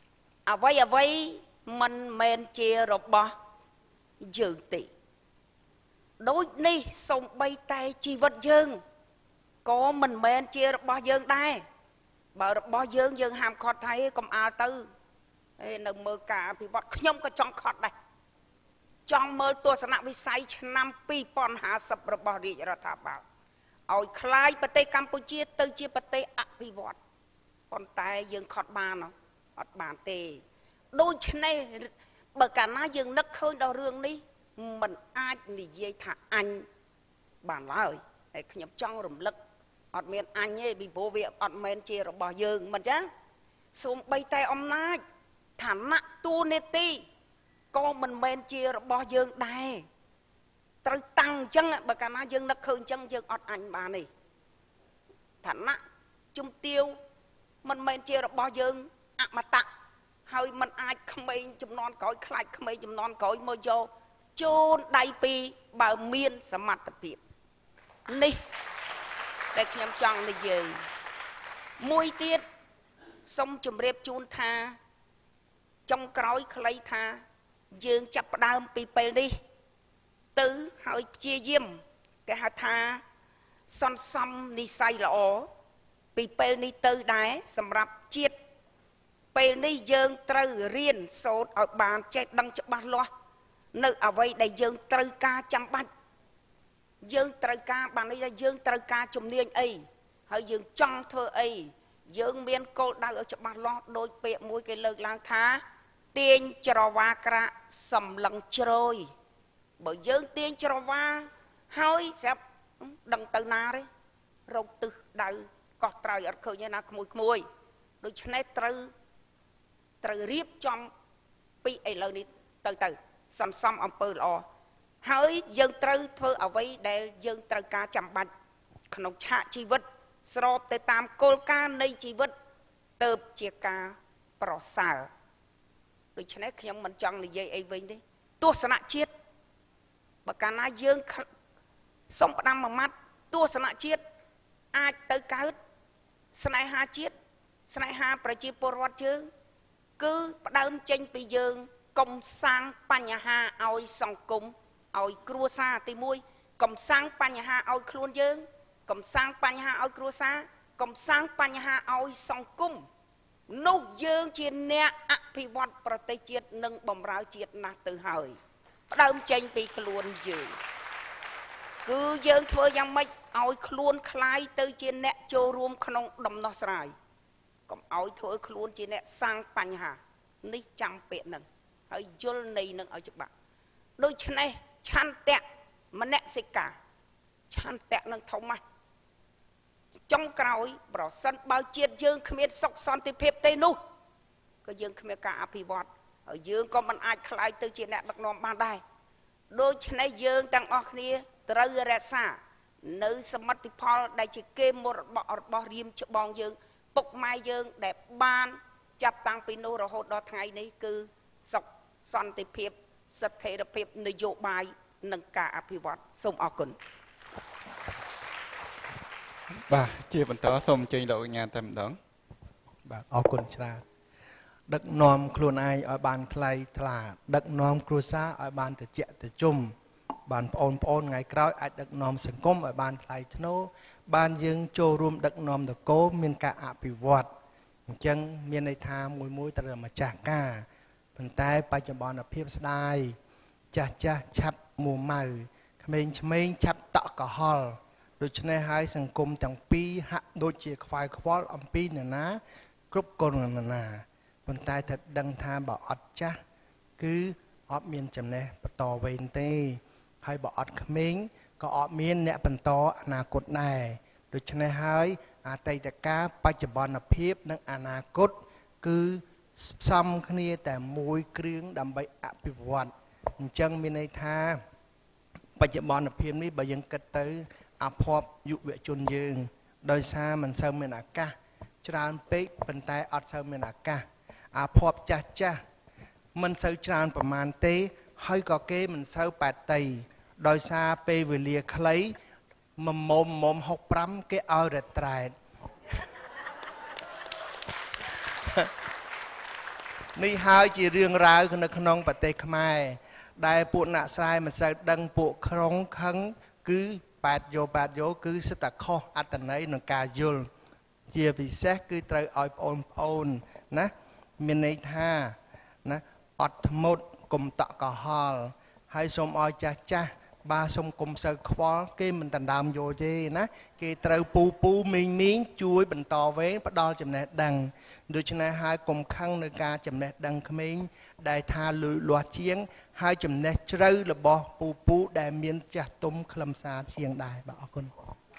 អ្វីអ្វីមិនមែនជារបស់យើងទេដូចនេះសូម្បីតែជីវិតយើងក៏មិនមែនជារបស់យើងដែរបើរបស់យើងយើងហាមខត់ថាកុំអាលទៅឯនៅមើលការអភិវឌ្ឍខ្ញុំក៏ចង់ខត់ដែរចង់មើលទស្សនវិស័យឆ្នាំពីរពាន់ហាសិបរបស់រាជរដ្ឋាភិបាលឲ្យคล้ายប្រទេសកម្ពុជាទៅជាប្រទេសអភិវឌ្ឍប៉ុន្តែយើងខត់បានអត់បានទេដូច្នេះបើកាលណាយើងនឹកឃើញដល់រឿងនេះมันអាចនិយាយថាអញបានឡើយហើយខ្ញុំចង់រំលឹកអត់មានអញទេពីព្រោះវាអត់មែនជារបស់យើងមិនចឹងសូម្បីតែអំណាចឋានៈតួនាទីក៏មិនមែនជារបស់យើងដែរត្រូវតាំងអញ្ចឹងបើកាលណាយើងនឹកឃើញអញ្ចឹងយើងអត់អញបានទេឋានៈជំទាវមិនមែនជារបស់យើងអមតៈហើយมันអាចក្មេងចំនួនក្រោយខ្លាចក្មេងចំនួនក្រោយមកយកជូនដៃពីរបើមានសមត្ថភាពនេះដែលខ្ញុំចង់និយាយមួយទៀតសូមជម្រាបជូនថាចុងក្រោយខ្លីថាយើងចាប់ផ្ដើមពីពេលនេះទៅហើយព្យាយាមគេហៅថាសន្សំនិស្ស័យល្អពីពេលនេះទៅដែរសម្រាប់ជាតិពេលនេះយើងត្រូវរៀនសូត្រឲ្យបានចេះដឹងច្បាស់លាស់នៅអ្វីដែលយើងត្រូវការចាំបាច់យើងត្រូវការបានន័យថាយើងត្រូវការជំនាញអីហើយយើងចង់ធ្វើអីយើងមានគោលដៅឲ្យច្បាស់លាស់ដោយពាក្យមួយគេលើកឡើងថាទាញច្រវាក្រាក់សម្លឹងជ្រោយបើយើងទាញច្រវាហើយស្រាប់ដឹងទៅណាទេរកទិសដៅកោះត្រៃអត់ឃើញទេណាក្មួយក្មួយដូច្នេះត្រូវត្រូវរៀបចំពីឥឡូវនេះទៅទៅសន្សំអំពើល្អហើយយើងត្រូវធ្វើអ្វីដែលយើងត្រូវការចាំបាច់ក្នុងឆាកជីវិតស្របទៅតាមគោលការណ៍នៃជីវិតទៅជាការប្រសើរដូច្នេះខ្ញុំមិនចង់និយាយអីវិញទេទស្សនៈជាតិបើកាលណាយើងសុំផ្ដាំមួយម៉ាត់ទស្សនៈជាតិអាចទៅកើតស្នេហាជាតិស្នេហាប្រជាពលរដ្ឋយើងគឺផ្ដើមចេញពីយើងកុំសាងបញ្ហាឲ្យសង្គមឲ្យគ្រួសារទីមួយកុំសាងបញ្ហាឲ្យខ្លួនយើងកុំសាងបញ្ហាឲ្យគ្រួសារកុំសាងបញ្ហាឲ្យសង្គមនោះយើងជាអ្នកអភិវឌ្ឍប្រទេសជាតិនិងបម្រើជាតិណាស់ទៅហើយផ្ដើមចេញពីខ្លួនយើងគឺយើងធ្វើយ៉ាងម៉េចឲ្យខ្លួនคล้ายទៅជាអ្នកចូលរួមក្នុងដំណោះស្រាយកុំឲ្យធ្វើខ្លួនជាអ្នកសាងបញ្ហានេះចាំពាក្យនឹងហើយយល់ន័យនឹងឲ្យច្បាស់ដូច្នេះឆន្ទៈមនសិការឆន្ទៈនឹងធំណាស់ចុងក្រោយប្រសិនបើជាតិយើងគ្មានសុខសន្តិភាពទេនោះក៏យើងគ្មានការអភិវឌ្ឍហើយយើងក៏មិនអាចខ្លាយទៅជាអ្នកដឹកនាំបានដែរដូច្នេះយើងទាំងអស់គ្នាត្រូវរក្សានៅសមិទ្ធផលដែលជាគេមរតករបស់រៀមច្បងយើងពុកម៉ែយើងដែលបានចាប់តាំងពីនោះរហូតដល់ថ្ងៃនេះគឺសុខសន្តិភាពស្ថិរភាពនយោបាយនិងការអភិវឌ្ឍសូមអរគុណបាទជាបន្តសូមអញ្ជើញលោកកញ្ញាតែម្ដងបាទអរគុណច្រើនដឹកនាំខ្លួនឯងឲ្យបានថ្លៃថ្លាដឹកនាំគ្រួសារឲ្យបានត្រជាក់ត្រជុំបានប្អូនប្អូនថ្ងៃក្រោយអាចដឹកនាំសង្គមឲ្យបានថ្លៃថ្នូរបានយើងចូលរួមដឹកនាំនគរមានការអភិវឌ្ឍអញ្ចឹងមានន័យថាមួយមួយត្រូវម្ចាស់ការប៉ុន្តែបច្ចុប្បន្នភាពស្ដាយចាស់ចាស់ឆាប់មួម៉ៅក្មេងឆ្មេងឆាប់តក់កុហលដូច្នេះហើយសង្គមទាំងពីរហាក់ដូចជាខ្វាយខ្វល់អំពីនរណាគ្រប់កូននរណាប៉ុន្តែថាដឹងថាបើអត់ចាស់គឺអត់មានចំណេះបន្តវេនទេហើយបើអត់ក្មេងក៏អត់មានអ្នកបន្តអនាគតដែរដូច្នេះហើយអតីតកាលបច្ចុប្បន្នភាពនិងអនាគតគឺផ្សំគ្នាតែមួយគ្រឿងដើម្បីអភិវឌ្ឍអញ្ចឹងមានន័យថាបច្ចុប្បន្នភាពនេះបើយើងគិតទៅអភ័ព្វយុវជនយើងដោយសារមិនសូវមានឱកាសច្រើនពេកប៉ុន្តែអត់សូវមានឱកាសអភ័ព្វចាស់ចាស់មិនសូវច្រើនប្រមាណទេហើយក៏គេមិនសូវប៉ែតតីដោយសារពេលវេលាខ្លីមួយមុំមុំហុកប្រាំគេឲ្យរត្រែតនេះហើយជារឿងរ៉ាវនៅក្នុងប្រទេសខ្មែរដែលពួកអ្នកស្រែមិនសូវដឹងពួកក្រុងខឹងគឺប៉ែតយោប៉ែតយោគឺសិតតែខុសអត្តន័យនឹងការយល់ជាពិសេសគឺត្រូវឲ្យបងប្អូនណាមានន័យថាណាអត់ធ្មត់កុំតក់កុហលហើយសូមឲ្យចាស់ចាស់បាទសូមកុំសូវខ្វល់គេមិនដណ្ដើមយកទេណាគេត្រូវពូពូមីងមីងជួយបន្តវេនផ្ដល់ចំណេះដឹងដូច្នេះហើយកុំខឹងនៅការចំណេះដឹងក្មេងដែលថាលឺលាស់ជាងហើយចំណេះជ្រៅរបស់ពូពូដែលមានចាស់ទុំខ្លឹមសារជាងដែរបាទអរគុណ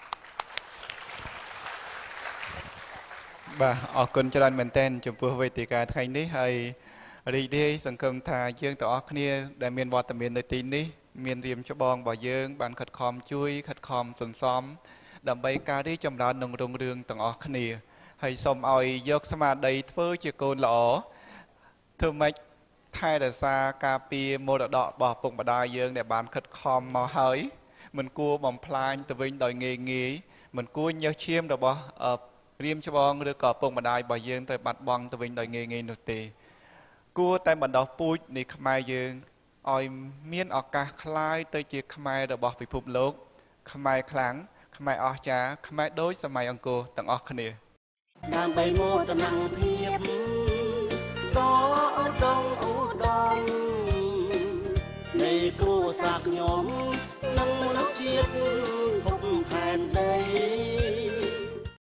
បាទអរគុណច្រើនមែនទែនចំពោះវេទិកាថ្ងៃនេះហើយរីករាយសង្ឃឹមថាយើងទាំងអស់គ្នាដែលមានវត្តមាននៅទីនេះមានរៀមច្បងរបស់យើងបានខិតខំជួយខិតខំសន្សំដើម្បីការរីកចម្រើននិងរុងរឿងទាំងអស់គ្នាហើយសូមឲ្យយកស្មារតីធ្វើជាកូនល្អធ្វើម៉េចថែរក្សាការពារមរតករបស់ពុកម្ដាយយើងដែលបានខិតខំមកហើយមិនគួរបំផ្លាញទៅវិញដោយងាយងាយមិនគួរញើសឈាមរបស់រៀមច្បងឬក៏ពុកម្ដាយរបស់យើងទៅបាត់បង់ទៅវិញដោយងាយងាយនោះទេគួរតែបណ្ដោះពូជនៃខ្មែរយើងឲ្យមានឱកាសคล้ายទៅជាខ្មែររបស់ពិភពលោកខ្មែរខ្លាំងខ្មែរអស្ចារ្យខ្មែរដូចសម័យអង្គរទាំងអស់គ្នាដើម្បីមោទនភាពដ៏ឧត្តមឧត្តមនៃគ្រួសារខ្ញុំនិងមនុស្សជាតិភពផែនដី